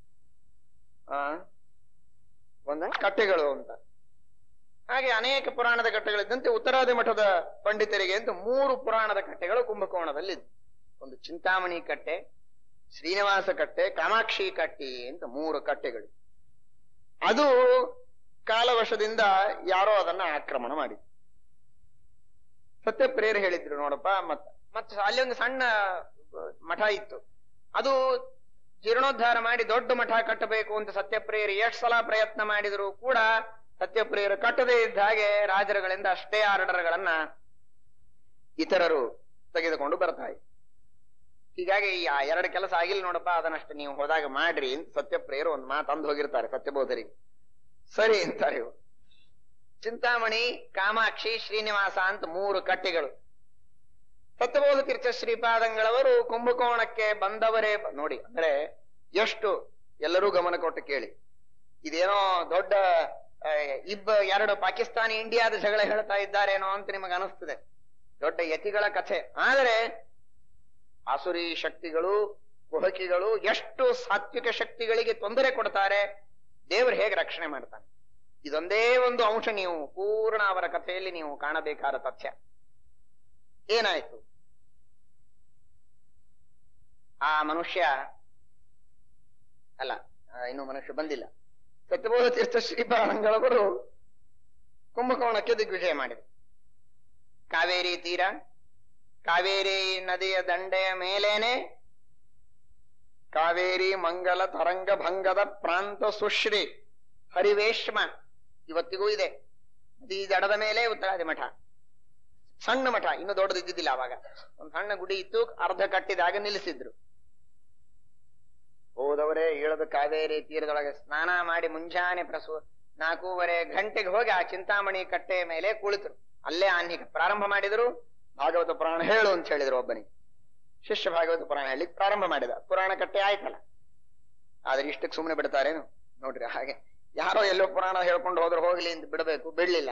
ಕಟ್ಟೆಗಳು ಅಂತ ಹಾಗೆ ಅನೇಕ ಪುರಾಣದ ಕಟ್ಟೆಗಳಿದ್ದಂತೆ ಉತ್ತರಾದಿ ಮಠದ ಪಂಡಿತರಿಗೆ ಅಂತ 3 ಪುರಾಣದ ಕಟ್ಟೆಗಳು ಕುಂಭಕೋಣದಲ್ಲಿ. ಒಂದು ಚಿಂತಾಮಣಿ ಕಟ್ಟೆ, ಶ್ರೀನಿವಾಸ ಕಟ್ಟೆ, ಕಾಮಾಕ್ಷಿ ಕಟ್ಟೆ ಅಂತ 3 ಕಟ್ಟೆಗಳು. ಅದು ಕಾಲವಶದಿಂದ ಯಾರೋ ಅದನ್ನ ಆಕ್ರಮಣ ಮಾಡಿದ್ರು. ಸತ್ಯಪ್ರಿಯರು ಹೇಳಿದ್ರು, ನೋಡಪ್ಪ ಮತ್ತೆ ಅಲ್ಲಿ ಒಂದು ಸಣ್ಣ ಮಠ ಇತ್ತು, ಅದು ಜೀರ್ಣೋದ್ಧಾರ ಮಾಡಿ ದೊಡ್ಡ ಮಠ ಕಟ್ಟಬೇಕು ಅಂತ ಸತ್ಯಪ್ರಿಯರು ಎಷ್ಟು ಸಲ ಪ್ರಯತ್ನ ಮಾಡಿದ್ರು ಕೂಡ ಸತ್ಯಪ್ರಿಯರು ಕಟ್ಟದೇ ಇದ್ದ ಹಾಗೆ ರಾಜರುಗಳಿಂದ ಅಷ್ಟೇ ಆರ್ಡರ್ಗಳನ್ನ ಇತರರು ತೆಗೆದುಕೊಂಡು ಬರ್ತಾರೆ. ಹೀಗಾಗಿ ಆ ಎರಡು ಕೆಲಸ ಆಗಿಲ್ಲ ನೋಡಪ್ಪ, ಅದನ್ನಷ್ಟು ನೀವು ಹೋದಾಗ ಮಾಡ್ರಿ ಅಂತ ಸತ್ಯಪ್ರಿಯರು ಒಂದು ಮಾತಂದು ಹೋಗಿರ್ತಾರೆ ಸತ್ಯಬೋಧರಿಗೆ. ಸರಿ ಅಂತಾರೆ ಇವರು. ಚಿಂತಾಮಣಿ, ಕಾಮಾಕ್ಷಿ, ಶ್ರೀನಿವಾಸ ಅಂತ 3 ಕಟ್ಟೆಗಳು. ಸತ್ಯಬೋಧ ತೀರ್ಥ ಶ್ರೀಪಾದಂಗಳವರು ಕುಂಭಕೋಣಕ್ಕೆ ಬಂದವರೇ ನೋಡಿ, ಅಂದ್ರೆ ಎಷ್ಟು ಎಲ್ಲರೂ ಗಮನ ಕೊಟ್ಟು ಕೇಳಿ. ಇದೇನೋ ದೊಡ್ಡ 2 ಪಾಕಿಸ್ತಾನಿ ಇಂಡಿಯಾದ ಜಗಳ ಹೇಳ್ತಾ ಇದ್ದಾರೇನೋ ಅಂತ ನಿಮಗೆ ಅನಿಸ್ತದೆ, ದೊಡ್ಡ ಯತಿಗಳ ಕಥೆ. ಆದರೆ ಆಸುರಿ ಶಕ್ತಿಗಳು, ಕುಹಕಿಗಳು ಎಷ್ಟು ಸಾತ್ವಿಕ ಶಕ್ತಿಗಳಿಗೆ ತೊಂದರೆ ಕೊಡ್ತಾರೆ, ದೇವರು ಹೇಗೆ ರಕ್ಷಣೆ ಮಾಡ್ತಾನೆ, ಇದೊಂದೇ ಒಂದು ಅಂಶ ನೀವು ಪೂರ್ಣ ಅವರ ಕಥೆಯಲ್ಲಿ ನೀವು ಕಾಣಬೇಕಾದ ತಥ್ಯ. ಏನಾಯ್ತು? ಆ ಮನುಷ್ಯ ಅಲ್ಲ, ಇನ್ನು ಮನುಷ್ಯ ಬಂದಿಲ್ಲ. ಸತ್ಯಬೋಧ ತೀರ್ಥ ಶ್ರೀಪಾದಂಗಳವರು ಕುಂಭಕೋಣಕ್ಕೆ ದಿಗ್ವಿಜಯ ಮಾಡಿದರು. ಕಾವೇರಿ ತೀರ, ಕಾವೇರಿ ನದಿಯ ದಂಡೆಯ ಮೇಲೇನೆ ಕಾವೇರಿ ಮಂಗಲ ತರಂಗ ಭಂಗದ ಪ್ರಾಂತ ಸುಶ್ರೀ ಹರಿವೇಶ್ಮ ಇವತ್ತಿಗೂ ಇದೆ. ನದಿ ದಡದ ಮೇಲೆ ಉತ್ತರಾದಿ ಮಠ, ಸಣ್ಣ ಮಠ, ಇನ್ನು ದೊಡ್ಡದಿದ್ದಿಲ್ಲ ಅವಾಗ. ಒಂದು ಸಣ್ಣ ಗುಡಿ ಇತ್ತು, ಅರ್ಧ ಕಟ್ಟಿದಾಗ ನಿಲ್ಲಿಸಿದ್ರು. ಹೋದವರೇ ಇಳಿದು ಕಾವೇರಿ ತೀರದೊಳಗೆ ಸ್ನಾನ ಮಾಡಿ ಮುಂಜಾನೆ 4:15 ಗಂಟೆಗೆ ಹೋಗಿ ಆ ಚಿಂತಾಮಣಿ ಕಟ್ಟೆಯ ಮೇಲೆ ಕುಳಿತರು. ಅಲ್ಲೇ ಆನ್ಹಿಕ ಪ್ರಾರಂಭ ಮಾಡಿದ್ರು. ಭಾಗವತ ಪುರಾಣ ಹೇಳು ಅಂತ ಹೇಳಿದ್ರು ಒಬ್ಬನಿಗೆ. ಶಿಷ್ಯ ಭಾಗವತ ಪುರಾಣ ಹೇಳಿಕ್ ಪ್ರಾರಂಭ ಮಾಡಿದ. ಪುರಾಣ ಕಟ್ಟೆ ಆಯ್ತಲ್ಲ. ಆದ್ರೆ ಇಷ್ಟಕ್ಕೆ ಸುಮ್ಮನೆ ಬಿಡ್ತಾರೇನು ನೋಡ್ರಿ. ಹಾಗೆ ಯಾರೋ ಎಲ್ಲೋ ಪುರಾಣ ಹೇಳ್ಕೊಂಡು ಹೋದ್ರೆ ಹೋಗ್ಲಿ ಅಂತ ಬಿಡಬೇಕು, ಬಿಡ್ಲಿಲ್ಲ.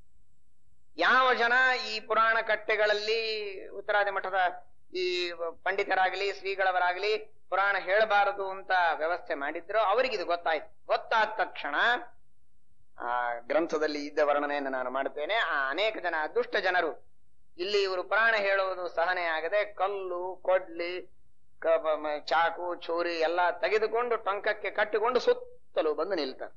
ಯಾವ ಜನ ಈ ಪುರಾಣ ಕಟ್ಟೆಗಳಲ್ಲಿ ಉತ್ತರಾದಿ ಮಠದ ಈ ಪಂಡಿತರಾಗ್ಲಿ ಶ್ರೀಗಳವರಾಗ್ಲಿ ಪುರಾಣ ಹೇಳಬಾರದು ಅಂತ ವ್ಯವಸ್ಥೆ ಮಾಡಿದ್ರು, ಅವರಿಗೆ ಇದು ಗೊತ್ತಾಯ್ತು. ಗೊತ್ತಾದ ತಕ್ಷಣ ಆ ಗ್ರಂಥದಲ್ಲಿ ಇದ್ದ ವರ್ಣನೆಯನ್ನು ನಾನು ಮಾಡ್ತೇನೆ. ಆ ಅನೇಕ ಜನ ದುಷ್ಟ ಜನರು ಇಲ್ಲಿ ಇವರು ಪುರಾಣ ಹೇಳುವುದು ಸಹನೆ ಆಗದೆ ಕಲ್ಲು, ಕೊಡ್ಲಿ, ಚಾಕು, ಚೂರಿ ಎಲ್ಲ ತೆಗೆದುಕೊಂಡು ಟೊಂಕಕ್ಕೆ ಕಟ್ಟಿಕೊಂಡು ಸುತ್ತಲೂ ಬಂದು ನಿಲ್ತಾರೆ.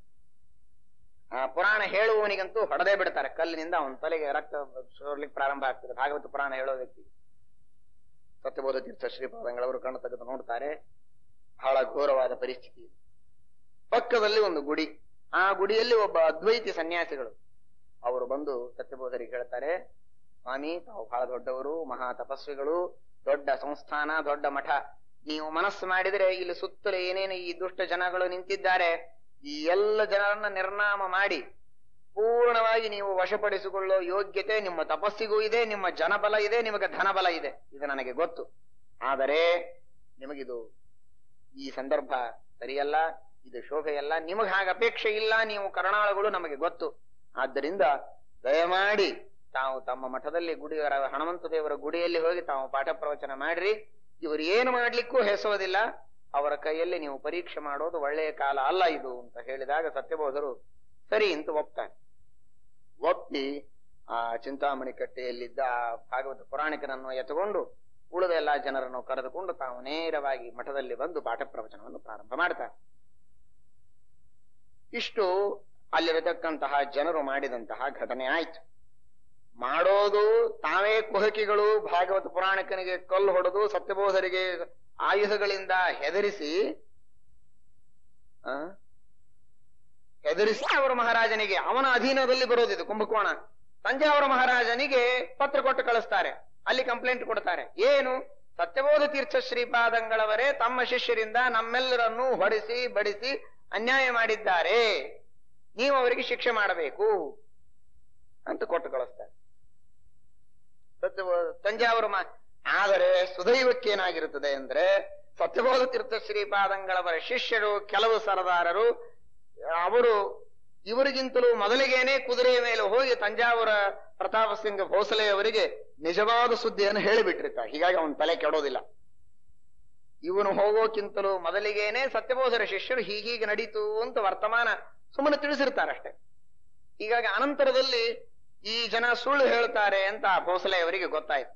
ಆ ಪುರಾಣ ಹೇಳುವವನಿಗಂತೂ ಹೊಡೆದೇ ಬಿಡ್ತಾರೆ ಕಲ್ಲಿನಿಂದ. ಅವನ ತಲೆಗೆ ರಕ್ತ ಸೋರ್ಲಿಕ್ಕೆ ಪ್ರಾರಂಭ ಆಗ್ತದೆ. ಭಾಗವತ ಪುರಾಣ ಹೇಳೋ ವ್ಯಕ್ತಿ. ಸತ್ಯಬೋಧ ತೀರ್ಥ ಶ್ರೀಪಾದಂಗಳವರು ಕಣ್ಣು ತೆಗೆದು ನೋಡ್ತಾರೆ. ಬಹಳ ಘೋರವಾದ ಪರಿಸ್ಥಿತಿ. ಪಕ್ಕದಲ್ಲಿ ಒಂದು ಗುಡಿ. ಆ ಗುಡಿಯಲ್ಲಿ ಒಬ್ಬ ಅದ್ವೈತಿ ಸನ್ಯಾಸಿಗಳು ಅವರು ಬಂದು ಸತ್ಯಬೋಧರಿಗೆ ಹೇಳ್ತಾರೆ, ಸ್ವಾಮಿ, ತಾವು ಬಹಳ ದೊಡ್ಡವರು, ಮಹಾ ತಪಸ್ವಿಗಳು, ದೊಡ್ಡ ಸಂಸ್ಥಾನ, ದೊಡ್ಡ ಮಠ. ನೀವು ಮನಸ್ಸು ಮಾಡಿದ್ರೆ ಇಲ್ಲಿ ಸುತ್ತಲೂ ಏನೇನು ಈ ದುಷ್ಟ ಜನಗಳು ನಿಂತಿದ್ದಾರೆ, ಈ ಎಲ್ಲ ಜನರನ್ನ ನಿರ್ನಾಮ ಮಾಡಿ ಪೂರ್ಣವಾಗಿ ನೀವು ವಶಪಡಿಸಿಕೊಳ್ಳೋ ಯೋಗ್ಯತೆ ನಿಮ್ಮ ತಪಸ್ಸಿಗೂ ಇದೆ, ನಿಮ್ಮ ಜನಬಲ ಇದೆ, ನಿಮಗೆ ಧನಬಲ ಇದೆ. ಇದು ನನಗೆ ಗೊತ್ತು. ಆದರೆ ನಿಮಗಿದು ಈ ಸಂದರ್ಭ ಸರಿಯಲ್ಲ, ಇದು ಶೋಭೆಯಲ್ಲ. ನಿಮಗೆ ಹಾಗೆ ಅಪೇಕ್ಷೆ ಇಲ್ಲ, ನೀವು ಕರುಣಾಳುಗಳು, ನಮಗೆ ಗೊತ್ತು. ಆದ್ದರಿಂದ ದಯಮಾಡಿ ತಾವು ತಮ್ಮ ಮಠದಲ್ಲಿ ಗುಡಿಯವರ ಹನುಮಂತ ದೇವರ ಗುಡಿಯಲ್ಲಿ ಹೋಗಿ ತಾವು ಪಾಠ ಪ್ರವಚನ ಮಾಡ್ರಿ. ಇವರು ಏನು ಮಾಡ್ಲಿಕ್ಕೂ ಹೆಸೋದಿಲ್ಲ. ಅವರ ಕೈಯಲ್ಲಿ ನೀವು ಪರೀಕ್ಷೆ ಮಾಡೋದು ಒಳ್ಳೆಯ ಕಾಲ ಅಲ್ಲ ಇದು ಅಂತ ಹೇಳಿದಾಗ ಸತ್ಯಬೋಧರು ಸರಿ ಅಂತ ಒಪ್ತಾರೆ. ಒಪ್ಪಿ ಆ ಚಿಂತಾಮಣಿ ಕಟ್ಟೆಯಲ್ಲಿದ್ದ ಆ ಭಾಗವತ ಪುರಾಣಿಕನನ್ನು ಎತ್ತುಕೊಂಡು ಉಳಿದ ಎಲ್ಲಾ ಜನರನ್ನು ಕರೆದುಕೊಂಡು ತಾವು ನೇರವಾಗಿ ಮಠದಲ್ಲಿ ಬಂದು ಪಾಠ ಪ್ರವಚನವನ್ನು ಪ್ರಾರಂಭ ಮಾಡ್ತಾರೆ. ಇಷ್ಟು ಅಲ್ಲಿರತಕ್ಕಂತಹ ಜನರು ಮಾಡಿದಂತಹ ಘಟನೆ ಆಯ್ತು. ಮಾಡೋದು ತಾವೇ ಕುಹಕಿಗಳು ಭಾಗವತ ಪುರಾಣಿಕನಿಗೆ ಕಲ್ಲು ಹೊಡೆದು ಸತ್ಯಬೋಧರಿಗೆ ಆಯುಧಗಳಿಂದ ಹೆದರಿಸಿ ಅವರ ಮಹಾರಾಜನಿಗೆ, ಅವನ ಅಧೀನದಲ್ಲಿ ಬರೋದಿದು ಕುಂಭಕೋಣ, ತಂಜಾವೂರು ಮಹಾರಾಜನಿಗೆ ಪತ್ರ ಕೊಟ್ಟು ಕಳಿಸ್ತಾರೆ. ಅಲ್ಲಿ ಕಂಪ್ಲೇಂಟ್ ಕೊಡ್ತಾರೆ. ಏನು? ಸತ್ಯಬೋಧ ತೀರ್ಥ ಶ್ರೀಪಾದಂಗಳವರೇ ತಮ್ಮ ಶಿಷ್ಯರಿಂದ ನಮ್ಮೆಲ್ಲರನ್ನೂ ಹೊಡಿಸಿ ಬಡಿಸಿ ಅನ್ಯಾಯ ಮಾಡಿದ್ದಾರೆ, ನೀವು ಅವರಿಗೆ ಶಿಕ್ಷೆ ಮಾಡಬೇಕು ಅಂತ ಕೊಟ್ಟು ಕಳಿಸ್ತಾರೆ. ತಂಜಾವೂರು ಆದರೆ ಸುದೈವಕ್ಕೇನಾಗಿರುತ್ತದೆ ಅಂದ್ರೆ, ಸತ್ಯಬೋಧ ತೀರ್ಥ ಶ್ರೀಪಾದಂಗಳವರ ಶಿಷ್ಯರು ಕೆಲವು ಸರದಾರರು ಅವರು ಇವರಿಗಿಂತಲೂ ಮೊದಲಿಗೇನೆ ಕುದುರೆಯ ಮೇಲೆ ಹೋಗಿ ತಂಜಾವೂರ ಪ್ರತಾಪ ಸಿಂಗ್ ಭೋಸಲೆ ಅವರಿಗೆ ನಿಜವಾದ ಸುದ್ದಿಯನ್ನು ಹೇಳಿಬಿಟ್ಟಿರ್ತಾರೆ. ಹೀಗಾಗಿ ಅವನ ತಲೆ ಕೆಡೋದಿಲ್ಲ. ಇವನು ಹೋಗೋಕ್ಕಿಂತಲೂ ಮೊದಲಿಗೇನೆ ಸತ್ಯಬೋಧರ ಶಿಷ್ಯರು ಹೀಗೀಗೆ ನಡೀತು ಅಂತ ವರ್ತಮಾನ ಸುಮ್ಮನೆ ತಿಳಿಸಿರ್ತಾರಷ್ಟೇ. ಹೀಗಾಗಿ ಅನಂತರದಲ್ಲಿ ಈ ಜನ ಸುಳ್ಳು ಹೇಳ್ತಾರೆ ಅಂತ ಭೋಸಲೆ ಅವರಿಗೆ ಗೊತ್ತಾಯ್ತು.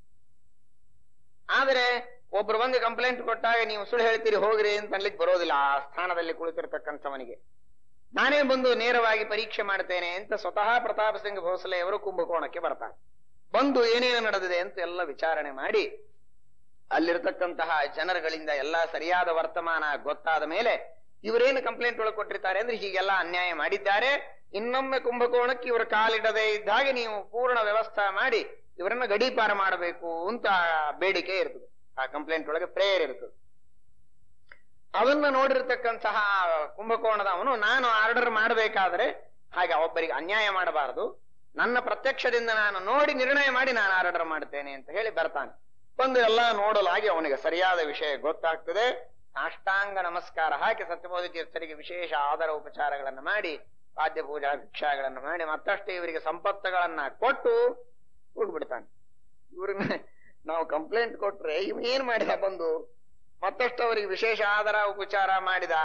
ಆದರೆ ಒಬ್ರು ಬಂದು ಕಂಪ್ಲೇಂಟ್ ಕೊಟ್ಟಾಗ ನೀವು ಸುಳ್ಳು ಹೇಳ್ತೀರಿ ಹೋಗ್ರಿ ಅಂತ ಅನ್ಲಿಕ್ಕೆ ಬರೋದಿಲ್ಲ. ಆ ಸ್ಥಾನದಲ್ಲಿ ಕುಳಿತಿರ್ತಕ್ಕಂಥವನಿಗೆ ನಾನೇ ಬಂದು ನೇರವಾಗಿ ಪರೀಕ್ಷೆ ಮಾಡ್ತೇನೆ ಅಂತ ಸ್ವತಃ ಪ್ರತಾಪ್ ಸಿಂಗ್ ಭೋಸಲೆ ಅವರು ಕುಂಭಕೋಣಕ್ಕೆ ಬರ್ತಾರೆ. ಬಂದು ಏನೇನು ನಡೆದಿದೆ ಅಂತ ಎಲ್ಲ ವಿಚಾರಣೆ ಮಾಡಿ ಅಲ್ಲಿರ್ತಕ್ಕಂತಹ ಜನರುಗಳಿಂದ ಎಲ್ಲಾ ಸರಿಯಾದ ವರ್ತಮಾನ ಗೊತ್ತಾದ ಮೇಲೆ ಇವರೇನು ಕಂಪ್ಲೇಂಟ್ ಒಳಗೆ ಕೊಟ್ಟಿರ್ತಾರೆ ಅಂದ್ರೆ ಹೀಗೆಲ್ಲ ಅನ್ಯಾಯ ಮಾಡಿದ್ದಾರೆ, ಇನ್ನೊಮ್ಮೆ ಕುಂಭಕೋಣಕ್ಕೆ ಇವರ ಕಾಲಿಡದೆ ಇದ್ದಾಗೆ ನೀವು ಪೂರ್ಣ ವ್ಯವಸ್ಥೆ ಮಾಡಿ ಇವರನ್ನ ಗಡೀಪಾರ ಮಾಡಬೇಕು ಅಂತ ಬೇಡಿಕೆ ಇರ್ತದೆ. ಆ ಕಂಪ್ಲೇಂಟ್ ಒಳಗೆ ಪ್ರೇಯರ್ ಇರ್ತದೆ. ಅವನ್ನ ನೋಡಿರ್ತಕ್ಕಂತಹ ಕುಂಭಕೋಣದವನು ನಾನು ಆರ್ಡರ್ ಮಾಡಬೇಕಾದ್ರೆ ಹಾಗೆ ಒಬ್ಬರಿಗೆ ಅನ್ಯಾಯ ಮಾಡಬಾರದು, ನನ್ನ ಪ್ರತ್ಯಕ್ಷದಿಂದ ನಾನು ನೋಡಿ ನಿರ್ಣಯ ಮಾಡಿ ನಾನು ಆರ್ಡರ್ ಮಾಡ್ತೇನೆ ಅಂತ ಹೇಳಿ ಬರ್ತಾನೆ. ಬಂದು ಎಲ್ಲ ನೋಡಲಾಗಿ ಅವನಿಗೆ ಸರಿಯಾದ ವಿಷಯ ಗೊತ್ತಾಗ್ತದೆ. ಅಷ್ಟಾಂಗ ನಮಸ್ಕಾರ ಹಾಕಿ ಸತ್ಯಬೋಧ ತೀರ್ಥರಿಗೆ ವಿಶೇಷ ಆದರ ಉಪಚಾರಗಳನ್ನು ಮಾಡಿ ವಾದ್ಯ ಪೂಜಾ ಭಿಕ್ಷಾಗಳನ್ನು ಮಾಡಿ ಮತ್ತಷ್ಟು ಇವರಿಗೆ ಸಂಪತ್ತುಗಳನ್ನ ಕೊಟ್ಟು ಹೋಗ್ಬಿಡ್ತಾನೆ. ಇವ್ರನ್ನ ನಾವು ಕಂಪ್ಲೇಂಟ್ ಕೊಟ್ರೆ ಇವ್ ಏನ್ ಮಾಡಿದ, ಬಂದು ಮತ್ತಷ್ಟು ಅವರಿಗೆ ವಿಶೇಷ ಆದರ ಉಪಚಾರ ಮಾಡಿದ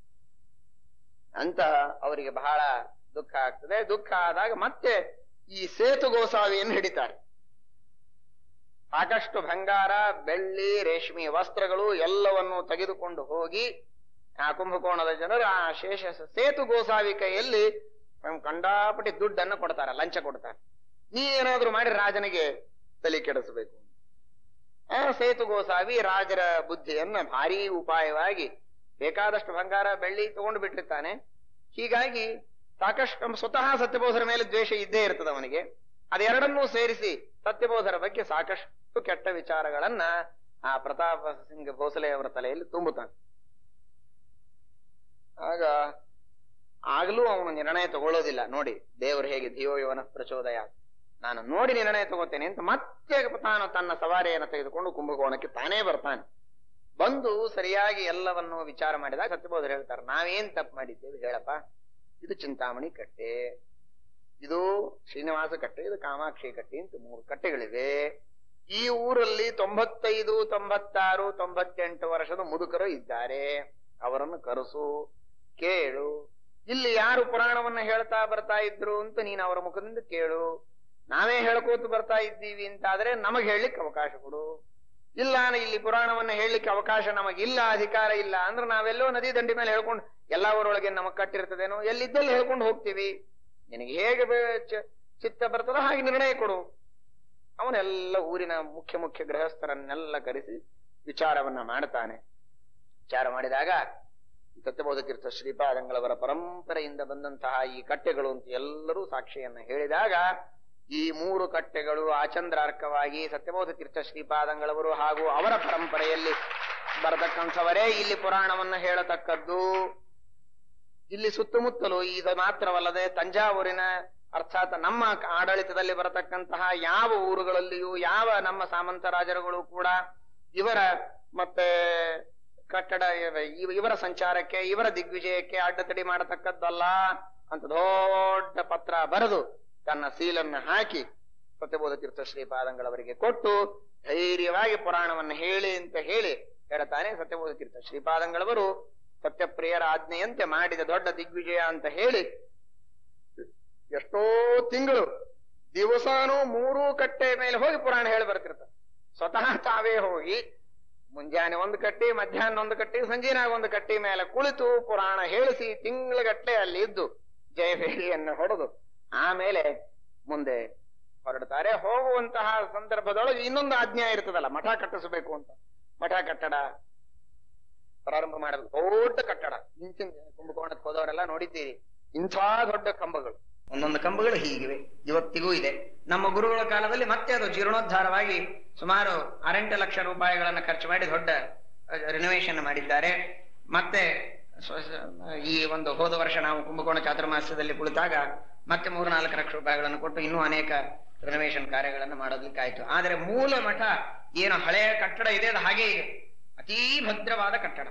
ಅಂತ ಅವರಿಗೆ ಬಹಳ ದುಃಖ ಆಗ್ತದೆ. ದುಃಖ ಆದಾಗ ಮತ್ತೆ ಈ ಸೇತು ಗೋಸಾವಿಯನ್ನು ಹಿಡಿತಾರೆ. ಸಾಕಷ್ಟು ಬಂಗಾರ, ಬೆಳ್ಳಿ, ರೇಷ್ಮೆ ವಸ್ತ್ರಗಳು ಎಲ್ಲವನ್ನು ತೆಗೆದುಕೊಂಡು ಹೋಗಿ ಆ ಕುಂಭಕೋಣದ ಜನರು ಆ ಶೇಷ ಸೇತು ಗೋಸಾವಿ ಕೈಯಲ್ಲಿ ಕಂಡಾಪಟ್ಟಿ ದುಡ್ಡನ್ನು ಕೊಡ್ತಾರೆ, ಲಂಚ ಕೊಡ್ತಾರೆ. ನೀ ಏನಾದ್ರೂ ಮಾಡಿ ರಾಜನಿಗೆ ತಲೆ ಕೆಡಿಸಬೇಕು. ಆ ಸೇತು ಗೋಸಾವಿ ರಾಜರ ಬುದ್ಧಿಯನ್ನ ಭಾರಿ ಉಪಾಯವಾಗಿ ಬೇಕಾದಷ್ಟು ಬಂಗಾರ ಬೆಳ್ಳಿ ತಗೊಂಡು ಬಿಟ್ಟಿರ್ತಾನೆ. ಹೀಗಾಗಿ ಸಾಕಷ್ಟು ಸ್ವತಃ ಸತ್ಯಬೋಧರ ಮೇಲೆ ದ್ವೇಷ ಇದ್ದೇ ಇರ್ತದೆ ಅವನಿಗೆ. ಅದೆರಡನ್ನೂ ಸೇರಿಸಿ ಸತ್ಯಬೋಧರ ಬಗ್ಗೆ ಸಾಕಷ್ಟು ಕೆಟ್ಟ ವಿಚಾರಗಳನ್ನ ಆ ಪ್ರತಾಪ ಸಿಂಗ್ ಭೋಸಲೆ ಅವರ ತಲೆಯಲ್ಲಿ ತುಂಬುತ್ತಾನೆ. ಆಗ ಆಗ್ಲೂ ಅವನು ನಿರ್ಣಯ ತಗೊಳ್ಳೋದಿಲ್ಲ. ನೋಡಿ ದೇವರು ಹೇಗೆ ಧಿಯೋ ಯವನ ಪ್ರಚೋದಯ, ನಾನು ನೋಡಿ ನಿರ್ಣಯ ತಗೋತೇನೆ ಅಂತ ಮತ್ತೆ ತಾನು ತನ್ನ ಸವಾರಿಯನ್ನು ತೆಗೆದುಕೊಂಡು ಕುಂಭಕೋಣಕ್ಕೆ ತಾನೇ ಬರ್ತಾನೆ. ಬಂದು ಸರಿಯಾಗಿ ಎಲ್ಲವನ್ನು ವಿಚಾರ ಮಾಡಿದಾಗ ಸತ್ಯಬೋಧರು ಹೇಳ್ತಾರೆ, ನಾವೇನ್ ತಪ್ಪು ಮಾಡಿದ್ದೇವೆ ಹೇಳಪ್ಪ. ಇದು ಚಿಂತಾಮಣಿ ಕಟ್ಟೆ, ಇದು ಶ್ರೀನಿವಾಸ ಕಟ್ಟೆ, ಇದು ಕಾಮಾಕ್ಷಿ ಕಟ್ಟೆ ಅಂತ 3 ಕಟ್ಟೆಗಳಿವೆ. ಈ ಊರಲ್ಲಿ 95, 96, 98 ವರ್ಷದ ಮುದುಕರು ಇದ್ದಾರೆ. ಅವರನ್ನು ಕರೆಸು, ಕೇಳು. ಇಲ್ಲಿ ಯಾರು ಪುರಾಣವನ್ನ ಹೇಳ್ತಾ ಬರ್ತಾ ಇದ್ರು ಅಂತ ನೀನು ಅವರ ಮುಖದಿಂದ ಕೇಳು. ನಾವೇ ಹೇಳ್ಕೋತು ಬರ್ತಾ ಇದ್ದೀವಿ ಅಂತಾದ್ರೆ ನಮಗ್ ಹೇಳಲಿಕ್ಕೆ ಅವಕಾಶ ಕೊಡು. ಇಲ್ಲ ಇಲ್ಲಿ ಪುರಾಣವನ್ನ ಹೇಳಲಿಕ್ಕೆ ಅವಕಾಶ ನಮಗಿಲ್ಲ, ಅಧಿಕಾರ ಇಲ್ಲ ಅಂದ್ರೆ ನಾವೆಲ್ಲೋ ನದಿ ದಂಡಿ ಮೇಲೆ ಹೇಳ್ಕೊಂಡು ಎಲ್ಲ ಊರೊಳಗೆ ನಮಗ್ ಕಟ್ಟಿರ್ತದೇನೋ, ಎಲ್ಲಿದ್ದಲ್ಲಿ ಹೇಳ್ಕೊಂಡು ಹೋಗ್ತೀವಿ. ನಿನಗೆ ಹೇಗೆ ಚಿತ್ತ ಬರ್ತದೋ ಹಾಗೆ ನಿರ್ಣಯ ಕೊಡು. ಅವನೆಲ್ಲ ಊರಿನ ಮುಖ್ಯ ಗೃಹಸ್ಥರನ್ನೆಲ್ಲ ಕರೆಸಿ ವಿಚಾರವನ್ನ ಮಾಡ್ತಾನೆ. ವಿಚಾರ ಮಾಡಿದಾಗ ಸತ್ಯಬೋಧ ತೀರ್ಥ ಶ್ರೀಪಾದಂಗಳವರ ಪರಂಪರೆಯಿಂದ ಬಂದಂತಹ ಈ ಕಟ್ಟೆಗಳು ಅಂತ ಎಲ್ಲರೂ ಸಾಕ್ಷಿಯನ್ನ ಹೇಳಿದಾಗ ಈ 3 ಕಟ್ಟೆಗಳು ಆಚಂದ್ರಾರ್ಕವಾಗಿ ಸತ್ಯಬೋಧ ತೀರ್ಥ ಶ್ರೀಪಾದಂಗಳವರು ಹಾಗೂ ಅವರ ಪರಂಪರೆಯಲ್ಲಿ ಬರತಕ್ಕಂಥವರೇ ಇಲ್ಲಿ ಪುರಾಣವನ್ನ ಹೇಳತಕ್ಕದ್ದು. ಇಲ್ಲಿ ಸುತ್ತಮುತ್ತಲು ಇದು ಮಾತ್ರವಲ್ಲದೆ ತಂಜಾವೂರಿನ ಅರ್ಥಾತ್ ನಮ್ಮ ಆಡಳಿತದಲ್ಲಿ ಬರತಕ್ಕಂತಹ ಯಾವ ಊರುಗಳಲ್ಲಿಯೂ ಯಾವ ನಮ್ಮ ಸಾಮಂತ ರಾಜರುಗಳು ಕೂಡ ಇವರ ಮತ್ತೆ ಕಟ್ಟಡ ಇವರ ಸಂಚಾರಕ್ಕೆ ಇವರ ದಿಗ್ವಿಜಯಕ್ಕೆ ಅಡ್ಡತಡಿ ಮಾಡತಕ್ಕದ್ದಲ್ಲ ಅಂತ ದೊಡ್ಡ ಪತ್ರ ಬರೆದು ತನ್ನ ಸೀಲನ್ನ ಹಾಕಿ ಸತ್ಯಬೋಧ ತೀರ್ಥ ಶ್ರೀಪಾದಂಗಳವರಿಗೆ ಕೊಟ್ಟು ಧೈರ್ಯವಾಗಿ ಪುರಾಣವನ್ನು ಹೇಳಿ ಅಂತ ಹೇಳಿ ಹೇಳ್ತಾನೆ. ಸತ್ಯಬೋಧ ತೀರ್ಥ ಶ್ರೀಪಾದಂಗಳವರು ಸತ್ಯಪ್ರಿಯರ ಆಜ್ಞೆಯಂತೆ ಮಾಡಿದ ದೊಡ್ಡ ದಿಗ್ವಿಜಯ ಅಂತ ಹೇಳಿ ಎಷ್ಟೋ ತಿಂಗಳು ದಿವಸಾನು 3 ಕಟ್ಟೆ ಮೇಲೆ ಹೋಗಿ ಪುರಾಣ ಹೇಳಿ ಬರ್ತಿರ್ತಾರೆ. ಸ್ವತಃ ತಾವೇ ಹೋಗಿ ಮುಂಜಾನೆ 1 ಕಟ್ಟಿ, ಮಧ್ಯಾಹ್ನ 1 ಕಟ್ಟಿ, ಸಂಜೆನಾಗ 1 ಕಟ್ಟಿ ಮೇಲೆ ಕುಳಿತು ಪುರಾಣ ಹೇಳಿಸಿ ತಿಂಗಳಗಟ್ಟಲೆ ಅಲ್ಲಿ ಇದ್ದು ಜಯಭೇರಿಯನ್ನು ಹೊಡೆದು ಆಮೇಲೆ ಮುಂದೆ ಹೊರಡ್ತಾರೆ. ಹೋಗುವಂತಹ ಸಂದರ್ಭದೊಳಗೆ ಇನ್ನೊಂದು ಆಜ್ಞೆ ಇರ್ತದಲ್ಲ, ಮಠ ಕಟ್ಟಿಸಬೇಕು ಅಂತ. ಮಠ ಕಟ್ಟಡ ಪ್ರಾರಂಭ ಮಾಡಬೇಕು. ದೊಡ್ಡ ಕಟ್ಟಡ, ಇಂಚಿನ ಕುಂಭಕೋಣಕ್ಕೆ ಹೋದವರೆಲ್ಲ ನೋಡಿದ್ದೀರಿ. ಇಂಥ ದೊಡ್ಡ ಕಂಬಗಳು, ಒಂದೊಂದು ಕಂಬಗಳು ಹೀಗಿವೆ, ಇವತ್ತಿಗೂ ಇದೆ. ನಮ್ಮ ಗುರುಗಳ ಕಾಲದಲ್ಲಿ ಮತ್ತೆ ಅದು ಜೀರ್ಣೋದ್ಧಾರವಾಗಿ ಸುಮಾರು 6-8 ಲಕ್ಷ ರೂಪಾಯಿಗಳನ್ನು ಖರ್ಚು ಮಾಡಿ ದೊಡ್ಡ ರಿನೋವೇಷನ್ ಮಾಡಿದ್ದಾರೆ. ಮತ್ತೆ ಈ ಒಂದು ಹೋದ ವರ್ಷ ನಾವು ಕುಂಭಕೋಣ ಚಾತುರ್ಮಾಸ್ಯದಲ್ಲಿ ಕುಳಿತಾಗ ಮತ್ತೆ 3-4 ಲಕ್ಷ ರೂಪಾಯಿಗಳನ್ನು ಕೊಟ್ಟು ಇನ್ನೂ ಅನೇಕ ರಿನೋವೇಷನ್ ಕಾರ್ಯಗಳನ್ನು ಮಾಡೋದಕ್ಕೆ ಆಯ್ತು. ಆದರೆ ಮೂಲ ಮಠ ಏನು ಹಳೆಯ ಕಟ್ಟಡ ಇದೆ ಅದು ಹಾಗೇ ಇದೆ, ಅತೀ ಭದ್ರವಾದ ಕಟ್ಟಡ.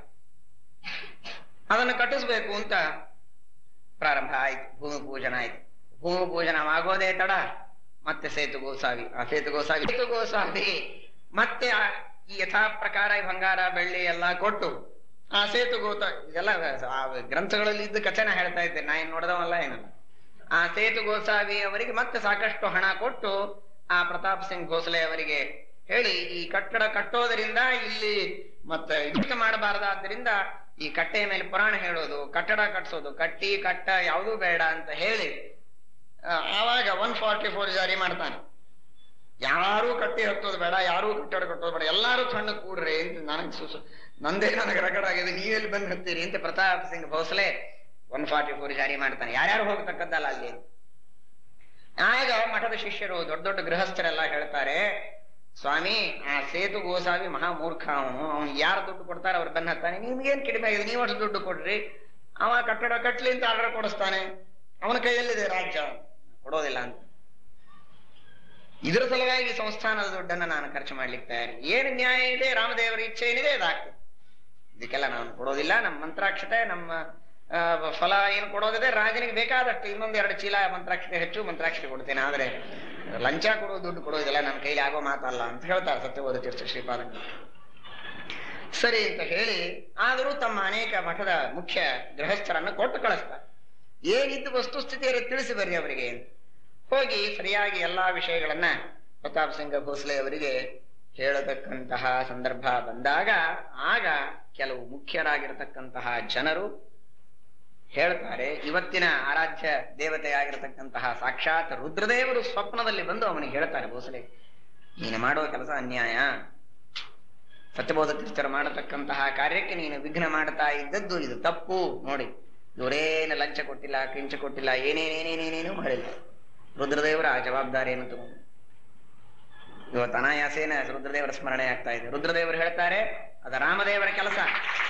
ಅದನ್ನು ಕಟ್ಟಿಸ್ಬೇಕು ಅಂತ ಪ್ರಾರಂಭ ಆಯ್ತು. ಭೂಮಿ ಪೂಜನ ಆಯ್ತು. ಭೂಮಿ ಪೂಜನವಾಗೋದೇ ತಡ ಮತ್ತೆ ಸೇತು ಗೋಸಾವಿ. ಆ ಸೇತು ಗೋಸಾವಿ ಮತ್ತೆ ಈ ಯಥಾ ಪ್ರಕಾರ ಬಂಗಾರ ಬೆಳ್ಳಿ ಎಲ್ಲ ಕೊಟ್ಟು ಆ ಸೇತು ಇದೆಲ್ಲ ಗ್ರಂಥಗಳಲ್ಲಿ ಇದ್ದ ಕಥೆನ ಹೇಳ್ತಾ ಇದ್ದೆ, ನಾ ಏನ್ ನೋಡ್ದವಲ್ಲ ಏನಲ್ಲ. ಆ ಸೇತು ಗೋಸಾವಿ ಅವರಿಗೆ ಮತ್ತೆ ಸಾಕಷ್ಟು ಹಣ ಕೊಟ್ಟು ಆ ಪ್ರತಾಪ್ ಸಿಂಗ್ ಭೋಸಲೆ ಅವರಿಗೆ ಹೇಳಿ ಈ ಕಟ್ಟಡ ಕಟ್ಟೋದರಿಂದ ಇಲ್ಲಿ ಮತ್ತೆ ಯುದ್ಧ ಮಾಡಬಾರದಾದ್ದರಿಂದ ಈ ಕಟ್ಟೆಯ ಮೇಲೆ ಪುರಾಣ ಹೇಳೋದು, ಕಟ್ಟಡ ಕಟ್ಸೋದು, ಕಟ್ಟ ಯಾವುದೂ ಬೇಡ ಅಂತ ಹೇಳಿ ಆವಾಗ 144 ಜಾರಿ ಮಾಡ್ತಾನೆ. ಯಾರೂ ಕಟ್ಟಿ ಹತ್ತೋದು ಬೇಡ, ಯಾರೂ ಕಟ್ಟಡ ಕಟ್ಟೋದು ಬೇಡ, ಎಲ್ಲಾರು ಸಣ್ಣ ಕೂಡ್ರಿ ಅಂತ ನನಗೆ ರಗಡ ಆಗಿದೆ, ನೀವೆಲ್ಲಿ ಬಂದು ಹತ್ತೀರಿ ಅಂತ ಪ್ರತಾಪ್ ಸಿಂಗ್ ಭೋಸಲೆ 144 ಜಾರಿ ಮಾಡ್ತಾನೆ. ಯಾರ್ಯಾರು ಹೋಗ್ತಕ್ಕದ್ದಲ್ಲ ಅಲ್ಲಿ. ಆಗ ಮಠದ ಶಿಷ್ಯರು ದೊಡ್ಡ ದೊಡ್ಡ ಗೃಹಸ್ಥರೆಲ್ಲ ಹೇಳ್ತಾರೆ, ಸ್ವಾಮಿ ಆ ಸೇತು ಗೋಸಾವಿ ಮಹಾ ಮೂರ್ಖ, ಅವನು ಯಾರು ದುಡ್ಡು ಕೊಡ್ತಾರೆ ಅವ್ರು ಬೆನ್ನ ಹತ್ತಾನೆ, ನಿಮ್ಗೇನ್ ಕಡಿಮೆ ಆಗಿದೆ, ನೀವು ಅಷ್ಟು ದುಡ್ಡು ಕೊಡ್ರಿ, ಅವ ಕಟ್ಟಡ ಕಟ್ಲಿ ಅಂತ ಆರ್ಡರ್ ಕೊಡಿಸ್ತಾನೆ, ಅವನ ಕೈಯಲ್ಲಿದೆ ರಾಜ್ಯ, ಕೊಡೋದಿಲ್ಲ ಅಂತ. ಇದರ ಸಲುವಾಗಿ ಸಂಸ್ಥಾನದ ದುಡ್ಡನ್ನ ನಾನು ಖರ್ಚು ಮಾಡ್ಲಿಕ್ಕೆ ತಯಾರಿ. ಏನು ನ್ಯಾಯ ಇದೆ, ರಾಮದೇವರ ಇಚ್ಛೆ ಏನಿದೆ ಅದಾಗ್ತದೆ. ಇದಕ್ಕೆಲ್ಲ ನಾನು ಕೊಡೋದಿಲ್ಲ. ನಮ್ಮ ಮಂತ್ರಾಕ್ಷತೆ, ನಮ್ಮ ಫಲ ಏನು ಕೊಡೋದಿದೆ, ರಾಜನಿಗೆ ಬೇಕಾದಷ್ಟು ಇನ್ನೊಂದೆರಡು ಚೀಲ ಮಂತ್ರಾಕ್ಷತೆ ಹೆಚ್ಚು ಮಂತ್ರಾಕ್ಷತೆ ಕೊಡ್ತೇನೆ, ಆದ್ರೆ ಲಂಚ ಕೊಡೋದು ದುಡ್ಡು ಕೊಡೋದಿಲ್ಲ, ನನ್ನ ಕೈಲಿ ಆಗೋ ಮಾತಲ್ಲ ಅಂತ ಹೇಳ್ತಾರೆ ಸತ್ಯಬೋಧ ತೀರ್ಥ ಶ್ರೀಪಾದಂಗಳು. ಸರಿ ಅಂತ ಹೇಳಿ ಆದರೂ ತಮ್ಮ ಅನೇಕ ಮಠದ ಮುಖ್ಯ ಗೃಹಸ್ಥರನ್ನು ಕೊಟ್ಟು ಕಳಿಸ್ತಾರೆ. ಏನಿದ್ದು ವಸ್ತುಸ್ಥಿತಿಯನ್ನು ತಿಳಿಸಿ ಬರ್ರಿ ಅವರಿಗೆ ಅಂತ. ಹೋಗಿ ಸರಿಯಾಗಿ ಎಲ್ಲಾ ವಿಷಯಗಳನ್ನ ಪ್ರತಾಪ್ ಸಿಂಗ ಭೋಸಲೆ ಅವರಿಗೆ ಹೇಳತಕ್ಕಂತಹ ಸಂದರ್ಭ ಬಂದಾಗ ಆಗ ಕೆಲವು ಮುಖ್ಯರಾಗಿರತಕ್ಕಂತಹ ಜನರು ಹೇಳ್ತಾರೆ, ಇವತ್ತಿನ ಆರಾಧ್ಯ ದೇವತೆಯಾಗಿರತಕ್ಕಂತಹ ಸಾಕ್ಷಾತ್ ರುದ್ರದೇವರು ಸ್ವಪ್ನದಲ್ಲಿ ಬಂದು ಅವನಿಗೆ ಹೇಳ್ತಾರೆ, ಭೋಸಲೆ ನೀನು ಮಾಡುವ ಕೆಲಸ ಅನ್ಯಾಯ, ಸತ್ಯಬೋಧ ತೀರ್ಥರು ಮಾಡತಕ್ಕಂತಹ ಕಾರ್ಯಕ್ಕೆ ನೀನು ವಿಘ್ನ ಮಾಡ್ತಾ ಇದ್ದದ್ದು ಇದು ತಪ್ಪು. ನೋಡಿ ಇವರೇನು ಲಂಚ ಕೊಟ್ಟಿಲ್ಲ, ಕಿಂಚ ಕೊಟ್ಟಿಲ್ಲ, ಏನೇನೇನೇನೇನೇನು ಮಾಡಿಲ್ಲ. ರುದ್ರದೇವರ ಆ ಜವಾಬ್ದಾರಿಯನ್ನು ತಗೊಂಡು ಇವತ್ತು ಅನಾಯಾಸೇನ ರುದ್ರದೇವರ ಸ್ಮರಣೆ ಆಗ್ತಾ ಇದೆ. ರುದ್ರದೇವರು ಹೇಳ್ತಾರೆ ಅದ ರಾಮದೇವರ ಕೆಲಸ.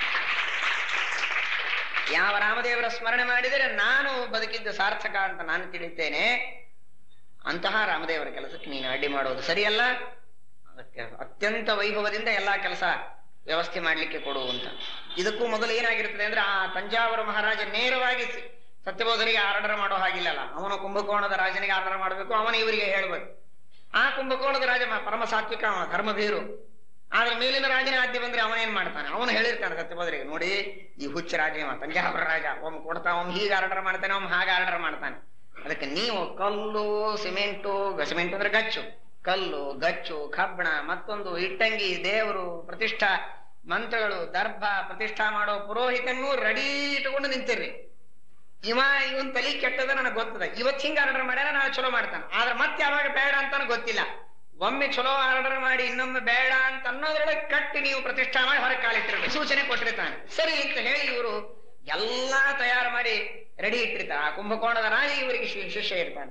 ಯಾವ ರಾಮದೇವರ ಸ್ಮರಣೆ ಮಾಡಿದರೆ ನಾನು ಬದುಕಿದ್ದು ಸಾರ್ಥಕ ಅಂತ ನಾನು ತಿಳಿತೇನೆ, ಅಂತಹ ರಾಮದೇವರ ಕೆಲಸಕ್ಕೆ ನೀನು ಅಡ್ಡಿ ಮಾಡೋದು ಸರಿಯಲ್ಲ, ಅದಕ್ಕೆ ಅತ್ಯಂತ ವೈಭವದಿಂದ ಎಲ್ಲಾ ಕೆಲಸ ವ್ಯವಸ್ಥೆ ಮಾಡ್ಲಿಕ್ಕೆ ಕೊಡುವಂತ. ಇದಕ್ಕೂ ಮೊದಲು ಏನಾಗಿರ್ತದೆ ಅಂದ್ರೆ ಆ ತಂಜಾವೂರು ಮಹಾರಾಜ ನೇರವಾಗಿ ಸತ್ಯಬೋಧನಿಗೆ ಆರ್ಡರ್ ಮಾಡೋ ಹಾಗಿಲ್ಲಲ್ಲ, ಅವನು ಕುಂಭಕೋಣದ ರಾಜನಿಗೆ ಆರ್ಡರ್ ಮಾಡಬೇಕು, ಅವನು ಇವರಿಗೆ ಹೇಳ್ಬೇಕು. ಆ ಕುಂಭಕೋಣದ ರಾಜ ಪರಮ ಸಾತ್ವಿಕ, ಅವನ ಧರ್ಮಭೀರು. ಆದ್ರೆ ಮೇಲಿನ ರಾಜನೇ ಆದ್ಯ ಬಂದ್ರೆ ಅವನೇನ್ ಮಾಡ್ತಾನೆ, ಅವನು ಹೇಳಿರ್ತಾನೆ ಸತ್ಯಬೋಧರಿಗೆ, ನೋಡಿ ಈ ಹುಚ್ಚ ರಾಜ ತಂಜಾವೂರು ರಾಜ, ಒಮ್ಮೆ ಕೊಡ್ತಾ ಒಮ್ಮೆ ಹೀಗೆ ಆರ್ಡರ್ ಮಾಡ್ತಾನೆ, ಒಮ್ಮೆ ಹಾಗೆ ಆರ್ಡರ್ ಮಾಡ್ತಾನೆ. ಅದಕ್ಕೆ ನೀವು ಕಲ್ಲು ಸಿಮೆಂಟು ಅಂದ್ರೆ ಗಚ್ಚು, ಕಲ್ಲು ಗಚ್ಚು ಕಬ್ಬಣ ಮತ್ತೊಂದು ಇಟ್ಟಂಗಿ, ದೇವರು ಪ್ರತಿಷ್ಠಾ ಮಂತ್ರಗಳು, ದರ್ಭ ಪ್ರತಿಷ್ಠಾ ಮಾಡೋ ಪುರೋಹಿತನ್ನು ರೆಡಿ ಇಟ್ಕೊಂಡು ನಿಂತಿರ್ರಿ. ಇವನ್ ತಲೆ ಕೆಟ್ಟದ ನನಗೆ ಗೊತ್ತದ, ಇವತ್ತು ಹಿಂಗ ಆರ್ಡರ್ ಮಾಡ್ಯಾರ ನಾಳೆ ಚಲೋ ಮಾಡ್ತಾನೆ, ಆದ್ರೆ ಮತ್ತೆ ಯಾವಾಗ ಬೇಡ ಅಂತಾನು ಗೊತ್ತಿಲ್ಲ. ಒಮ್ಮೆ ಚಲೋ ಆರ್ಡರ್ ಮಾಡಿ ಇನ್ನೊಮ್ಮೆ ಬೇಡ ಅಂತ ಅನ್ನೋದ್ರೊಳಗೆ ಕಟ್ಟಿ ನೀವು ಪ್ರತಿಷ್ಠಾ ಮಾಡಿ ಹೊರಗೆ ಕಾಲಿಟ್ಟಿರ್ಬೇಕು, ಸೂಚನೆ ಕೊಟ್ಟಿರ್ತಾನೆ. ಸರಿ ಅಂತ ಹೇಳಿ ಇವರು ಎಲ್ಲಾ ತಯಾರು ಮಾಡಿ ರೆಡಿ ಇಟ್ಟಿರ್ತಾರೆ. ಆ ಕುಂಭಕೋಣದ ರಾಜ ಇವರಿಗೆ ಶಿಷ್ಯ ಇರ್ತಾನೆ.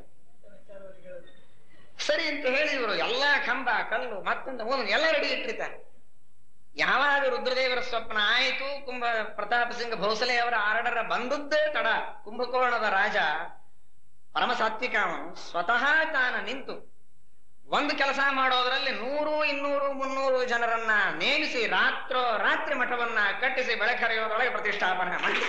ಸರಿ ಅಂತ ಹೇಳಿ ಇವರು ಎಲ್ಲಾ ಕಂಬ ಕಲ್ಲು ಮತ್ತೊಂದು ಎಲ್ಲ ರೆಡಿ ಇಟ್ಟಿರ್ತಾರೆ. ಯಾವಾಗ ರುದ್ರದೇವರ ಸ್ವಪ್ನ ಆಯಿತು, ಪ್ರತಾಪ್ ಸಿಂಗ್ ಭೋಸಲೆ ಅವರ ಆರ್ಡರ್ ಬಂದದ್ದೇ ತಡ. ಕುಂಭಕೋಣದ ರಾಜ ಪರಮ ಸಾತ್ವಿಕ, ಅವನು ಸ್ವತಃ ತಾನ ನಿಂತು ಒಂದು ಕೆಲಸ ಮಾಡೋದ್ರಲ್ಲಿ 100, 200, 300 ಜನರನ್ನ ನೇಮಿಸಿ ರಾತ್ರಿ ಮಠವನ್ನ ಕಟ್ಟಿಸಿ ಬೆಳಕರಿಯೋದ್ರೊಳಗೆ ಪ್ರತಿಷ್ಠಾಪನೆ ಮಾಡಿ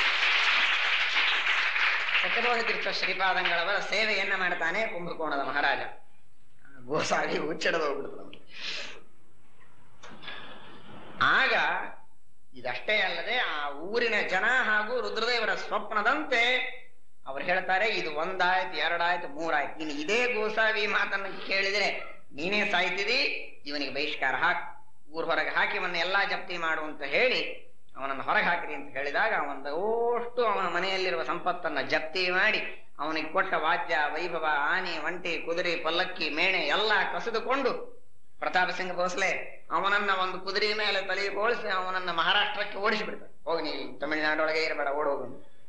ಸತ್ಯಬೋಧ ತೀರ್ಥ ಶ್ರೀಪಾದಂಗಳವರ ಸೇವೆಯನ್ನ ಮಾಡ್ತಾನೆ ಕುಂಭಕೋಣದ ಮಹಾರಾಜ. ಗೋಸಾಗಿ ಹುಚ್ಚಡದ ಹೋಗ್ಬಿಡ್ತಾನೆ. ಆಗ ಇದಷ್ಟೇ ಅಲ್ಲದೆ ಆ ಊರಿನ ಜನ ಹಾಗೂ ರುದ್ರದೇವರ ಸ್ವಪ್ನದಂತೆ ಅವ್ರು ಹೇಳ್ತಾರೆ, ಇದು 1 ಆಯ್ತು 2 ಆಯ್ತು 3 ಆಯ್ತು, ನೀನು ಇದೇ ಗೋಸಾವಿ ಮಾತನ್ನು ಕೇಳಿದ್ರೆ ನೀನೇ ಸಾಯ್ತಿದಿ, ಇವನಿಗೆ ಬಹಿಷ್ಕಾರ ಊರ್ ಹೊರಗೆ ಹಾಕಿ ಇವನ್ನ ಎಲ್ಲಾ ಜಪ್ತಿ ಮಾಡು ಅಂತ ಹೇಳಿ ಅವನನ್ನು ಹೊರಗೆ ಹಾಕಿರಿ ಅಂತ ಹೇಳಿದಾಗ ಒಂದಷ್ಟು ಅವನ ಮನೆಯಲ್ಲಿರುವ ಸಂಪತ್ತನ್ನ ಜಪ್ತಿ ಮಾಡಿ ಅವನಿಗೆ ಕೊಟ್ಟ ವಾದ್ಯ ವೈಭವ, ಆನೆ, ಒಂಟೆ, ಕುದುರೆ, ಪಲ್ಲಕ್ಕಿ, ಮೇಣೆ ಎಲ್ಲ ಕಸಿದುಕೊಂಡು ಪ್ರತಾಪ್ ಸಿಂಗ್ ಭೋಸಲೆ ಅವನನ್ನ ಒಂದು ಕುದುರೆ ಮೇಲೆ ತಲೆ ಬೋಳಿಸಿ ಅವನನ್ನ ಮಹಾರಾಷ್ಟ್ರಕ್ಕೆ ಓಡಿಸಿಬಿಡ್ತಾರೆ. ಹೋಗಿ ನೀ ತಮಿಳುನಾಡೊಳಗೆ ಇರಬೇಡ, ಓಡೋಗು.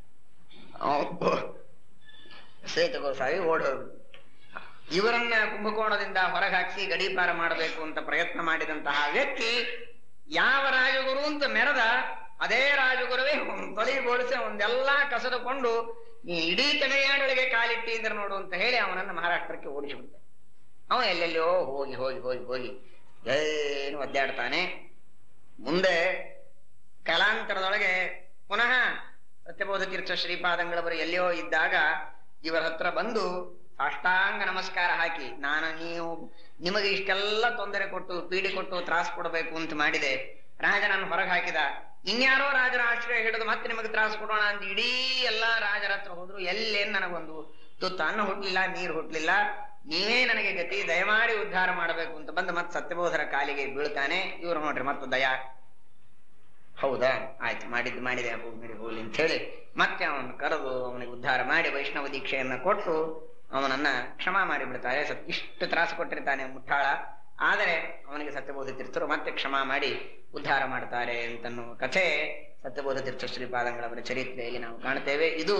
ಸೇತು ಗೋಸಾವಿ ಓಡೋದು. ಇವರನ್ನ ಕುಂಭಕೋಣದಿಂದ ಹೊರಗೆ ಹಾಕಿಸಿ ಗಡೀಪಾರ ಮಾಡಬೇಕು ಅಂತ ಪ್ರಯತ್ನ ಮಾಡಿದಂತಹ ವ್ಯಕ್ತಿ ಯಾವ ರಾಜಗುರು ಅಂತ ಮೆರೆದ ಅದೇ ರಾಜಗುರುವೇ ತಲೆ ಬೋಳಿಸಿ ಒಂದೆಲ್ಲಾ ಕಸದುಕೊಂಡು ನೀ ಇಡೀ ತಮಿಳುನಾಡೊಳಗೆ ಕಾಲಿಟ್ಟಿ ಅಂದ್ರೆ ನೋಡು ಅಂತ ಹೇಳಿ ಅವನನ್ನ ಮಹಾರಾಷ್ಟ್ರಕ್ಕೆ ಓಡಿಸಿಬಿಡ್ತಾನೆ. ಅವನು ಎಲ್ಲೆಲ್ಲೋ ಹೋಗಿ ಹೋಗಿ ಹೋಗಿ ಹೋಗಿ ಏನು ಒದ್ದಾಡ್ತಾನೆ. ಮುಂದೆ ಕಾಲಾಂತರದೊಳಗೆ ಪುನಃ ಸತ್ಯಬೋಧ ತೀರ್ಥ ಶ್ರೀಪಾದಂಗಳವರು ಎಲ್ಲಿಯೋ ಇದ್ದಾಗ ಇವರ ಹತ್ರ ಬಂದು ಸಾಷ್ಟಾಂಗ ನಮಸ್ಕಾರ ಹಾಕಿ, ನಿಮಗೆ ಇಷ್ಟೆಲ್ಲ ತೊಂದರೆ ಕೊಟ್ಟು ಪೀಡಿ ಕೊಟ್ಟು ತ್ರಾಸ ಕೊಡಬೇಕು ಅಂತ ಮಾಡಿದೆ, ರಾಜನನ್ನು ಹೊರಗೆ ಹಾಕಿದ, ಇನ್ಯಾರೋ ರಾಜರ ಆಶ್ರಯ ಹಿಡಿದು ಮತ್ತೆ ನಿಮಗೆ ತ್ರಾಸ ಕೊಡೋಣ ಅಂತ ಇಡೀ ಎಲ್ಲಾ ರಾಜರ ಹತ್ರ ಹೋದ್ರು. ಎಲ್ಲೇನ್ ನನಗೊಂದು ತುತ್ತು ಅನ್ನ ಹುಟ್ಲಿಲ್ಲ, ನೀರು ಹುಟ್ಲಿಲ್ಲ, ನೀವೇ ನನಗೆ ಗತಿ, ದಯಮಾಡಿ ಉದ್ಧಾರ ಮಾಡಬೇಕು ಅಂತ ಬಂದು ಮತ್ತೆ ಸತ್ಯಬೋಧರ ಕಾಲಿಗೆ ಬೀಳ್ತಾನೆ. ಇವ್ರು ನೋಡ್ರಿ ಮತ್ತೆ ದಯಾ, ಹೌದಾ ಆಯ್ತು ಮಾಡಿದೆ ಹೋಗ್ಲಿ ಅಂತ ಹೇಳಿ ಮತ್ತೆ ಅವನು ಕರೆದು ಅವನಿಗೆ ಉದ್ಧಾರ ಮಾಡಿ ವೈಷ್ಣವ ದೀಕ್ಷೆಯನ್ನ ಕೊಟ್ಟು ಅವನನ್ನ ಕ್ಷಮಾ ಮಾಡಿಬಿಡ್ತಾರೆ. ಇಷ್ಟು ತ್ರಾಸು ಕೊಟ್ಟಿರ್ತಾನೆ ಮುಠಾಳ, ಆದರೆ ಅವನಿಗೆ ಸತ್ಯಬೋಧ ತೀರ್ಥರು ಮತ್ತೆ ಕ್ಷಮಾ ಮಾಡಿ ಉದ್ಧಾರ ಮಾಡ್ತಾರೆ ಅಂತನ್ನೋ ಕಥೆ ಸತ್ಯಬೋಧ ತೀರ್ಥ ಶ್ರೀಪಾದಂಗಳವರ ಚರಿತ್ರೆಯಲ್ಲಿ ನಾವು ಕಾಣ್ತೇವೆ. ಇದು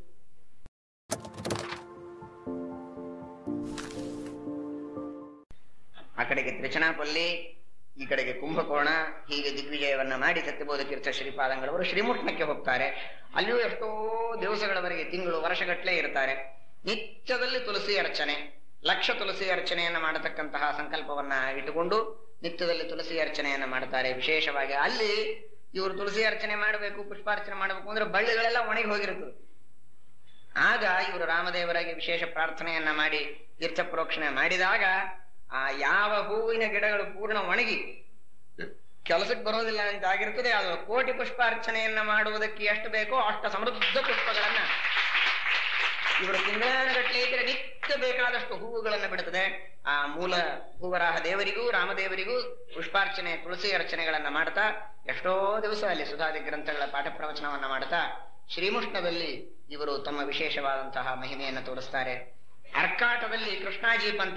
ಆ ಕಡೆಗೆ ತ್ರಿಚನಾಪಲ್ಲಿ, ಈ ಕಡೆಗೆ ಕುಂಭಕೋಣ, ಹೀಗೆ ದಿಗ್ವಿಜಯವನ್ನ ಮಾಡಿ ಸತ್ಯಬೋಧ ತೀರ್ಥ ಶ್ರೀಪಾದಂಗಳವರು ಶ್ರೀಮುಟ್ನಕ್ಕೆ ಹೋಗ್ತಾರೆ. ಅಲ್ಲಿಯೂ ಎಷ್ಟೋ ದಿವಸಗಳವರೆಗೆ, ತಿಂಗಳು ವರ್ಷಗಟ್ಟಲೆ ಇರ್ತಾರೆ. ನಿತ್ಯದಲ್ಲಿ ತುಳಸಿ ಅರ್ಚನೆ, ಲಕ್ಷ ತುಳಸಿ ಅರ್ಚನೆಯನ್ನ ಮಾಡತಕ್ಕಂತಹ ಸಂಕಲ್ಪವನ್ನ ಇಟ್ಟುಕೊಂಡು ನಿತ್ಯದಲ್ಲಿ ತುಳಸಿ ಅರ್ಚನೆಯನ್ನ ಮಾಡ್ತಾರೆ. ವಿಶೇಷವಾಗಿ ಅಲ್ಲಿ ಇವರು ತುಳಸಿ ಅರ್ಚನೆ ಮಾಡಬೇಕು, ಪುಷ್ಪಾರ್ಚನೆ ಮಾಡಬೇಕು ಅಂದ್ರೆ ಬಳ್ಳಿಗಳೆಲ್ಲ ಒಣಗಿ ಹೋಗಿರುತ್ತದೆ. ಆಗ ಇವರು ರಾಮದೇವರಾಗಿ ವಿಶೇಷ ಪ್ರಾರ್ಥನೆಯನ್ನ ಮಾಡಿ ತೀರ್ಥ ಪ್ರೋಕ್ಷಣೆ ಮಾಡಿದಾಗ ಆ ಯಾವ ಹೂವಿನ ಗಿಡಗಳು ಪೂರ್ಣ ಒಣಗಿ ಕೆಲಸಕ್ಕೆ ಬರೋದಿಲ್ಲ ಅಂತ ಆಗಿರ್ತದೆ, ಅದು ಕೋಟಿ ಪುಷ್ಪಾರ್ಚನೆಯನ್ನ ಮಾಡುವುದಕ್ಕೆ ಎಷ್ಟು ಬೇಕೋ ಅಷ್ಟು ಸಮೃದ್ಧ ಪುಷ್ಪಗಳನ್ನ ಇವರು ತಿಂಗಳಗಟ್ಟಲೆ ಇದ್ರೆ ನಿತ್ಯ ಬೇಕಾದಷ್ಟು ಹೂವುಗಳನ್ನ ಬಿಡುತ್ತದೆ. ಆ ಮೂಲ ಭೂವರಾಹ ದೇವರಿಗೂ ರಾಮದೇವರಿಗೂ ಪುಷ್ಪಾರ್ಚನೆ, ತುಳಸಿ ಅರ್ಚನೆಗಳನ್ನ ಮಾಡ್ತಾ ಎಷ್ಟೋ ದಿವಸ ಅಲ್ಲಿ ಸುಧಾದಿ ಗ್ರಂಥಗಳ ಪಾಠ ಪ್ರವಚನವನ್ನ ಮಾಡ್ತಾ ಶ್ರೀಮುಷ್ಣದಲ್ಲಿ ಇವರು ತಮ್ಮ ವಿಶೇಷವಾದಂತಹ ಮಹಿಮೆಯನ್ನು ತೋರಿಸ್ತಾರೆ. ಅರ್ಕಾಟದಲ್ಲಿ ಕೃಷ್ಣಾಜಿ ಪಂತ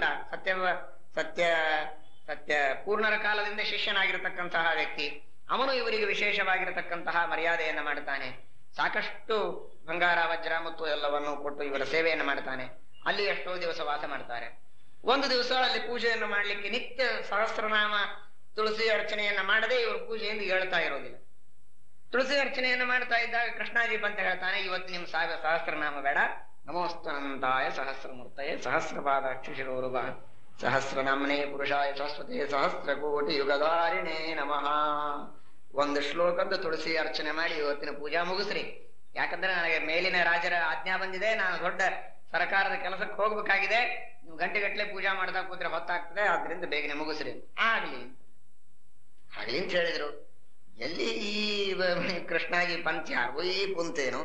ಸತ್ಯ ಪೂರ್ಣರ ಕಾಲದಿಂದ ಶಿಷ್ಯನಾಗಿರತಕ್ಕಂತಹ ವ್ಯಕ್ತಿ, ಅವನು ಇವರಿಗೆ ವಿಶೇಷವಾಗಿರತಕ್ಕಂತಹ ಮರ್ಯಾದೆಯನ್ನ ಮಾಡ್ತಾನೆ. ಸಾಕಷ್ಟು ಬಂಗಾರ ವಜ್ರ ಮತ್ತು ಎಲ್ಲವನ್ನು ಕೊಟ್ಟು ಇವರ ಸೇವೆಯನ್ನು ಮಾಡ್ತಾನೆ. ಅಲ್ಲಿ ಎಷ್ಟೋ ದಿವಸ ವಾಸ ಮಾಡ್ತಾರೆ. ಒಂದು ದಿವಸ ಅಲ್ಲಿ ಪೂಜೆಯನ್ನು ಮಾಡ್ಲಿಕ್ಕೆ ನಿತ್ಯ ಸಹಸ್ರನಾಮ ತುಳಸಿ ಅರ್ಚನೆಯನ್ನ ಮಾಡದೆ ಇವರು ಪೂಜೆಯಿಂದ ಹೇಳ್ತಾ ಇರೋದಿಲ್ಲ. ತುಳಸಿ ಅರ್ಚನೆಯನ್ನ ಮಾಡ್ತಾ ಇದ್ದಾಗ ಕೃಷ್ಣಾಜಿ ಪಂತ ಹೇಳ್ತಾನೆ, ಇವತ್ತು ನಿಮ್ ಸಹಸ್ರನಾಮ ಬೇಡ, ನಮೋಸ್ತನಂತಾಯ ಸಹಸ್ರಮೂರ್ತಯೇ ಸಹಸ್ರಪಾದಾಕ್ಷಿ ಶಿರೋರುಭ ಸಹಸ್ರನಾಮನೇ ಪುರುಷಾಯ ಶಾಶ್ವತೆ ಸಹಸ್ರ ಕೋಟಿ ಯುಗಧಾರಿಣೇ ನಮಃ. ಒಂದು ಶ್ಲೋಕದ ತುಳಸಿ ಅರ್ಚನೆ ಮಾಡಿ ಇವತ್ತಿನ ಪೂಜಾ ಮುಗಿಸ್ರಿ. ಯಾಕಂದ್ರೆ ನನಗೆ ಮೇಲಿನ ರಾಜರ ಆಜ್ಞಾ ಬಂದಿದೆ, ನಾನು ದೊಡ್ಡ ಸರ್ಕಾರದ ಕೆಲಸಕ್ಕೆ ಹೋಗ್ಬೇಕಾಗಿದೆ, ನೀವು ಗಂಟೆಗಟ್ಟಲೆ ಪೂಜಾ ಮಾಡ್ತಾ ಕೂತ್ರೆ ಹೊತ್ತಾಗ್ತದೆ, ಆದ್ರಿಂದ ಬೇಗನೆ ಮುಗಿಸ್ರಿ. ಆಗ್ಲಿ ಅಂತ ಹೇಳಿದ್ರು. ಎಲ್ಲಿ ಈ ಕೃಷ್ಣಾಜಿ ಪಂಚ ಈ ಪುಂತೇನು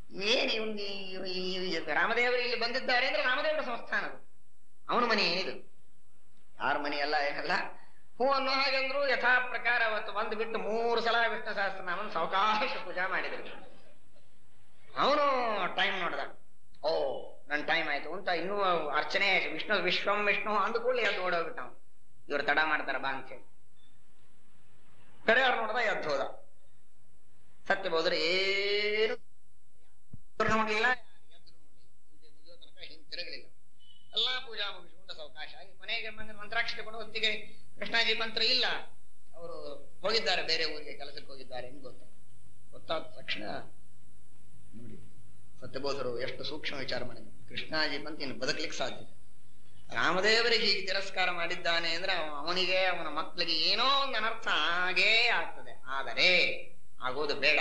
ಏನ್ ರಾಮದೇವರು ಇಲ್ಲಿ ಬಂದಿದ್ದಾರೆ ಅಂದ್ರೆ ರಾಮದೇವರ ಸಂಸ್ಥಾನ, ಅವನ ಮನೆ ಏನಿದು, ಯಾರ ಮನೆ ಎಲ್ಲ ಏನಲ್ಲ. ಹೂ ಅನ್ನೋ ಹಾಗೆಂದ್ರು ಯಥಾ ಪ್ರಕಾರ ಅವತ್ತು ಬಂದು ಬಿಟ್ಟು 3 ಸಲ ವಿಷ್ಣು ಸಹಸ್ರನಾಮನ ಸಾವಕಾಶ ಪೂಜಾ ಮಾಡಿದ್ರು. ಅವನು ಟೈಮ್ ನೋಡ್ದ, ಓ ನನ್ ಟೈಮ್ ಆಯ್ತು ಅಂತ, ಇನ್ನೂ ಅರ್ಚನೆ ವಿಶ್ವಂ ವಿಷ್ಣು ಅಂದ್ಕೊಳ್ಳಿ ಎದ್ದು ಓಡೋಗ್ಬಿಟ್ಟ. ಅವನು ಇವ್ರು ತಡ ಮಾಡ್ತಾರ ಬಾ ಅಂತ ಹೇಳಿ ಕಡೆಯವ್ರು ನೋಡ್ದ, ಎದ್ದು ಹೋದ. ಸತ್ಯಬೋಧರು ಏನು ನೋಡ್ಲಿಲ್ಲ, ಪೂಜೆ ಮುಗಿಯೋ ತನಕ ಹಿಂತಿರುಗಲಿಲ್ಲ. ಎಲ್ಲಾ ಪೂಜಾ ಮುಗಿಸ್ಕೊಂಡು ಸಾವಕಾಶ ಆಗಿ ಕೊನೆಗೆ ಮಂತ್ರಾಕ್ಷತೆ ಕೊಡೋ ಹೊತ್ತಿಗೆ ಕೃಷ್ಣಾಜಿ ಮಂತ್ರ ಇಲ್ಲ, ಅವರು ಹೋಗಿದ್ದಾರೆ ಬೇರೆ ಊರಿಗೆ ಕೆಲಸಕ್ಕೆ ಹೋಗಿದ್ದಾರೆ ಎಂದು ಗೊತ್ತಾದ ತಕ್ಷಣ ನೋಡಿ ಸತ್ಯಬೋಧರು ಎಷ್ಟು ಸೂಕ್ಷ್ಮ ವಿಚಾರ ಮಾಡಿದ್ರು. ಕೃಷ್ಣಾಜಿ ಪಂತ ಇನ್ನು ಬದುಕಲಿಕ್ಕೆ ಸಾಧ್ಯ, ರಾಮದೇವರಿಗೆ ಹೀಗೆ ತಿರಸ್ಕಾರ ಮಾಡಿದ್ದಾನೆ ಅಂದ್ರೆ ಅವನಿಗೆ ಅವನ ಮಕ್ಕಳಿಗೆ ಏನೋ ಒಂದು ಅನರ್ಥ ಆಗೇ ಆಗ್ತದೆ. ಆದರೆ ಆಗೋದು ಬೇಡ.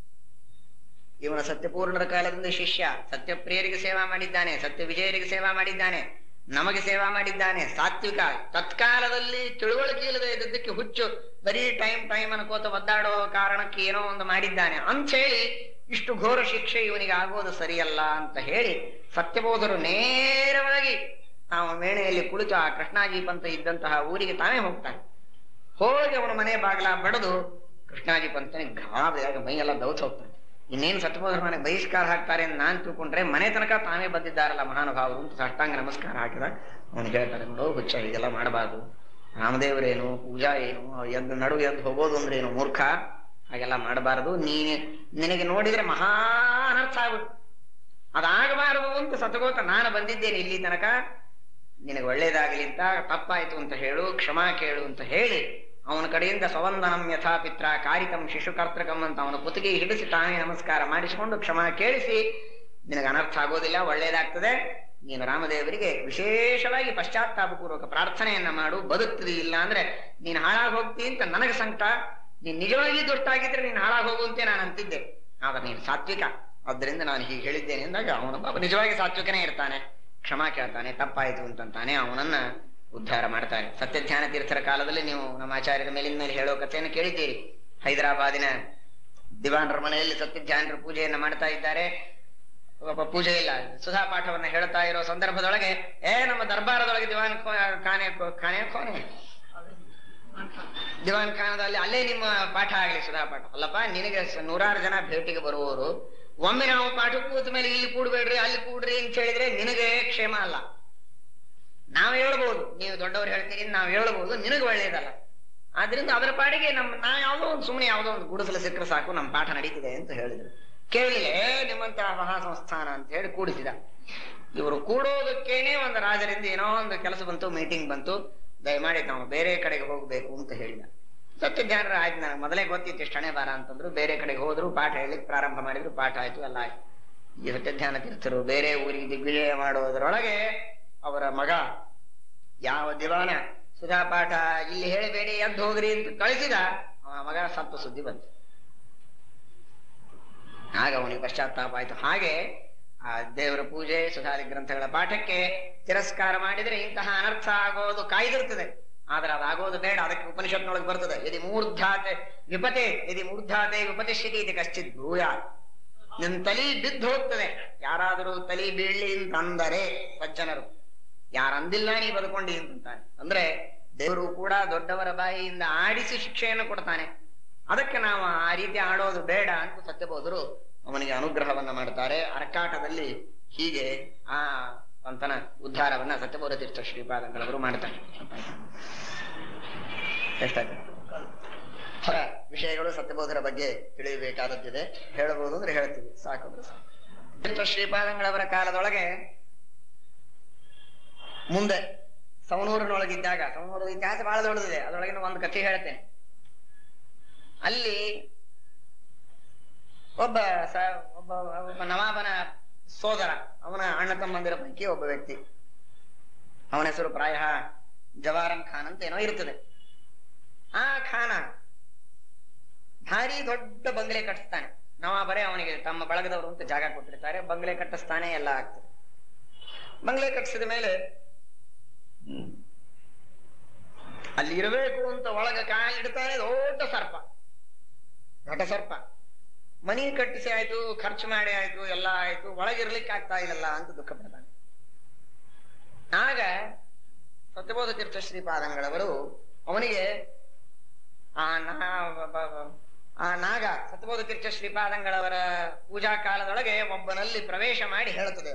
ಇವನ ಸತ್ಯಪೂರ್ಣರ ಕಾಲದಿಂದ ಶಿಷ್ಯ, ಸತ್ಯಪ್ರಿಯರಿಗೆ ಸೇವಾ ಮಾಡಿದ್ದಾನೆ, ಸತ್ಯ ವಿಜಯರಿಗೆ ಸೇವಾ ಮಾಡಿದ್ದಾನೆ, ನಮಗೆ ಸೇವಾ ಮಾಡಿದ್ದಾನೆ. ಸಾತ್ವಿಕ, ತತ್ಕಾಲದಲ್ಲಿ ತಿಳುವಳಿಕೆ ಇಲ್ಲದೆ ಇದ್ದಕ್ಕೆ ಹುಚ್ಚು ಬರೀ ಟೈಮ್ ಅನ್ಕೋತ ಒದ್ದಾಡೋ ಕಾರಣಕ್ಕೆ ಏನೋ ಒಂದು ಮಾಡಿದ್ದಾನೆ ಅಂತ ಹೇಳಿ ಇಷ್ಟು ಘೋರ ಶಿಕ್ಷೆ ಇವನಿಗೆ ಆಗೋದು ಸರಿಯಲ್ಲ ಅಂತ ಹೇಳಿ ಸತ್ಯಬೋಧರು ನೇರವಾಗಿ ನಾವು ಮೇಣೆಯಲ್ಲಿ ಕುಳಿತು ಆ ಕೃಷ್ಣಾಜಿ ಪಂತ ಇದ್ದಂತಹ ಊರಿಗೆ ತಾವೇ ಹೋಗ್ತಾನೆ. ಹೋಗಿ ಅವನ ಮನೆ ಬಾಗಿಲ ಬಡದು ಕೃಷ್ಣಾಜಿ ಪಂತನಿಗೆ ಗಾಬರಿಯಾಗಿ ಮೈಯೆಲ್ಲ ದೌತ್ ಹೋಗ್ತಾನೆ. ಇನ್ನೇನು ಸತ್ಯಬೋಧರ ಮನೆಗೆ ಬಹಿಷ್ಕಾರ ಹಾಕ್ತಾರೆ ಅಂತ ನಾನ್ ತಿಳ್ಕೊಂಡ್ರೆ ಮನೆ ತನಕ ತಾವೇ ಬಂದಿದ್ದಾರಲ್ಲ ಮಹಾನುಭಾವರು ಅಂತ ಸಾಷ್ಟಾಂಗ ನಮಸ್ಕಾರ ಹಾಕಿದ. ಅವನಿಗೆ ಹೇಳ್ತಾರೆ, ನೋಡು ಹುಚ್ಚ, ಹೀಗೆಲ್ಲ ಮಾಡಬಾರ್ದು, ರಾಮದೇವರೇನು ಪೂಜಾ ಏನು ಎದ್ದು ನಡು ಎದ್ದು ಹೋಗೋದು ಅಂದ್ರೆ ಏನು ಮೂರ್ಖ, ಹಾಗೆಲ್ಲ ಮಾಡಬಾರದು, ನಿನಗೆ ನೋಡಿದ್ರೆ ಮಹಾ ಅನರ್ಥ ಆಗ್ಬಿಟ್ಟು ಅದಾಗಬಾರದು ಅಂತ ಸತಗೋತ ನಾನು ಬಂದಿದ್ದೇನೆ ಇಲ್ಲಿ ತನಕ, ನಿನಗೆ ಒಳ್ಳೇದಾಗಲಿ ಅಂತ, ತಪ್ಪಾಯ್ತು ಅಂತ ಹೇಳು, ಕ್ಷಮಾ ಕೇಳು ಅಂತ ಹೇಳಿ ಅವನ ಕಡೆಯಿಂದ ಸ್ವವಂದನಂ ಯಥಾ ಪಿತ್ರ ಕಾರಿಕಂ ಶಿಶುಕರ್ತಕಂ ಅಂತ ಅವನ ಕುತ್ತಿಗೆ ಹಿಡಿಸಿ ತಾನೇ ನಮಸ್ಕಾರ ಮಾಡಿಸಿಕೊಂಡು ಕ್ಷಮಾ ಕೇಳಿಸಿ, ನಿನಗೆ ಅನರ್ಥ ಆಗೋದಿಲ್ಲ, ಒಳ್ಳೇದಾಗ್ತದೆ, ನೀನು ರಾಮದೇವರಿಗೆ ವಿಶೇಷವಾಗಿ ಪಶ್ಚಾತ್ತಾಪಪೂರ್ವಕ ಪ್ರಾರ್ಥನೆಯನ್ನ ಮಾಡು, ಬದುಕ್ತದೆ, ಇಲ್ಲ ಅಂದ್ರೆ ನೀನು ಹಾಳಾಗಿ ಹೋಗ್ತಿ ಅಂತ ನನಗೆ ಸಂಕಟ, ನೀನ್ ನಿಜವಾಗಿ ದುಷ್ಟಾಗಿದ್ರೆ ನೀನು ಹಾಳಾಗಿ ಹೋಗುವಂತೆ ನಾನು ಅಂತಿದ್ದೆ, ಆದ್ರೆ ನೀನು ಸಾತ್ವಿಕ, ಆದ್ದರಿಂದ ನಾನು ಹೀಗೆ ಹೇಳಿದ್ದೇನೆ ಅಂದಾಗ ಅವನ ಪಾಪ ನಿಜವಾಗಿ ಸಾತ್ವಿಕನೇ ಇರ್ತಾನೆ, ಕ್ಷಮಾ ಕೇಳ್ತಾನೆ, ತಪ್ಪಾಯ್ತು ಅಂತಂತಾನೆ, ಅವನನ್ನ ಉದ್ಧಾರ ಮಾಡ್ತಾರೆ. ಸತ್ಯಧ್ಯಾನ ತೀರ್ಥರ ಕಾಲದಲ್ಲಿ ನೀವು ನಮ್ಮ ಆಚಾರ್ಯರ ಮೇಲಿನ ಮೇಲೆ ಹೇಳೋ ಕಥೆಯನ್ನು ಕೇಳಿದ್ದೀರಿ. ಹೈದರಾಬಾದಿನ ದಿವಾನರ ಮನೆಯಲ್ಲಿ ಸತ್ಯಧ್ಯಾನರ ಪೂಜೆಯನ್ನ ಮಾಡ್ತಾ ಇದ್ದಾರೆ. ಒಬ್ಬ ಪೂಜೆ ಇಲ್ಲ, ಸುಧಾ ಪಾಠವನ್ನ ಹೇಳ್ತಾ ಇರೋ ಸಂದರ್ಭದೊಳಗೆ ನಮ್ಮ ದರ್ಬಾರದೊಳಗೆ ದಿವಾನ್ ಖಾನದಲ್ಲಿ ಅಲ್ಲೇ ನಿಮ್ಮ ಪಾಠ ಆಗ್ಲಿ ಸುಧಾ ಪಾಠ. ಅಲ್ಲಪ್ಪ, ನಿನಗೆ 100 ಜನ ಭೇಟಿಗೆ ಬರುವವರು ಒಮ್ಮೆ ನಾವು ಪಾಠ ಕೂತ ಮೇಲೆ ಇಲ್ಲಿ ಕೂಡ್ಬೇಡ್ರಿ ಅಲ್ಲಿ ಕೂಡ್ರಿ ಅಂತ ಹೇಳಿದ್ರೆ ನಿನಗೆ ಕ್ಷೇಮ ಅಲ್ಲ. ನಾವು ಹೇಳ್ಬೋದು, ನೀವು ದೊಡ್ಡವರು ಹೇಳ್ತೀರಿ, ನಾವು ಹೇಳ್ಬೋದು, ನಿನಗೆ ಒಳ್ಳೇದಲ್ಲ. ಆದ್ರಿಂದ ಅದರ ಪಾಡಿಗೆ ನಾವು ಯಾವುದೋ ಒಂದು ಸುಮ್ಮನೆ ಯಾವುದೋ ಒಂದು ಗುಡಿಸಲು ಸಿಕ್ಕರೆ ಸಾಕು, ನಮ್ಮ ಪಾಠ ನಡೀತಿದೆ ಅಂತ ಹೇಳಿದ್ರು. ಕೇಳಿಲೆ ನಿಮ್ಮಂತ ಮಹಾಸಂಸ್ಥಾನ ಅಂತ ಹೇಳಿ ಕೂಡಿಸಿದ. ಇವರು ಕೂಡೋದಕ್ಕೇನೆ ಒಂದು ರಾಜರಿಂದ ಏನೋ ಒಂದು ಕೆಲಸ ಬಂತು, ಮೀಟಿಂಗ್ ಬಂತು, ದಯಮಾಡಿ ನಾವು ಬೇರೆ ಕಡೆಗೆ ಹೋಗ್ಬೇಕು ಅಂತ ಹೇಳಿದ. ಸತ್ಯಜ್ಞಾನರ ಆಯ್ತು, ನನಗೆ ಮೊದಲೇ ಗೊತ್ತಿತ್ತು ಇಷ್ಟು ಹಣೆ ಬಾರ ಅಂತಂದ್ರು. ಬೇರೆ ಕಡೆಗೆ ಹೋದ್ರು, ಪಾಠ ಹೇಳಲಿಕ್ಕೆ ಪ್ರಾರಂಭ ಮಾಡಿದ್ರು, ಪಾಠ ಆಯ್ತು, ಎಲ್ಲ ಆಯ್ತು. ಈ ಸತ್ಯಜ್ಞಾನ ತೀರ್ಥರು ಬೇರೆ ಊರಿಗೆ ದಿಗ್ವಿಜಯ ಮಾಡೋದ್ರೊಳಗೆ ಅವರ ಮಗ ಯಾವ ದಿವಾನ ಸುಧಾ ಪಾಠ ಇಲ್ಲಿ ಹೇಳಬೇಡಿ ಎದ್ದು ಹೋಗ್ರಿ ಅಂತ ಕಳಿಸಿದ, ಮಗ ಸತ್ತು ಸುದ್ದಿ ಬಂತು. ಆಗ ಅವನಿಗೆ ಪಶ್ಚಾತ್ತಾಪ ಆಯ್ತು. ಹಾಗೆ ಆ ದೇವರ ಪೂಜೆ ಸುಧಾದಿ ಗ್ರಂಥಗಳ ಪಾಠಕ್ಕೆ ತಿರಸ್ಕಾರ ಮಾಡಿದ್ರೆ ಇಂತಹ ಅನರ್ಥ ಆಗೋದು ಕಾಯ್ದಿರ್ತದೆ. ಆದ್ರೆ ಅದಾಗೋದು ಬೇಡ. ಅದಕ್ಕೆ ಉಪನಿಷತ್ನೊಳಗೆ ಬರ್ತದೆ, ಯದಿ ಮೂರ್ಧಾತೆ ವಿಪತೆ ಯದಿ ಮೂರ್ಧಾತೆ ವಿಪತಿಷ್ಯತಿ ಇದು ಕಶ್ಚಿತ್ ಭೂಯ. ನಿನ್ ತಲಿ ಬಿದ್ದು ಹೋಗ್ತದೆ. ಯಾರಾದರೂ ತಲಿ ಬೀಳ್ಲಿ ಅಂತಂದರೆ ಸಜ್ಜನರು, ಯಾರಂದಿಲ್ಲ ನೀ ಬದುಕೊಂಡಿ ಅಂತಾನೆ. ಅಂದ್ರೆ ದೇವರು ಕೂಡ ದೊಡ್ಡವರ ಬಾಯಿಯಿಂದ ಆಡಿಸಿ ಶಿಕ್ಷೆಯನ್ನು ಕೊಡ್ತಾನೆ. ಅದಕ್ಕೆ ನಾವು ಆ ರೀತಿ ಆಡೋದು ಬೇಡ ಅಂತ ಸತ್ಯಬೋಧರು ಅವನಿಗೆ ಅನುಗ್ರಹವನ್ನ ಮಾಡ್ತಾರೆ. ಅರಕಾಟದಲ್ಲಿ ಹೀಗೆ ಆ ಅಂತನ ಉದ್ಧಾರವನ್ನ ಸತ್ಯಬೋಧ ತೀರ್ಥ ಶ್ರೀಪಾದಂಗಳವರು ಮಾಡ್ತಾರೆ. ಎಷ್ಟಾಯ್ತು? ಹೊರ ವಿಷಯಗಳು ಸತ್ಯಬೋಧರ ಬಗ್ಗೆ ತಿಳಿಯಬೇಕಾದದ್ದಿದೆ. ಹೇಳಬಹುದು ಅಂದ್ರೆ ಹೇಳ್ತೀವಿ, ಸಾಕು. ತೀರ್ಥ ಶ್ರೀಪಾದಂಗಳವರ ಕಾಲದೊಳಗೆ ಮುಂದೆ ಸವಣೂರಿನೊಳಗಿದ್ದಾಗ, ಸವಣೂರು ಇತಿಹಾಸ ಬಹಳ ದೊಡ್ಡದಿದೆ, ಅದರೊಳಗಿನ ಒಂದು ಕಥೆ ಹೇಳ್ತೇನೆ. ಅಲ್ಲಿ ಒಬ್ಬ ನವಾಬನ ಸೋದರ, ಅವನ ಅಣ್ಣ ತಮ್ಮಂದಿರ ಪೈಕಿ ಒಬ್ಬ ವ್ಯಕ್ತಿ, ಅವನ ಹೆಸರು ಪ್ರಾಯ ಜವಾರಂ ಖಾನ್ ಅಂತ ಏನೋ ಇರ್ತದೆ. ಆ ಖಾನ ಭಾರಿ ದೊಡ್ಡ ಬಂಗ್ಲೆ ಕಟ್ಟಿಸ್ತಾನೆ. ನವಾಬರೇ ಅವನಿಗೆ ತಮ್ಮ ಬಳಗದವರು ಅಂತ ಜಾಗ ಕೊಟ್ಟಿರ್ತಾರೆ, ಬಂಗ್ಲೆ ಕಟ್ಟಿಸ್ತಾನೆ, ಎಲ್ಲ ಆಗ್ತದೆ. ಬಂಗ್ಲೆ ಕಟ್ಟಿಸಿದ ಮೇಲೆ ಅಲ್ಲಿ ಇರಬೇಕು ಅಂತ ಒಳಗ ಕಾಲಿಡ್ತಾನೆ ದೊಡ್ಡ ಸರ್ಪ, ಘಟ ಸರ್ಪ. ಮನಿ ಕಟ್ಟಿಸಿ ಆಯ್ತು, ಖರ್ಚು ಮಾಡಿ ಆಯ್ತು, ಎಲ್ಲ ಆಯ್ತು, ಒಳಗಿರ್ಲಿಕ್ಕೆ ಆಗ್ತಾ ಇಲ್ಲ ಅಂತ ದುಃಖ ಪಡ್ತಾನೆ. ಆಗ ಸತ್ಯಬೋಧ ತೀರ್ಥ ಶ್ರೀಪಾದಂಗಳವರು ಅವನಿಗೆ ಆ ನಾಗ ಸತ್ಯಬೋಧ ತೀರ್ಥ ಶ್ರೀಪಾದಂಗಳವರ ಪೂಜಾ ಕಾಲದೊಳಗೆ ಒಬ್ಬನಲ್ಲಿ ಪ್ರವೇಶ ಮಾಡಿ ಹೇಳುತ್ತದೆ,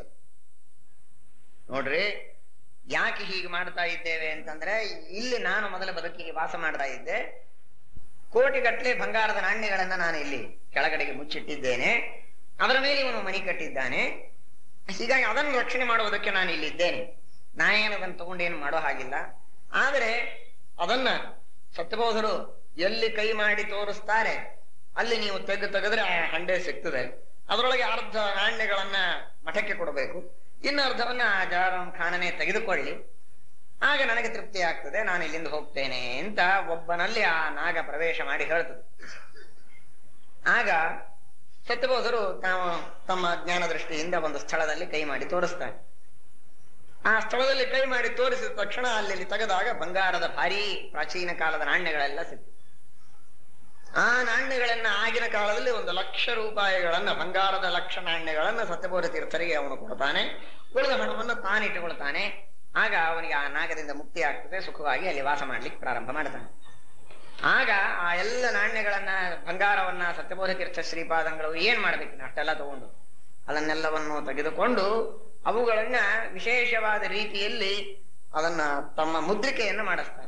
ನೋಡ್ರಿ ಯಾಕೆ ಹೀಗೆ ಮಾಡ್ತಾ ಇದ್ದೇವೆ ಅಂತಂದ್ರೆ, ಇಲ್ಲಿ ನಾನು ಮೊದಲ ಬದುಕಿಗೆ ವಾಸ ಮಾಡ್ತಾ ಇದ್ದೆ, ಕೋಟಿಗಟ್ಟಲೆ ಬಂಗಾರದ ನಾಣ್ಯಗಳನ್ನ ನಾನು ಇಲ್ಲಿ ಕೆಳಗಡೆಗೆ ಮುಚ್ಚಿಟ್ಟಿದ್ದೇನೆ, ಅದರ ಮೇಲೆ ಇವನು ಮನಿ ಕಟ್ಟಿದ್ದಾನೆ, ಹೀಗಾಗಿ ಅದನ್ನು ರಕ್ಷಣೆ ಮಾಡುವುದಕ್ಕೆ ನಾನು ಇಲ್ಲಿದ್ದೇನೆ. ನಾನೇನು ಅದನ್ನು ತಗೊಂಡೇನು ಮಾಡೋ ಹಾಗಿಲ್ಲ. ಆದರೆ ಅದನ್ನ ಸತ್ಯಬೋಧರು ಎಲ್ಲಿ ಕೈ ಮಾಡಿ ತೋರಿಸ್ತಾರೆ ಅಲ್ಲಿ ನೀವು ತೆಗೆದ್ರೆ ಆ ಹಂಡೆ ಸಿಗ್ತದೆ. ಅದರೊಳಗೆ ಅರ್ಧ ನಾಣ್ಯಗಳನ್ನ ಮಠಕ್ಕೆ ಕೊಡಬೇಕು, ಇನ್ನು ಅರ್ಧವನ್ನ ಜವಾರಂ ಖಾನನೇ ತೆಗೆದುಕೊಳ್ಳಿ, ಆಗ ನನಗೆ ತೃಪ್ತಿ ಆಗ್ತದೆ, ನಾನು ಇಲ್ಲಿಂದ ಹೋಗ್ತೇನೆ ಅಂತ ಒಬ್ಬನಲ್ಲಿ ಆ ನಾಗ ಪ್ರವೇಶ ಮಾಡಿ ಹೇಳ್ತದೆ. ಆಗ ಸತ್ಯಬೋಧರು ತಾವು ತಮ್ಮ ಜ್ಞಾನ ದೃಷ್ಟಿಯಿಂದ ಒಂದು ಸ್ಥಳದಲ್ಲಿ ಕೈ ಮಾಡಿ ತೋರಿಸ್ತಾರೆ. ಆ ಸ್ಥಳದಲ್ಲಿ ಕೈ ಮಾಡಿ ತೋರಿಸಿದ ತಕ್ಷಣ ಅಲ್ಲಿ ತೆಗೆದಾಗ ಬಂಗಾರದ ಭಾರಿ ಪ್ರಾಚೀನ ಕಾಲದ ನಾಣ್ಯಗಳೆಲ್ಲ ಸಿಕ್ತು. ಆ ನಾಣ್ಯಗಳನ್ನ ಆಗಿನ ಕಾಲದಲ್ಲಿ 1,00,000 ರೂಪಾಯಿಗಳನ್ನ, ಬಂಗಾರದ 1,00,000 ನಾಣ್ಯಗಳನ್ನ ಸತ್ಯಬೋಧ ತೀರ್ಥರಿಗೆ ಅವನು ಕೊಡ್ತಾನೆ, ಉಳಿದ ಹಣವನ್ನು ತಾನಿಟ್ಟುಕೊಳ್ತಾನೆ. ಆಗ ಅವನಿಗೆ ಆ ನಾಗದಿಂದ ಮುಕ್ತಿ ಆಗ್ತದೆ, ಸುಖವಾಗಿ ಅಲ್ಲಿ ವಾಸ ಮಾಡ್ಲಿಕ್ಕೆ ಪ್ರಾರಂಭ ಮಾಡ್ತಾನೆ. ಆಗ ಆ ಎಲ್ಲ ನಾಣ್ಯಗಳನ್ನ, ಬಂಗಾರವನ್ನ ಸತ್ಯಬೋಧ ತೀರ್ಥ ಶ್ರೀಪಾದಂಗಳು ಏನ್ ಮಾಡ್ಬೇಕು, ಅಷ್ಟೆಲ್ಲ ತಗೊಂಡು ಅದನ್ನೆಲ್ಲವನ್ನು ತೆಗೆದುಕೊಂಡು ಅವುಗಳನ್ನ ವಿಶೇಷವಾದ ರೀತಿಯಲ್ಲಿ ಅದನ್ನ ತಮ್ಮ ಮುದ್ರಿಕೆಯನ್ನು ಮಾಡಿಸ್ತಾರೆ.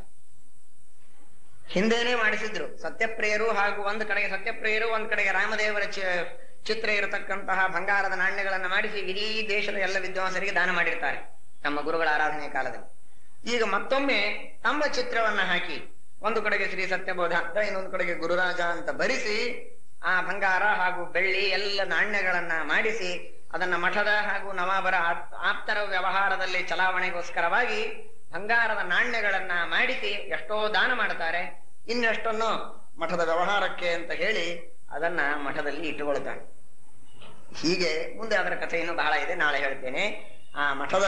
ಹಿಂದೇನೆ ಮಾಡಿಸಿದ್ರು ಸತ್ಯಪ್ರಿಯರು, ಹಾಗೂ ಒಂದು ಕಡೆಗೆ ಸತ್ಯಪ್ರಿಯರು, ಒಂದ್ ಕಡೆಗೆ ರಾಮದೇವರ ಚಿತ್ರ ಇರತಕ್ಕಂತಹ ಬಂಗಾರದ ನಾಣ್ಯಗಳನ್ನ ಮಾಡಿಸಿ ಇಡೀ ದೇಶದ ಎಲ್ಲ ವಿದ್ವಾಂಸರಿಗೆ ದಾನ ಮಾಡಿರ್ತಾರೆ ತಮ್ಮ ಗುರುಗಳ ಆರಾಧನೆ ಕಾಲದಲ್ಲಿ. ಈಗ ಮತ್ತೊಮ್ಮೆ ತಮ್ಮ ಚಿತ್ರವನ್ನ ಹಾಕಿ ಒಂದು ಕಡೆಗೆ ಶ್ರೀ ಸತ್ಯಬೋಧ ಅಂತ, ಇನ್ನೊಂದು ಕಡೆಗೆ ಗುರುರಾಜ ಅಂತ ಬರಿಸಿ ಆ ಬಂಗಾರ ಹಾಗೂ ಬೆಳ್ಳಿ ಎಲ್ಲ ನಾಣ್ಯಗಳನ್ನ ಮಾಡಿಸಿ ಅದನ್ನ ಮಠದ ಹಾಗೂ ನವಾಬರ ಆಪ್ತರ ವ್ಯವಹಾರದಲ್ಲಿ ಚಲಾವಣೆಗೋಸ್ಕರವಾಗಿ ಬಂಗಾರದ ನಾಣ್ಯಗಳನ್ನ ಮಾಡಿಸಿ ಎಷ್ಟೋ ದಾನ ಮಾಡ್ತಾರೆ, ಇನ್ನೆಷ್ಟನ್ನು ಮಠದ ವ್ಯವಹಾರಕ್ಕೆ ಅಂತ ಹೇಳಿ ಅದನ್ನ ಮಠದಲ್ಲಿ ಇಟ್ಟುಕೊಳ್ತಾರೆ. ಹೀಗೆ ಮುಂದೆ ಅದರ ಕಥೆಯನ್ನು ಬಹಳ ಇದೆ, ನಾಳೆ ಹೇಳ್ತೇನೆ. ಆ ಮಠದ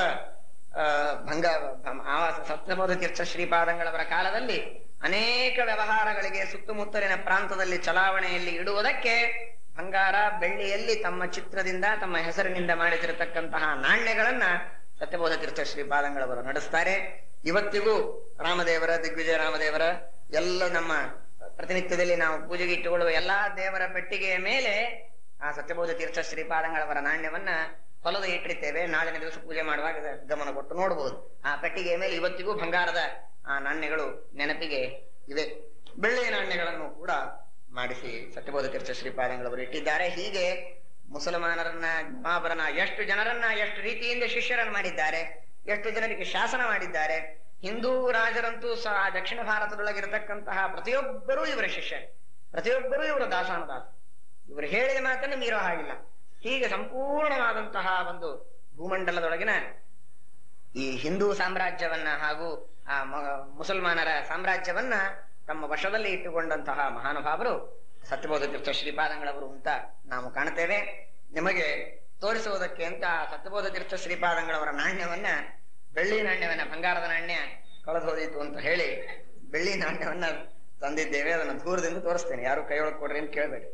ಸತ್ಯಬೋಧ ತೀರ್ಥ ಶ್ರೀಪಾದಂಗಳವರ ಕಾಲದಲ್ಲಿ ಅನೇಕ ವ್ಯವಹಾರಗಳಿಗೆ ಸುತ್ತಮುತ್ತಲಿನ ಪ್ರಾಂತದಲ್ಲಿ ಚಲಾವಣೆಯಲ್ಲಿ ಇಡುವುದಕ್ಕೆ ಬಂಗಾರ ಬೆಳ್ಳಿಯಲ್ಲಿ ತಮ್ಮ ಚಿತ್ರದಿಂದ ತಮ್ಮ ಹೆಸರಿನಿಂದ ಮಾಡಿಸಿರತಕ್ಕಂತಹ ನಾಣ್ಯಗಳನ್ನ ಸತ್ಯಬೋಧ ತೀರ್ಥ ಶ್ರೀಪಾದಂಗಳವರು ನಡೆಸ್ತಾರೆ. ಇವತ್ತಿಗೂ ರಾಮದೇವರ, ದಿಗ್ವಿಜಯ ರಾಮದೇವರ ಎಲ್ಲ ನಮ್ಮ ಪ್ರತಿನಿತ್ಯದಲ್ಲಿ ನಾವು ಪೂಜೆಗೆ ಇಟ್ಟುಕೊಳ್ಳುವ ಎಲ್ಲಾ ದೇವರ ಪೆಟ್ಟಿಗೆಯ ಮೇಲೆ ಆ ಸತ್ಯಬೋಧ ತೀರ್ಥ ಶ್ರೀಪಾದಂಗಳವರ ನಾಣ್ಯವನ್ನ ಹೊಲದ ಇಟ್ಟಿರ್ತೇವೆ. ನಾಳಿನ ದಿವಸ ಪೂಜೆ ಮಾಡುವಾಗ ಗಮನ ಕೊಟ್ಟು ನೋಡಬಹುದು. ಆ ಪೆಟ್ಟಿಗೆಯ ಮೇಲೆ ಇವತ್ತಿಗೂ ಬಂಗಾರದ ಆ ನಾಣ್ಯಗಳು ನೆನಪಿಗೆ ಇವೆ. ಬೆಳ್ಳಿಯ ನಾಣ್ಯಗಳನ್ನು ಕೂಡ ಮಾಡಿಸಿ ಸತ್ಯಬೋಧ ತೀರ್ಥ ಶ್ರೀಪಾದಂಗಳವರು ಇಟ್ಟಿದ್ದಾರೆ. ಹೀಗೆ ಮುಸಲ್ಮಾನರನ್ನ, ಜಮಾಬರನ್ನ, ಎಷ್ಟು ಜನರನ್ನ ಎಷ್ಟು ರೀತಿಯಿಂದ ಶಿಷ್ಯರನ್ನು ಮಾಡಿದ್ದಾರೆ, ಎಷ್ಟು ಜನರಿಗೆ ಶಾಸನ ಮಾಡಿದ್ದಾರೆ. ಹಿಂದೂ ರಾಜರಂತೂ ಸಹ ದಕ್ಷಿಣ ಭಾರತದೊಳಗಿರತಕ್ಕಂತಹ ಪ್ರತಿಯೊಬ್ಬರೂ ಇವರ ಶಿಷ್ಯರು, ಪ್ರತಿಯೊಬ್ಬರೂ ಇವರ ದಾಸಾನುದಾಸ. ಇವರು ಹೇಳಿದ ಮಾತನ್ನು ಮೀರೋ ಹಾಗಿಲ್ಲ. ಹೀಗೆ ಸಂಪೂರ್ಣವಾದಂತಹ ಒಂದು ಭೂಮಂಡಲದೊಳಗಿನ ಈ ಹಿಂದೂ ಸಾಮ್ರಾಜ್ಯವನ್ನ ಹಾಗೂ ಆ ಮುಸಲ್ಮಾನರ ಸಾಮ್ರಾಜ್ಯವನ್ನ ತಮ್ಮ ವಶದಲ್ಲಿ ಇಟ್ಟುಕೊಂಡಂತಹ ಮಹಾನುಭಾವರು ಸತ್ಯಬೋಧ ತೀರ್ಥ ಶ್ರೀಪಾದಂಗಳವರು ಅಂತ ನಾವು ಕಾಣುತ್ತೇವೆ. ನಿಮಗೆ ತೋರಿಸುವುದಕ್ಕೆ ಅಂತ ಸತ್ಯಬೋಧ ತೀರ್ಥ ಶ್ರೀಪಾದಂಗಳವರ ನಾಣ್ಯವನ್ನ, ಬೆಳ್ಳಿ ನಾಣ್ಯವನ್ನ, ಬಂಗಾರದ ನಾಣ್ಯ ಕಳೆದು ಹೋದಿತ್ತು ಅಂತ ಹೇಳಿ ಬೆಳ್ಳಿ ನಾಣ್ಯವನ್ನ ತಂದಿದ್ದೇವೆ. ಅದನ್ನು ದೂರದಿಂದ ತೋರಿಸ್ತೇನೆ, ಯಾರು ಕೈಯೊಳಗೆ ಕೊಡ್ರಿ ಅಂತ ಕೇಳಬೇಡಿ.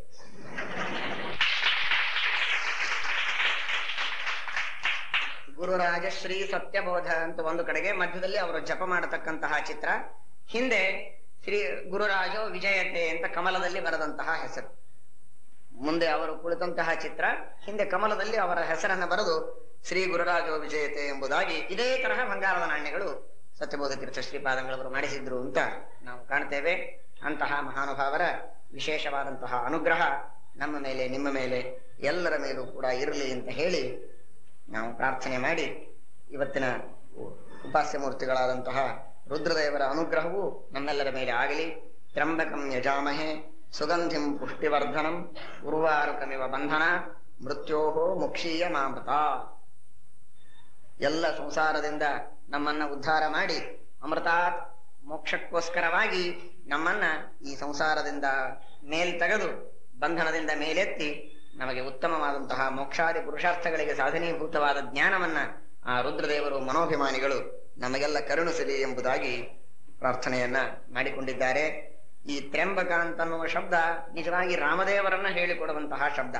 ಗುರುರಾಜ ಶ್ರೀ ಸತ್ಯಬೋಧ ಅಂತ ಒಂದು ಕಡೆಗೆ ಮಧ್ಯದಲ್ಲಿ ಅವರು ಜಪ ಮಾಡತಕ್ಕಂತಹ ಚಿತ್ರ, ಹಿಂದೆ ಶ್ರೀ ಗುರುರಾಜೋ ವಿಜಯತೆ ಅಂತ ಕಮಲದಲ್ಲಿ ಬರೆದಂತಹ ಹೆಸರು, ಮುಂದೆ ಅವರು ಕುಳಿತಂತಹ ಚಿತ್ರ, ಹಿಂದೆ ಕಮಲದಲ್ಲಿ ಅವರ ಹೆಸರನ್ನ ಬರೆದು ಶ್ರೀ ಗುರುರಾಜೋ ವಿಜಯತೆ ಎಂಬುದಾಗಿ ಇದೇ ತರಹ ಬಂಗಾರದ ನಾಣ್ಯಗಳು ಸತ್ಯಬೋಧ ತೀರ್ಥ ಶ್ರೀಪಾದಂಗಳವರು ಮಾಡಿಸಿದ್ರು ಅಂತ ನಾವು ಕಾಣ್ತೇವೆ. ಅಂತಹ ಮಹಾನುಭಾವರ ವಿಶೇಷವಾದಂತಹ ಅನುಗ್ರಹ ನಮ್ಮ ಮೇಲೆ, ನಿಮ್ಮ ಮೇಲೆ, ಎಲ್ಲರ ಮೇಲೂ ಕೂಡ ಇರಲಿ ಅಂತ ಹೇಳಿ ನಾವು ಪ್ರಾರ್ಥನೆ ಮಾಡಿ, ಇವತ್ತಿನ ಉಪಾಸ್ಯ ಮೂರ್ತಿಗಳಾದಂತಹ ರುದ್ರದೇವರ ಅನುಗ್ರಹವು ನಮ್ಮೆಲ್ಲರ ಮೇಲೆ ಆಗಲಿ. ತ್ರ್ಯಂಬಕಂ ಯಜಾಮಹೇ ಸುಗಂಧಿಂ ಪುಷ್ಟಿವರ್ಧನಂ ಉರ್ವಾರುಕಮಿವ ಬಂಧನ ಮೃತ್ಯೋಹೋ ಮುಕ್ಷೀಯ ಮಾಮೃತ. ಎಲ್ಲ ಸಂಸಾರದಿಂದ ನಮ್ಮನ್ನ ಉದ್ಧಾರ ಮಾಡಿ ಅಮೃತಾತ್ ಮೋಕ್ಷಕ್ಕೋಸ್ಕರವಾಗಿ ನಮ್ಮನ್ನ ಈ ಸಂಸಾರದಿಂದ ಮೇಲ್ ತೆಗೆದು ಬಂಧನದಿಂದ ಮೇಲೆತ್ತಿ ನಮಗೆ ಉತ್ತಮವಾದಂತಹ ಮೋಕ್ಷಾದಿ ಪುರುಷಾರ್ಥಗಳಿಗೆ ಸಾಧನೀಭೂತವಾದ ಜ್ಞಾನವನ್ನ ಆ ರುದ್ರದೇವರು ಮನೋಭಿಮಾನಿಗಳು ನಮಗೆಲ್ಲ ಕರುಣಿಸಲಿ ಎಂಬುದಾಗಿ ಪ್ರಾರ್ಥನೆಯನ್ನ ಮಾಡಿಕೊಂಡಿದ್ದಾರೆ. ಈ ತ್ರ್ಯಂಬಕ ಅಂತನ್ನುವ ಶಬ್ದ ನಿಜವಾಗಿ ರಾಮದೇವರನ್ನ ಹೇಳಿಕೊಡುವಂತಹ ಶಬ್ದ.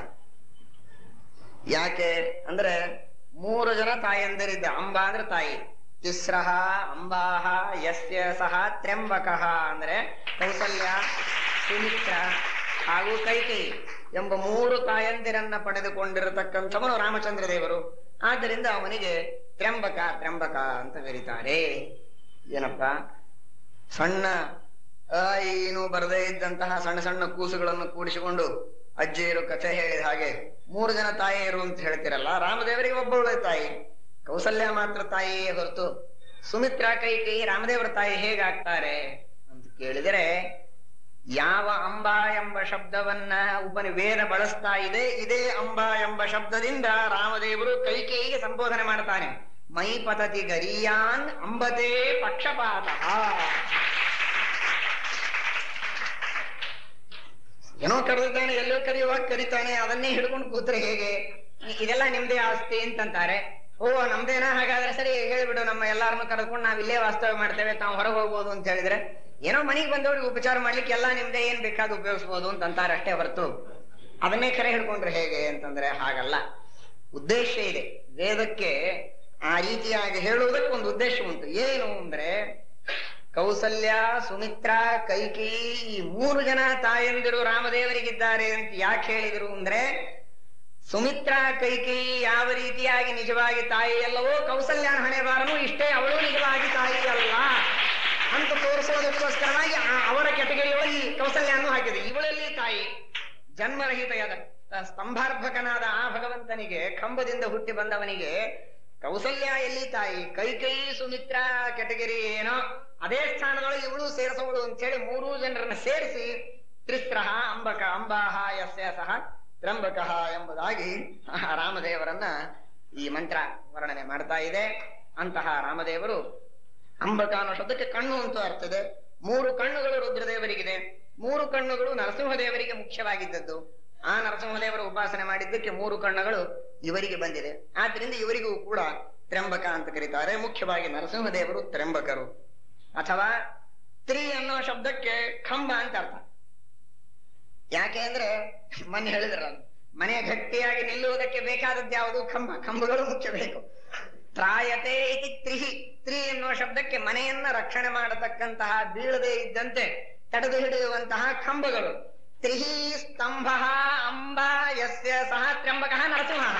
ಯಾಕೆ ಅಂದ್ರೆ 3 ಜನ ತಾಯಂದಿರಿದ್ದ. ಅಂಬಾ ಅಂದ್ರೆ ತಾಯಿ, ತಿಸ್ರಹ ಅಂಬಾಹ ಯಸ್ಯ ಸಹ ತ್ರ್ಯಂಬಕಃ ಅಂದ್ರೆ ಕೌಸಲ್ಯ, ಸುಮಿತ್ರ ಹಾಗೂ ಕೈಕೇಯಿ ಎಂಬ 3 ತಾಯಂದಿರನ್ನ ಪಡೆದುಕೊಂಡಿರತಕ್ಕಂಥವನು ರಾಮಚಂದ್ರ ದೇವರು. ಆದ್ದರಿಂದ ಅವನಿಗೆ ತ್ರ್ಯಂಬಕ ತ್ರ್ಯಂಬಕ ಅಂತ ಕರೀತಾರೆ. ಏನಪ್ಪ, ಸಣ್ಣ ಏನು ಬರದೇ ಇದ್ದಂತಹ ಸಣ್ಣ ಸಣ್ಣ ಕೂಸುಗಳನ್ನು ಕೂಡಿಸಿಕೊಂಡು ಅಜ್ಜಿಯರು ಕಥೆ ಹೇಳಿದ ಹಾಗೆ 3 ಜನ ತಾಯಿಯರು ಅಂತ ಹೇಳ್ತಿರಲ್ಲ, ರಾಮದೇವರಿಗೆ ಒಬ್ಬಳು ತಾಯಿ, ಕೌಸಲ್ಯ ಮಾತ್ರ ತಾಯಿಯೇ ಹೊರತು ಸುಮಿತ್ರ ಕೈಕೇಯಿ ರಾಮದೇವರ ತಾಯಿ ಹೇಗಾಗ್ತಾರೆ ಅಂತ ಕೇಳಿದರೆ, ಯಾವ ಅಂಬಾ ಎಂಬ ಶಬ್ದವನ್ನ ವೇದ ಬಳಸ್ತಾ ಇದೆ, ಇದೇ ಅಂಬಾ ಎಂಬ ಶಬ್ದದಿಂದ ರಾಮದೇವರು ಕೈಕೇಯಿಗೆ ಸಂಬೋಧನೆ ಮಾಡ್ತಾನೆ. ಮೈ ಪತತಿ ಗರಿಯಾನ್ ಅಂಬತೆ ಪಕ್ಷಪಾತ. ಏನೋ ಕರೆದಿದ್ದಾನೆ, ಎಲ್ಲೋ ಕರೆಯುವಾಗ ಕರೀತಾನೆ, ಅದನ್ನೇ ಹಿಡ್ಕೊಂಡು ಕೂತ್ರೆ ಹೇಗೆ, ಇದೆಲ್ಲ ನಿಮ್ದೇ ಆಸ್ತಿ ಅಂತಂತಾರೆ. ಓ ನಮ್ದೇನಾ, ಹಾಗಾದ್ರೆ ಸರಿ ಹೇಳ್ಬಿಡು, ನಮ್ಮ ಎಲ್ಲಾರನ್ನು ಕರೆದುಕೊಂಡು ನಾವ್ ಇಲ್ಲೇ ವಾಸ್ತವ್ಯ ಮಾಡ್ತೇವೆ, ತಾವು ಹೊರಗೆ ಹೋಗ್ಬೋದು ಅಂತ ಹೇಳಿದ್ರೆ, ಏನೋ ಮನೆಗೆ ಬಂದವ್ರಿಗೆ ಉಪಚಾರ ಮಾಡ್ಲಿಕ್ಕೆ ಎಲ್ಲ ನಿಮ್ದೇ, ಏನ್ ಬೇಕಾದ್ರೂ ಉಪಯೋಗಿಸ್ಬೋದು ಅಂತ ಅಂತಾರೆ ಅಷ್ಟೇ ಹೊರತು ಅದನ್ನೇ ಕರೆ ಹಿಡ್ಕೊಂಡ್ರೆ ಹೇಗೆ ಅಂತಂದ್ರೆ ಹಾಗಲ್ಲ. ಉದ್ದೇಶ ಇದೆ. ವೇದಕ್ಕೆ ಆ ರೀತಿಯಾಗಿ ಹೇಳುವುದಕ್ಕೆ ಒಂದು ಉದ್ದೇಶ ಉಂಟು. ಏನು ಅಂದ್ರೆ, ಕೌಸಲ್ಯ, ಸುಮಿತ್ರ, ಕೈಕೇಯಿ ಈ 3 ಜನ ತಾಯಂದಿರು ರಾಮದೇವರಿಗಿದ್ದಾರೆ ಅಂತ ಯಾಕೆ ಹೇಳಿದ್ರು ಅಂದ್ರೆ, ಸುಮಿತ್ರ ಕೈಕೇಯಿ ಯಾವ ರೀತಿಯಾಗಿ ನಿಜವಾಗಿ ತಾಯಿ ಅಲ್ಲವೋ, ಕೌಸಲ್ಯನ ಹಣೆಬಾರನು ಇಷ್ಟೇ, ಅವಳು ನಿಜವಾಗಿ ತಾಯಿ ಅಲ್ಲ ಅಂತ ತೋರಿಸೋದಕ್ಕೋಸ್ಕರವಾಗಿ ಅವರ ಕೆಟಗರಿಯೊಳಗೆ ಈ ಕೌಸಲ್ಯನೂ ಹಾಕಿದೆ. ಇವಳಲ್ಲಿ ತಾಯಿ, ಜನ್ಮರಹಿತೆಯಾದ ಸ್ತಂಭಾರ್ಭಕನಾದ ಆ ಭಗವಂತನಿಗೆ, ಕಂಬದಿಂದ ಹುಟ್ಟಿ ಬಂದವನಿಗೆ ಕೌಸಲ್ಯ ಎಲ್ಲಿ ತಾಯಿ, ಕೈಕೇಯಿ ಸುಮಿತ್ರ ಕೆಟಗರಿ ಏನೋ ಅದೇ ಸ್ಥಾನದೊಳಗೆ ಇವಳು ಸೇರಿಸೋಳು ಅಂತ ಹೇಳಿ 3 ಜನರನ್ನ ಸೇರಿಸಿ ತ್ರಿಸ್ರಹ ಅಂಬಕ ಅಂಬಾಹ ಯಸ್ಯ ಸಹ ತ್ರ್ಯಂಬಕಃ ಎಂಬುದಾಗಿ ರಾಮದೇವರನ್ನ ಈ ಮಂತ್ರ ವರ್ಣನೆ ಮಾಡ್ತಾ ಇದೆ. ಅಂತಹ ರಾಮದೇವರು, ಅಂಬಕ ಅನ್ನೋ ಶಬ್ದಕ್ಕೆ ಕಣ್ಣು ಅಂತ ಅರ್ಥ ಇದೆ. 3 ಕಣ್ಣುಗಳು ರುದ್ರದೇವರಿಗಿದೆ, 3 ಕಣ್ಣುಗಳು ನರಸಿಂಹದೇವರಿಗೆ ಮುಖ್ಯವಾಗಿದ್ದದ್ದು. ಆ ನರಸಿಂಹದೇವರ ಉಪಾಸನೆ ಮಾಡಿದ್ದಕ್ಕೆ 3 ಕಣ್ಣುಗಳು ಇವರಿಗೆ ಬಂದಿದೆ. ಆದ್ರಿಂದ ಇವರಿಗೂ ಕೂಡ ತ್ರ್ಯಂಬಕ ಅಂತ ಕರೀತಾರೆ. ಮುಖ್ಯವಾಗಿ ನರಸಿಂಹದೇವರು ತ್ರ್ಯಂಬಕರು. ಅಥವಾ ತ್ರಿ ಅನ್ನೋ ಶಬ್ದಕ್ಕೆ ಕಂಬ ಅಂತ ಅರ್ಥ. ಯಾಕೆ ಅಂದ್ರೆ ಮೊನ್ನೆ ಹೇಳಿದ್ರ, ಮನೆ ಗಟ್ಟಿಯಾಗಿ ನಿಲ್ಲುವುದಕ್ಕೆ ಬೇಕಾದದ್ದು ಯಾವುದು? ಕಂಬ. ಕಂಬಗಳು ಮುಖ್ಯ ಬೇಕು. ತ್ರಾಯತೆ ಇತಿ ತ್ರಿಹಿ. ತ್ರಿ ಎನ್ನುವ ಶಬ್ದಕ್ಕೆ ಮನೆಯನ್ನ ರಕ್ಷಣೆ ಮಾಡತಕ್ಕಂತಹ, ಬೀಳದೆ ಇದ್ದಂತೆ ತಡೆದು ಹಿಡಿಯುವಂತಹ ಕಂಬಗಳು. ತ್ರಿಹಿ ಸ್ತಂಭ ಅಂಬಾ ಯಸ್ಯ ಸಹ ತ್ರ್ಯಂಬಕಃ ನರಸಿಂಹ.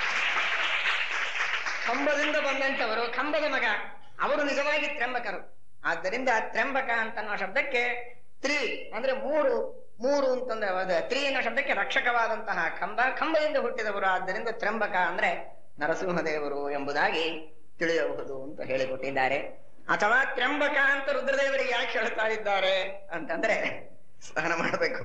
ಕಂಬದಿಂದ ಬಂದಂತವರು, ಕಂಬದ ಮಗ, ಅವರು ನಿಜವಾಗಿ ತ್ರ್ಯಂಬಕರು. ಆದ್ದರಿಂದ ತ್ರ್ಯಂಬಕ ಅಂತನ್ನೋ ಶಬ್ದಕ್ಕೆ ತ್ರಿ ಅಂದ್ರೆ ಮೂರು, ಮೂರು ಅಂತಂದ್ರೆ ತ್ರಿ ಅನ್ನೋ ಶಬ್ದಕ್ಕೆ ರಕ್ಷಕವಾದಂತಹ ಕಂಬ, ಕಂಬದಿಂದ ಹುಟ್ಟಿದವರು. ಆದ್ದರಿಂದ ತ್ರ್ಯಂಬಕ ಅಂದ್ರೆ ನರಸಿಂಹದೇವರು ಎಂಬುದಾಗಿ ತಿಳಿಯಬಹುದು ಅಂತ ಹೇಳಿಕೊಟ್ಟಿದ್ದಾರೆ. ಅಥವಾ ತ್ರ್ಯಂಬಕ ಅಂತ ರುದ್ರದೇವರಿಗೆ ಯಾಕೆ ಹೇಳ್ತಾ ಇದ್ದಾರೆ ಅಂತಂದ್ರೆ ಸ್ನಾನ ಮಾಡಬೇಕು.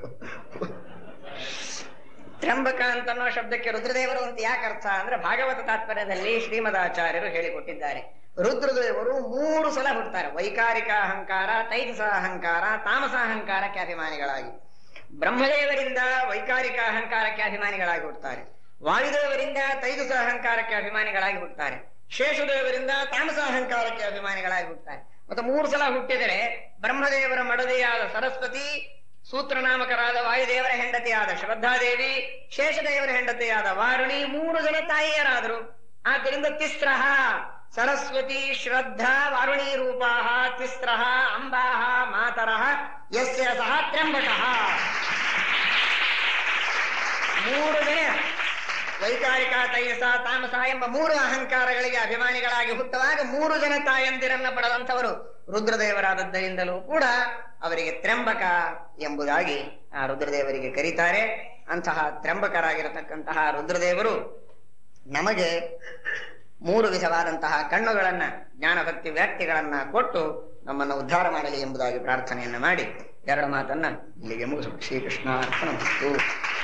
ತ್ರ್ಯಂಬಕ ಅಂತನ್ನೋ ಶಬ್ದಕ್ಕೆ ರುದ್ರದೇವರು ಅಂತ ಯಾಕೆ ಅರ್ಥ ಅಂದ್ರೆ ಭಾಗವತ ತಾತ್ಪರ್ಯದಲ್ಲಿ ಶ್ರೀಮದಾಚಾರ್ಯರು ಹೇಳಿಕೊಟ್ಟಿದ್ದಾರೆ. ರುದ್ರದೇವರು 3 ಸಲ ಹುಟ್ಟುತ್ತಾರೆ. ವೈಕಾರಿಕ ಅಹಂಕಾರ, ತೈಜಸ ಅಹಂಕಾರ, ತಾಮಸ ಅಹಂಕಾರಕ್ಕೆ ಅಭಿಮಾನಿಗಳಾಗಿ. ಬ್ರಹ್ಮದೇವರಿಂದ ವೈಕಾರಿಕ ಅಹಂಕಾರಕ್ಕೆ ಅಭಿಮಾನಿಗಳಾಗಿ ಹುಟ್ಟುತ್ತಾರೆ. ವಾಯುದೇವರಿಂದ ತೈಜಸ ಅಹಂಕಾರಕ್ಕೆ ಅಭಿಮಾನಿಗಳಾಗಿ ಹುಟ್ಟುತ್ತಾರೆ. ಶೇಷದೇವರಿಂದ ತಾಮಸ ಅಹಂಕಾರಕ್ಕೆ ಅಭಿಮಾನಿಗಳಾಗಿ ಹುಟ್ಟುತ್ತಾರೆ. ಮತ್ತು 3 ಸಲ ಹುಟ್ಟಿದರೆ ಬ್ರಹ್ಮದೇವರ ಮಡದಿಯಾದ ಸರಸ್ವತಿ, ಸೂತ್ರನಾಮಕರಾದ ವಾಯುದೇವರ ಹೆಂಡತಿಯಾದ ಶ್ರದ್ಧಾದೇವಿ, ಶೇಷದೇವರ ಹೆಂಡತಿಯಾದ ವಾರುಣಿ 3 ಜನ ತಾಯಿಯರಾದರು. ಆದ್ದರಿಂದ ತಿಸ್ರಃ ಸರಸ್ವತಿ ಶ್ರದ್ಧಾ ವಾರುಣಿ ರೂಪಾಃ ತಿಸ್ರಃ ಅಂಬಾಃ ಮಾತರಃ ಯಸ್ಯ ಸಹ ತ್ರ್ಯಂಬಕಃ. 3 ಜನ ವೈಕಾರಿಕ, ತೈಜಸ, ತಾಮಸ ಎಂಬ 3 ಅಹಂಕಾರಗಳಿಗೆ ಅಭಿಮಾನಿಗಳಾಗಿ ಹುಟ್ಟುವಾಗ 3 ಜನ ತಾಯಂದಿರನ್ನ ಪಡೆದಂಥವರು ರುದ್ರದೇವರಾದದ್ದರಿಂದಲೂ ಕೂಡ ಅವರಿಗೆ ತ್ರ್ಯಂಬಕ ಎಂಬುದಾಗಿ ಆ ರುದ್ರದೇವರಿಗೆ ಕರೀತಾರೆ. ಅಂತಹ ತ್ರ್ಯಂಬಕರಾಗಿರತಕ್ಕಂತಹ ರುದ್ರದೇವರು ನಮಗೆ 3 ವಿಧವಾದಂತಹ ಕಣ್ಣುಗಳನ್ನ, ಜ್ಞಾನಭಕ್ತಿ ವ್ಯಕ್ತಿಗಳನ್ನ ಕೊಟ್ಟು ನಮ್ಮನ್ನು ಉದ್ಧಾರ ಮಾಡಲಿ ಎಂಬುದಾಗಿ ಪ್ರಾರ್ಥನೆಯನ್ನ ಮಾಡಿ 2 ಮಾತನ್ನ ಇಲ್ಲಿಗೆ ಮುಗಿಸು. ಶ್ರೀಕೃಷ್ಣ ಅರ್ಪಣಮಸ್ತು.